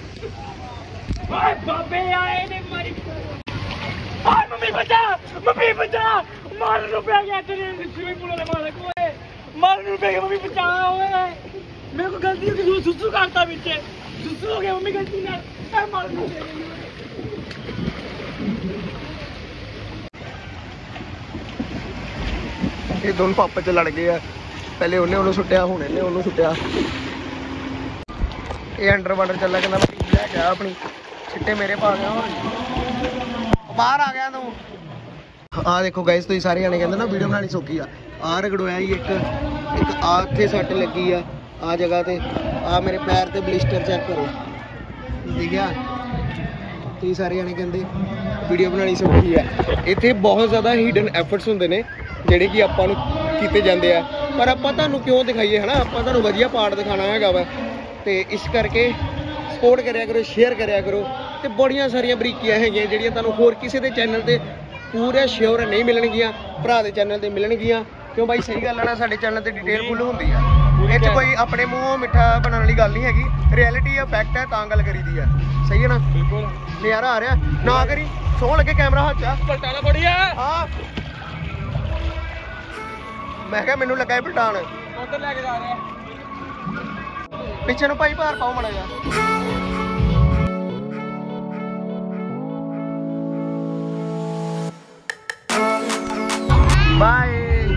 Speaker 2: ਓਏ ਬਾਬੇ ਆਏ ਨੇ ਅਮਰੀਕਾ ਤੋਂ। ਓਏ ਮੰਮੀ ਬਚਾ, ਮੰਮੀ ਬਚਾ, ਮਾਰਨ ਨੂੰ ਪੈ ਗਿਆ ਤੇਰੇ ਸਵਿਮਿੰਗ ਪੂਲ ਵਾਲੇ ਮਾਲਕ। ਓਏ ਮਾਰਨ ਨੂੰ ਪੈ ਗਿਆ, ਮੰਮੀ ਬਚਾ। ਓਏ ਮੇਰੇ ਕੋਲ ਗਲਤੀ ਹੋ ਗਈ, ਸੁਸੂ ਕਰਤਾ ਵਿੱਚ, ਸੁਸੂ ਹੋ ਗਿਆ ਮੰਮੀ ਗਲਤੀ ਨਾਲ, ਐ ਮਾਰਨ ਨੂੰ ਪੈ ਗਈ।
Speaker 1: ਇਹ ਦੋਨੋਂ ਪਾਪਾ ਚ ਲੜ ਗਏ ਆ, ਪਹਿਲੇ ਉਹਨੇ ਉਹਨੂੰ ਸੁੱਟਿਆ, ਹੁਣ ਇਹਨੇ ਉਹਨੂੰ ਸੁੱਟਿਆ। ਇਹ ਅੰਡਰ ਵਾਟਰ ਚੱਲਾ, ਕਹਿੰਦਾ ਮੈਂ ਲੈ ਗਿਆ ਆਪਣੀ, ਛਿੱਟੇ ਮੇਰੇ ਪਾ ਗਿਆ, ਹੁਣ ਬਾਹਰ ਆ ਗਿਆ ਤੂੰ। ਆਹ ਦੇਖੋ ਗਾਇਸ, ਤੁਸੀਂ ਸਾਰੇ ਜਾਣੇ ਕਹਿੰਦੇ ਨਾ ਵੀਡੀਓ ਬਣਾਉਣੀ ਸੌਖੀ ਆ। ਆਹ ਰਗੜੋਇਆ ਹੀ ਇੱਕ ਇੱਕ ਆ ਇੱਥੇ ਸੱਟ ਲੱਗੀ ਆ ਆ ਜਗ੍ਹਾ ਤੇ, ਆ ਮੇਰੇ ਪੈਰ ਤੇ ਬਲਿਸਟਰ ਚੈੱਕ ਕਰੋ, ਠੀਕ ਆ। ਤੁਸੀਂ ਸਾਰੇ ਜਾਣੇ ਕਹਿੰਦੇ ਵੀਡੀਓ ਬਣਾਉਣੀ ਸੌਖੀ ਆ। ਇੱਥੇ ਬਹੁਤ ਜ਼ਿਆਦਾ ਹਿਡਨ ਐਫਰਟਸ ਹੁੰਦੇ ਨੇ ਜਿਹੜੇ ਕਿ ਆਪਾਂ ਨੂੰ ਕੀਤੇ ਜਾਂਦੇ ਆ, ਪਰ ਆਪਾਂ ਤੁਹਾਨੂੰ ਕਿਉਂ ਦਿਖਾਈਏ ਹਨਾ, ਆਪਾਂ ਤੁਹਾਨੂੰ ਵਧੀਆ ਪਾਰਟ ਦਿਖਾਉਣਾ ਹੈਗਾ ਵਾ। ਤੇ ਇਸ ਕਰਕੇ ਸਪੋਰਟ ਕਰਿਆ ਕਰੋ, ਸ਼ੇਅਰ ਕਰਿਆ ਕਰੋ। ਤੇ ਬੜੀਆਂ ਸਾਰੀਆਂ ਬਰੀਕੀਆਂ ਹੈਗੀਆਂ ਜਿਹੜੀਆਂ ਤੁਹਾਨੂੰ ਹੋਰ ਕਿਸੇ ਦੇ ਚੈਨਲ ਤੇ ਪੂਰੇ ਸ਼ਿਓਰ ਨਹੀਂ ਮਿਲਣਗੀਆਂ, ਭਰਾ ਦੇ ਚੈਨਲ ਤੇ ਮਿਲਣਗੀਆਂ। ਕਿਉਂ ਬਾਈ, ਸਹੀ ਗੱਲ ਹੈ ਨਾ, ਸਾਡੇ ਚੈਨਲ ਤੇ ਡਿਟੇਲ ਫੁੱਲ ਹੁੰਦੀ ਆ। ਇਹ 'ਚ ਕੋਈ ਆਪਣੇ ਮੂੰਹੋਂ ਮਿੱਠਾ ਬਣਾਉਣ ਵਾਲੀ ਗੱਲ ਨਹੀਂ ਹੈਗੀ, ਰਿਐਲਿਟੀ ਆ, ਫੈਕਟ ਹੈ, ਤਾਂ ਗੱਲ ਕਰੀਦੀ ਆ। ਸਹੀ ਹੈ ਨਾ, ਬਿਲਕੁਲ ਨਜ਼ਾਰਾ ਆ ਰਿਹਾ। ਨਾ ਕਰੀ ਸੋਹਣ ਲੱਗੇ ਕੈਮਰਾ ਹੱਥ ਆ,
Speaker 2: ਪਲਟਾਣਾ ਬੜੀਆ।
Speaker 1: ਹਾਂ ਮੈਂ ਕਿਹਾ ਮੈਨੂੰ ਲੱਗਾ ਇਹ ਪਲਟਾਣ,
Speaker 2: ਉਧਰ ਲੈ ਕੇ ਜਾ ਰਿਹਾ।
Speaker 1: ਪਿੱਛੇ ਨੂੰ ਭਾਈ ਭਾਰ ਪਾਓ ਮਾੜਾ ਜਿਹਾ। ਬਾਏ।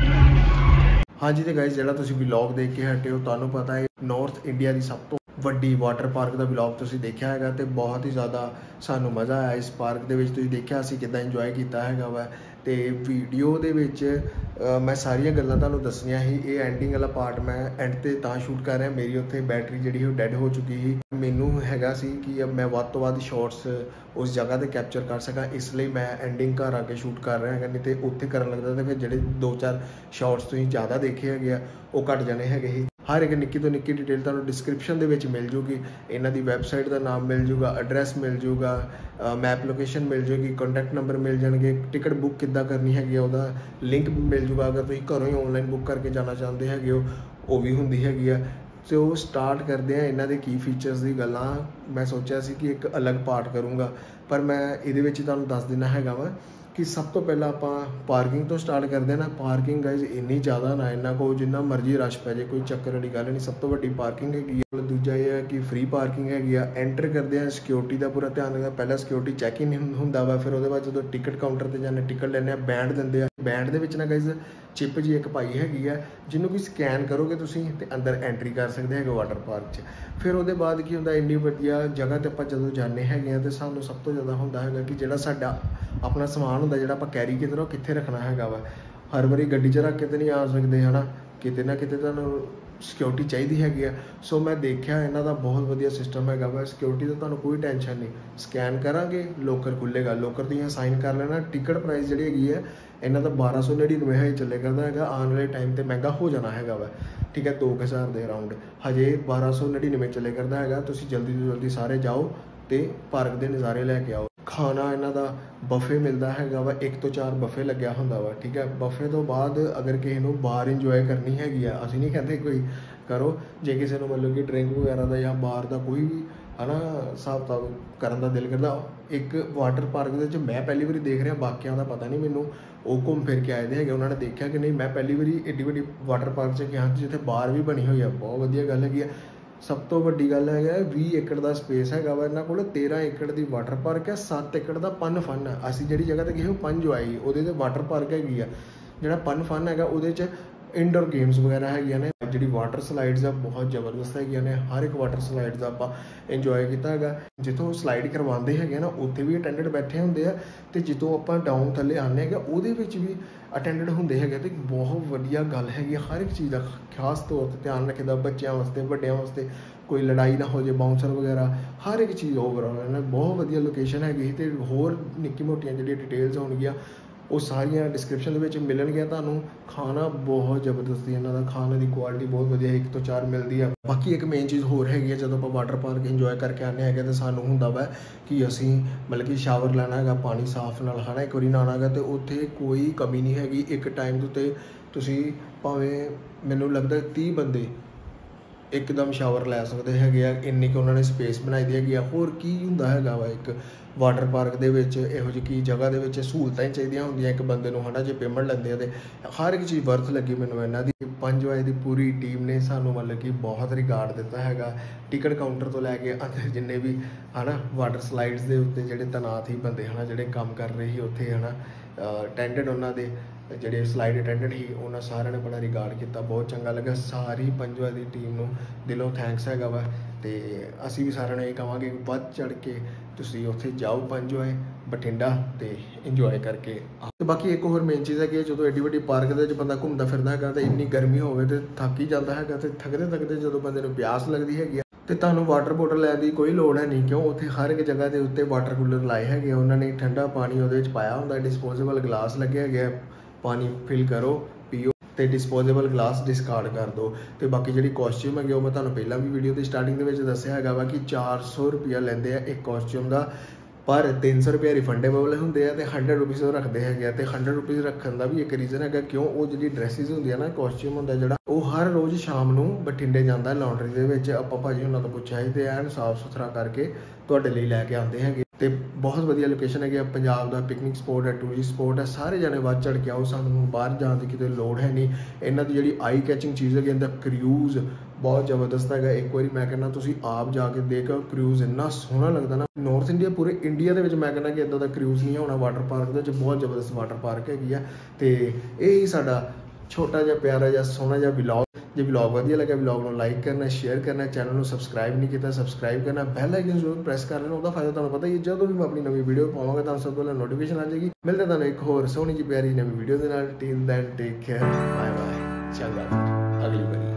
Speaker 1: ਹਾਂਜੀ ਤੇ ਗਾਇਸ, ਜਿਹੜਾ ਤੁਸੀਂ ਵਲੌਗ ਦੇਖ ਕੇ ਹਟੇ ਹੋ, ਤੁਹਾਨੂੰ ਪਤਾ ਹੈ ਨਾਰਥ ਇੰਡੀਆ ਦੀ ਸਭ ਤੋਂ ਵੱਡੀ ਵਾਟਰ ਪਾਰਕ ਦਾ ਵਲੌਗ ਤੁਸੀਂ ਦੇਖਿਆ ਹੈਗਾ ਤੇ ਬਹੁਤ ਹੀ ਜ਼ਿਆਦਾ ਸਾਨੂੰ ਮਜ਼ਾ ਆਇਆ ਇਸ ਪਾਰਕ ਦੇ ਵਿੱਚ। ਤੁਸੀਂ ਦੇਖਿਆ ਅਸੀਂ ਕਿੱਦਾਂ ਇੰਜੋਏ ਕੀਤਾ ਹੈਗਾ ਵਾ। ਤੇ ਵੀਡੀਓ ਦੇ ਵਿੱਚ ਮੈਂ ਸਾਰੀਆਂ ਗੱਲਾਂ ਤੁਹਾਨੂੰ ਦੱਸਣੀਆਂ ਸੀ। ਇਹ ਐਂਡਿੰਗ ਵਾਲਾ ਪਾਰਟ ਮੈਂ ਐਂਡ ਤੇ ਤਾਂ ਸ਼ੂਟ ਕਰ ਰਿਹਾ, ਮੇਰੀ ਉੱਥੇ ਬੈਟਰੀ ਜਿਹੜੀ ਉਹ ਡੈਡ ਹੋ ਚੁੱਕੀ ਸੀ। ਮੈਨੂੰ ਹੈਗਾ ਸੀ ਕਿ ਮੈਂ ਵੱਧ ਤੋਂ ਵੱਧ ਸ਼ਾਰਟਸ ਉਸ ਜਗ੍ਹਾ ਤੇ ਕੈਪਚਰ ਕਰ ਸਕਾਂ, ਇਸ ਲਈ ਮੈਂ ਐਂਡਿੰਗ ਘਰ ਆ ਕੇ ਸ਼ੂਟ ਕਰ ਰਿਹਾ ਹੈਗਾ। ਨਹੀਂ ਤੇ ਉੱਥੇ ਕਰਨ ਲੱਗਦਾ ਤੇ ਫਿਰ ਜਿਹੜੇ ਦੋ ਚਾਰ ਸ਼ਾਰਟਸ ਤੁਸੀਂ ਜ਼ਿਆਦਾ ਦੇਖੇ ਹੈਗੇ ਆ ਉਹ ਘੱਟ ਜਾਣੇ ਹੈਗੇ ਸੀ। ਹਰ ਇੱਕ ਨਿੱਕੀ ਤੋਂ ਨਿੱਕੀ ਡਿਟੇਲ ਤੁਹਾਨੂੰ ਡਿਸਕ੍ਰਿਪਸ਼ਨ ਦੇ ਵਿੱਚ ਮਿਲ ਜੂਗੀ। ਇਹਨਾਂ ਦੀ ਵੈਬਸਾਈਟ ਦਾ ਨਾਮ ਮਿਲ ਜੂਗਾ, ਐਡਰੈਸ ਮਿਲ ਜੂਗਾ, ਮੈਪ ਲੋਕੇਸ਼ਨ ਮਿਲ ਜੂਗੀ, ਕੰਟੈਕਟ ਨੰਬਰ ਮਿਲ ਜਾਣਗੇ, ਟਿਕਟ ਬੁੱਕ ਕਿੱਦਾਂ ਕਰਨੀ ਹੈਗੀ ਆ ਉਹਦਾ ਲਿੰਕ ਮਿਲ ਜੂਗਾ। ਅਗਰ ਤੁਸੀਂ ਘਰੋਂ ਹੀ ਔਨਲਾਈਨ ਬੁੱਕ ਕਰਕੇ ਜਾਣਾ ਚਾਹੁੰਦੇ ਹੈਗੇ ਹੋ ਉਹ ਵੀ ਹੁੰਦੀ ਹੈਗੀ ਆ। ਤੇ ਉਹ ਸਟਾਰਟ ਕਰਦੇ ਆ ਇਹਨਾਂ ਦੇ ਕੀ ਫੀਚਰਸ ਦੀ ਗੱਲਾਂ। ਮੈਂ ਸੋਚਿਆ ਸੀ ਕਿ ਇੱਕ ਅਲੱਗ ਪਾਰਟ ਕਰੂੰਗਾ, ਪਰ ਮੈਂ ਇਹਦੇ ਵਿੱਚ ਤੁਹਾਨੂੰ ਦੱਸ ਦੇਣਾ ਹੈਗਾ ਵਾ ਕਿ ਸਭ ਤੋਂ ਪਹਿਲਾਂ ਆਪਾਂ ਪਾਰਕਿੰਗ ਤੋਂ ਸਟਾਰਟ ਕਰਦੇ ਨਾ। ਪਾਰਕਿੰਗ ਗਾਇਜ਼ ਇੰਨੀ ਜ਼ਿਆਦਾ ਨਾ ਇਹਨਾਂ ਕੋਲ, ਜਿੰਨਾ ਮਰਜ਼ੀ ਰਸ਼ ਪੈ ਜਾਏ, ਕੋਈ ਚੱਕਰ ਵਾਲੀ ਗੱਲ ਨਹੀਂ। ਸਭ ਤੋਂ ਵੱਡੀ ਪਾਰਕਿੰਗ ਹੈਗੀ ਆ। ਦੂਜਾ ਇਹ ਹੈ ਕਿ ਫ੍ਰੀ ਪਾਰਕਿੰਗ ਹੈਗੀ ਆ। ਐਂਟਰ ਕਰਦੇ ਆ ਸਿਕਿਉਰਿਟੀ ਦਾ ਪੂਰਾ ਧਿਆਨ ਰੱਖਦਾ। ਪਹਿਲਾਂ ਸਿਕਿਉਰਿਟੀ ਚੈੱਕ ਇਨ ਹੁੰਦਾ ਵਾ, ਫਿਰ ਉਹਦੇ ਬਾਅਦ ਜਦੋਂ ਟਿਕਟ ਕਾਊਂਟਰ ਤੇ ਜਾਂਦੇ ਟਿਕਟ ਲੈਂਦੇ ਆ, ਬੈਂਡ ਦਿੰਦੇ ਆ। ਬੈਂਡ ਦੇ ਵਿੱਚ ਨਾ ਗਾਇਜ਼ ਚਿਪ ਜੀ ਇੱਕ ਪਾਈ ਹੈਗੀ ਆ, ਜਿਹਨੂੰ ਕਿ ਸਕੈਨ ਕਰੋਗੇ ਤੁਸੀਂ ਤੇ ਅੰਦਰ ਐਂਟਰੀ ਕਰ ਸਕਦੇ ਹੈਗੇ ਵਾਟਰ ਪਾਰਕ 'ਚ। ਫਿਰ ਉਹਦੇ ਬਾਅਦ ਕੀ ਹੁੰਦਾ, ਇੰਨੀ ਵਧੀਆ ਜਗ੍ਹਾ ਤੇ ਆਪਾਂ ਜਦੋਂ ਜਾਂਦੇ ਹੈਗੇ ਆ ਤੇ ਸਾਨੂੰ ਸਭ ਤੋਂ ਜ਼ਿਆਦਾ ਹੁੰਦਾ ਹੈਗਾ ਕਿ ਜਿਹੜਾ ਸਾਡਾ ਆਪਣਾ ਸਮਾਨ ਹੁੰਦਾ, ਜਿਹੜਾ ਆਪਾਂ ਕੈਰੀ ਕਿਤੇ ਉਹ ਕਿੱਥੇ ਰੱਖਣਾ ਹੈਗਾ ਵਾ। ਹਰ ਵਾਰੀ ਗੱਡੀ 'ਚ ਰੱਖ ਕੇ ਤੇ ਨਹੀਂ ਆ ਸਕਦੇ ਹੈ ਨਾ, ਕਿਤੇ ਨਾ ਕਿਤੇ ਤੁਹਾਨੂੰ ਸਿਕਿਉਰਿਟੀ ਚਾਹੀਦੀ ਹੈਗੀ ਆ। ਸੋ ਮੈਂ ਦੇਖਿਆ ਇਹਨਾਂ ਦਾ ਬਹੁਤ ਵਧੀਆ ਸਿਸਟਮ ਹੈਗਾ ਵਾ। ਸਿਕਿਉਰਿਟੀ ਦਾ ਤੁਹਾਨੂੰ ਕੋਈ ਟੈਨਸ਼ਨ ਨਹੀਂ, ਸਕੈਨ ਕਰਾਂਗੇ ਲੋਕਰ ਖੁੱਲ੍ਹੇਗਾ, ਲੋਕਰ ਤੁਸੀਂ ਸਾਈਨ ਕਰ ਲੈਣਾ। ਟਿਕਟ ਪ੍ਰਾਈਸ ਜਿਹੜੀ ਹੈਗੀ ਹੈ ਇਹਨਾਂ ਦਾ ਬਾਰਾਂ ਸੌ ਨੜਿਨਵੇਂ ਹਜੇ ਚੱਲੇ ਕਰਦਾ ਹੈਗਾ। ਆਉਣ ਵਾਲੇ ਟਾਈਮ 'ਤੇ ਮਹਿੰਗਾ ਹੋ ਜਾਣਾ ਹੈਗਾ ਵਾ, ਠੀਕ ਹੈ, ਦੋ ਕੁ ਹਜ਼ਾਰ ਦੇ ਅਰਾਊਂਡ। ਹਜੇ ਬਾਰਾਂ ਸੌ ਨੜਿਨਵੇਂ ਚੱਲੇ ਕਰਦਾ ਹੈਗਾ। ਤੁਸੀਂ ਜਲਦੀ ਤੋਂ ਜਲਦੀ ਸਾਰੇ ਜਾਓ ਤੇ ਪਾਰਕ ਦੇ ਨਜ਼ਾਰੇ ਲੈ ਕੇ ਆਓ। ਖਾਣਾ ਇਹਨਾਂ ਦਾ ਬਫੇ ਮਿਲਦਾ ਹੈਗਾ ਵਾ, ਇੱਕ ਤੋਂ ਚਾਰ ਬਫੇ ਲੱਗਿਆ ਹੁੰਦਾ ਵਾ, ਠੀਕ ਹੈ। ਬਫੇ ਤੋਂ ਬਾਅਦ ਅਗਰ ਕਿਸੇ ਨੂੰ ਬਾਹਰ ਇੰਜੋਏ ਕਰਨੀ ਹੈਗੀ ਆ, ਅਸੀਂ ਨਹੀਂ ਕਹਿੰਦੇ ਕੋਈ ਕਰੋ, ਜੇ ਕਿਸੇ ਨੂੰ ਮਤਲਬ ਕਿ ਡਰਿੰਕ ਵਗੈਰਾ ਦਾ ਜਾਂ ਬਾਹਰ ਦਾ ਕੋਈ ਵੀ ਹੈ ਨਾ ਹਿਸਾਬ ਕਿਤਾਬ ਕਰਨ ਦਾ ਦਿਲ ਕਰਦਾ। ਇੱਕ ਵਾਟਰ ਪਾਰਕ ਦੇ ਵਿੱਚ ਮੈਂ ਪਹਿਲੀ ਵਾਰੀ ਦੇਖ ਰਿਹਾ, ਬਾਕੀਆਂ ਦਾ ਪਤਾ ਨਹੀਂ ਮੈਨੂੰ, ਉਹ ਘੁੰਮ ਫਿਰ ਕੇ ਆਏ ਦੇ ਹੈਗੇ, ਉਹਨਾਂ ਨੇ ਦੇਖਿਆ ਕਿ ਨਹੀਂ। ਮੈਂ ਪਹਿਲੀ ਵਾਰੀ ਏਡੀ ਵੱਡੀ ਵਾਟਰ ਪਾਰਕ 'ਚ ਗਿਆ ਜਿੱਥੇ ਬਾਰ ਵੀ ਬਣੀ ਹੋਈ ਆ, ਬਹੁਤ ਵਧੀਆ ਗੱਲ ਹੈਗੀ ਆ। ਸਭ ਤੋਂ ਵੱਡੀ ਗੱਲ ਹੈਗਾ ਵੀਹ ਏਕੜ ਦਾ ਸਪੇਸ ਹੈਗਾ ਵਾ ਇਹਨਾਂ ਕੋਲ। ਤੇਰਾਂ ਏਕੜ ਦੀ ਵਾਟਰ ਪਾਰਕ ਹੈ, ਸੱਤ ਏਕੜ ਦਾ ਪਨ ਫਨ ਹੈ। ਅਸੀਂ ਜਿਹੜੀ ਜਗ੍ਹਾ 'ਤੇ ਗਏ ਉਹ ਪੰਜ ਆਈ, ਉਹਦੇ 'ਤੇ ਵਾਟਰ ਪਾਰਕ ਹੈਗੀ ਆ। ਜਿਹੜਾ ਪਨ ਫਨ ਹੈਗਾ ਉਹਦੇ 'ਚ ਇੰਡੋਰ ਗੇਮਸ ਵਗੈਰਾ ਹੈਗੀਆਂ ਨੇ। ਜਿਹੜੀ ਵਾਟਰ ਸਲਾਈਡਸ ਆ ਬਹੁਤ ਜ਼ਬਰਦਸਤ ਹੈਗੀਆਂ ਨੇ। ਹਰ ਇੱਕ ਵਾਟਰ ਸਲਾਈਡ ਦਾ ਆਪਾਂ ਇੰਜੋਏ ਕੀਤਾ ਹੈਗਾ। ਜਿੱਥੋਂ ਸਲਾਈਡ ਕਰਵਾਉਂਦੇ ਹੈਗੇ ਨਾ ਉੱਥੇ ਵੀ ਅਟੈਂਡੈਂਟ ਬੈਠੇ ਹੁੰਦੇ ਆ, ਅਤੇ ਜਿੱਥੋਂ ਆਪਾਂ ਡਾਊਨ ਥੱਲੇ ਆਉਂਦੇ ਹੈਗੇ ਉਹਦੇ ਵਿੱਚ ਵੀ ਅਟੈਂਡਡ ਹੁੰਦੇ ਹੈਗੇ ਤੇ ਬਹੁਤ ਵਧੀਆ ਗੱਲ ਹੈਗੀ ਹਰ ਇੱਕ ਚੀਜ਼ ਦਾ ਖਾਸ ਤੌਰ 'ਤੇ ਧਿਆਨ ਰੱਖੀਦਾ ਬੱਚਿਆਂ ਵਾਸਤੇ ਵੱਡਿਆਂ ਵਾਸਤੇ ਕੋਈ ਲੜਾਈ ਨਾ ਹੋ ਜਾਏ ਬਾਊਂਸਰ ਵਗੈਰਾ ਹਰ ਇੱਕ ਚੀਜ਼ ਓਵਰਆਲ ਨਾ ਬਹੁਤ ਵਧੀਆ ਲੋਕੇਸ਼ਨ ਹੈਗੀ ਅਤੇ ਹੋਰ ਨਿੱਕੀ ਮੋਟੀਆਂ ਜਿਹੜੀਆਂ ਡਿਟੇਲਸ ਹੋਣਗੀਆਂ ਉਹ ਸਾਰੀਆਂ ਡਿਸਕ੍ਰਿਪਸ਼ਨ ਦੇ ਵਿੱਚ ਮਿਲਣਗੀਆਂ ਤੁਹਾਨੂੰ। ਖਾਣਾ ਬਹੁਤ ਜ਼ਬਰਦਸਤੀ ਇਹਨਾਂ ਦਾ ਖਾਣੇ ਦੀ ਕੁਆਲਿਟੀ ਬਹੁਤ ਵਧੀਆ ਇੱਕ ਤੋਂ ਚਾਰ ਮਿਲਦੀ ਆ। ਬਾਕੀ ਇੱਕ ਮੇਨ ਚੀਜ਼ ਹੋਰ ਹੈਗੀ ਹੈ ਜਦੋਂ ਆਪਾਂ ਵਾਟਰ ਪਾਰਕ ਇੰਜੋਏ ਕਰਕੇ ਆਉਂਦੇ ਹੈਗੇ ਤਾਂ ਸਾਨੂੰ ਹੁੰਦਾ ਵਾ ਕਿ ਅਸੀਂ ਮਤਲਬ ਕਿ ਸ਼ਾਵਰ ਲੈਣਾ ਹੈਗਾ ਪਾਣੀ ਸਾਫ਼ ਨਾਲ ਹੈ ਨਾ ਇੱਕ ਵਾਰੀ ਨਹਾਉਣਾ ਹੈਗਾ ਅਤੇ ਉੱਥੇ ਕੋਈ ਕਮੀ ਨਹੀਂ ਹੈਗੀ। ਇੱਕ ਟਾਈਮ ਦੇ ਉੱਤੇ ਤੁਸੀਂ ਭਾਵੇਂ ਮੈਨੂੰ ਲੱਗਦਾ ਤੀਹ ਬੰਦੇ ਇੱਕਦਮ ਸ਼ਾਵਰ ਲੈ ਸਕਦੇ ਹੈਗੇ ਆ ਇੰਨੀ ਕੁ ਉਹਨਾਂ ਨੇ ਸਪੇਸ ਬਣਾਈ ਦੀ ਹੈਗੀ ਆ। ਹੋਰ ਕੀ ਹੁੰਦਾ ਹੈਗਾ ਵਾ ਇੱਕ ਵਾਟਰ ਪਾਰਕ ਦੇ ਵਿੱਚ ਇਹੋ ਜਿਹੀ ਕੀ ਜਗ੍ਹਾ ਦੇ ਵਿੱਚ ਸਹੂਲਤਾਂ ਹੀ ਚਾਹੀਦੀਆਂ ਹੁੰਦੀਆਂ ਇੱਕ ਬੰਦੇ ਨੂੰ ਹੈ ਨਾ ਜੇ ਪੇਮੈਂਟ ਲੈਂਦੇ ਆ ਅਤੇ ਹਰ ਇੱਕ ਚੀਜ਼ ਵਰਥ ਲੱਗੀ ਮੈਨੂੰ ਇਹਨਾਂ ਦੀ। ਪੰਜ ਵਜੇ ਦੀ ਪੂਰੀ ਟੀਮ ਨੇ ਸਾਨੂੰ ਮਤਲਬ ਕਿ ਬਹੁਤ ਰਿਗਾਰਡ ਦਿੱਤਾ ਹੈਗਾ ਟਿਕਟ ਕਾਊਂਟਰ ਤੋਂ ਲੈ ਕੇ ਅੰਦਰ ਜਿੰਨੇ ਵੀ ਹੈ ਨਾ ਵਾਟਰ ਸਲਾਈਡਸ ਦੇ ਉੱਤੇ ਜਿਹੜੇ ਤੈਨਾਤ ਹੀ ਬੰਦੇ ਹੈ ਨਾ ਜਿਹੜੇ ਕੰਮ ਕਰ ਰਹੇ ਸੀ ਉੱਥੇ ਹੈ ਨਾ ਅਟੈਂਡੈਂਟ ਉਹਨਾਂ ਦੇ ਜਿਹੜੇ ਸਲਾਈਡ ਅਟੈਂਡੈਂਟ ਸੀ ਉਹਨਾਂ ਸਾਰਿਆਂ ਨੇ ਬੜਾ ਰਿਗਾਰਡ ਕੀਤਾ ਬਹੁਤ ਚੰਗਾ ਲੱਗਾ। ਸਾਰੀ ਪੰਜਵਾਂ ਦੀ ਟੀਮ ਨੂੰ ਦਿਲੋਂ ਥੈਂਕਸ ਹੈਗਾ ਵਾ ਅਤੇ ਅਸੀਂ ਵੀ ਸਾਰਿਆਂ ਨੂੰ ਇਹ ਕਹਾਂਗੇ ਵੱਧ ਚੜ੍ਹ ਕੇ ਤੁਸੀਂ ਉੱਥੇ ਜਾਓ ਪੰਜਵਾਂ ਬਠਿੰਡਾ ਅਤੇ ਇੰਜੋਏ ਕਰਕੇ। ਅਤੇ ਬਾਕੀ ਇੱਕ ਹੋਰ ਮੇਨ ਚੀਜ਼ ਹੈ ਕਿ ਜਦੋਂ ਐਡੀ ਵੱਡੀ ਪਾਰਕ ਦੇ ਵਿੱਚ ਬੰਦਾ ਘੁੰਮਦਾ ਫਿਰਦਾ ਹੈਗਾ ਅਤੇ ਇੰਨੀ ਗਰਮੀ ਹੋਵੇ ਅਤੇ ਥੱਕ ਹੀ ਜਾਂਦਾ ਹੈਗਾ ਅਤੇ ਥੱਕਦੇ ਥੱਕਦੇ ਜਦੋਂ ਬੰਦੇ ਨੂੰ ਪਿਆਸ ਲੱਗਦੀ ਹੈਗੀ ਆ ਅਤੇ ਤੁਹਾਨੂੰ ਵਾਟਰ ਬੋਟਲ ਲੈਣ ਦੀ ਕੋਈ ਲੋੜ ਹੈ ਨਹੀਂ ਕਿਉਂ ਉੱਥੇ ਹਰ ਇੱਕ ਜਗ੍ਹਾ ਦੇ ਉੱਤੇ ਵਾਟਰ ਕੂਲਰ ਲਾਏ ਹੈਗੇ ਆ ਉਹਨਾਂ ਨੇ ਠੰਡਾ ਪਾਣੀ ਉਹਦੇ ਵਿੱਚ ਪਾਇਆ ਹੁੰਦਾ ਡਿਸਪੋਜ਼ੇਬਲ ਗਲਾਸ ਲੱਗੇ ਹੈਗੇ ਆ ਪਾਣੀ ਫਿਲ ਕਰੋ ਪੀਓ ਅਤੇ ਡਿਸਪੋਜ਼ੇਬਲ ਗਲਾਸ ਡਿਸਕਾਰਡ ਕਰ ਦਿਓ। ਅਤੇ ਬਾਕੀ ਜਿਹੜੀ ਕੋਸਟਿਊਮ ਹੈਗੀ ਉਹ ਮੈਂ ਤੁਹਾਨੂੰ ਪਹਿਲਾਂ ਵੀ ਵੀਡੀਓ ਦੀ ਸਟਾਰਟਿੰਗ ਦੇ ਵਿੱਚ ਦੱਸਿਆ ਹੈਗਾ ਵਾ ਕਿ ਚਾਰ ਸੌ ਰੁਪਈਆ ਲੈਂਦੇ ਆ ਇੱਕ ਕੋਸਟਿਊਮ ਦਾ ਪਰ ਤਿੰਨ ਸੌ ਰੁਪਏ ਰਿਫੰਡੇਬਲ ਹੁੰਦੇ ਆ ਅਤੇ ਹੰਡਰਡ ਰੁਪੀਜ਼ ਉਹ ਰੱਖਦੇ ਹੈਗੇ ਆ ਅਤੇ ਹੰਡਰਡ ਰੁਪੀਜ਼ ਰੱਖਣ ਦਾ ਵੀ ਇੱਕ ਰੀਜ਼ਨ ਹੈਗਾ ਕਿਉਂ ਉਹ ਜਿਹੜੀ ਡਰੈਸਿਸ ਹੁੰਦੀਆਂ ਨਾ ਕੋਸਟਿਊਮ ਹੁੰਦਾ ਜਿਹੜਾ ਉਹ ਹਰ ਰੋਜ਼ ਸ਼ਾਮ ਨੂੰ ਬਠਿੰਡੇ ਜਾਂਦਾ ਲਾਂਡਰੀ ਦੇ ਵਿੱਚ ਆਪਾਂ ਭਾਜੀ ਉਹਨਾਂ ਤੋਂ ਪੁੱਛਿਆ ਸੀ ਅਤੇ ਐਨ ਸਾਫ਼ ਸੁਥਰਾ ਕਰਕੇ ਤੁਹਾਡੇ ਲਈ ਲੈ ਕੇ ਆਉਂਦੇ ਹੈਗੇ ਅਤੇ ਬਹੁਤ ਵਧੀਆ ਲੋਕੇਸ਼ਨ ਹੈਗੀ ਆ ਪੰਜਾਬ ਦਾ ਪਿਕਨਿਕ ਸਪੋਟ ਹੈ ਟੂਰਿਸਟ ਸਪੋਟ ਹੈ ਸਾਰੇ ਜਾਣੇ ਵੱਧ ਚੜ੍ਹ ਕੇ ਆਓ ਸਾਨੂੰ ਬਾਹਰ ਜਾਣ ਦੀ ਕਿਤੇ ਲੋੜ ਹੈ ਨਹੀਂ। ਇਹਨਾਂ ਦੀ ਜਿਹੜੀ ਆਈ ਕੈਚਿੰਗ ਚੀਜ਼ ਹੈਗੀ ਇਹਦਾ ਕਰੂਜ਼ ਬਹੁਤ ਜ਼ਬਰਦਸਤ ਹੈਗਾ ਇੱਕ ਵਾਰੀ ਮੈਂ ਕਹਿੰਦਾ ਤੁਸੀਂ ਆਪ ਜਾ ਕੇ ਦੇਖੋ ਕਰੂਜ਼ ਇੰਨਾ ਸੋਹਣਾ ਲੱਗਦਾ ਨਾ ਨੌਰਥ ਇੰਡੀਆ ਪੂਰੇ ਇੰਡੀਆ ਦੇ ਵਿੱਚ ਮੈਂ ਕਹਿੰਦਾ ਕਿ ਇੱਦਾਂ ਦਾ ਕਰੂਜ਼ ਨਹੀਂ ਹੋਣਾ ਵਾਟਰ ਪਾਰਕ ਦੇ ਵਿੱਚ ਬਹੁਤ ਜ਼ਬਰਦਸਤ ਵਾਟਰ ਪਾਰਕ ਹੈਗੀ ਆ ਅਤੇ ਇਹ ਹੀ ਸਾਡਾ ਛੋਟਾ ਜਿਹਾ ਪਿਆਰਾ ਜਿਹਾ ਸੋਹਣਾ ਜਿਹਾ ਵਲੌਗ। ਜੇ ਵਲੌਗ ਵਧੀਆ ਲੱਗਾ ਵਲੌਗ ਨੂੰ ਲਾਈਕ ਕਰਨਾ ਸ਼ੇਅਰ ਕਰਨਾ ਚੈਨਲ ਨੂੰ ਸਬਸਕ੍ਰਾਈਬ ਨਹੀਂ ਕੀਤਾ ਸਬਸਕ੍ਰਾਈਬ ਕਰਨਾ ਬੈਲ ਆਈਕਨ ਜ਼ਰੂਰ ਪ੍ਰੈਸ ਕਰ ਲੈਣਾ ਉਹਦਾ ਫਾਇਦਾ ਤੁਹਾਨੂੰ ਪਤਾ ਹੀ ਜਦੋਂ ਵੀ ਮੈਂ ਆਪਣੀ ਨਵੀਂ ਵੀਡੀਓ ਪਾਵਾਂਗਾ ਤੁਹਾਨੂੰ ਸਭ ਤੋਂ ਪਹਿਲਾਂ ਨੋਟੀਫਿਕੇਸ਼ਨ ਆ ਜਾਏਗੀ। ਮਿਲਦੇ ਤੁਹਾਨੂੰ ਇੱਕ ਹੋਰ ਸੋਹਣੀ ਜਿਹੀ ਪਿਆਰੀ ਨਵੀਂ ਵੀਡੀਓ ਦੇ ਨਾਲ till then take care bye bye ਚੰਗਾ ਅਗਲੀ ਵਾਰੀ।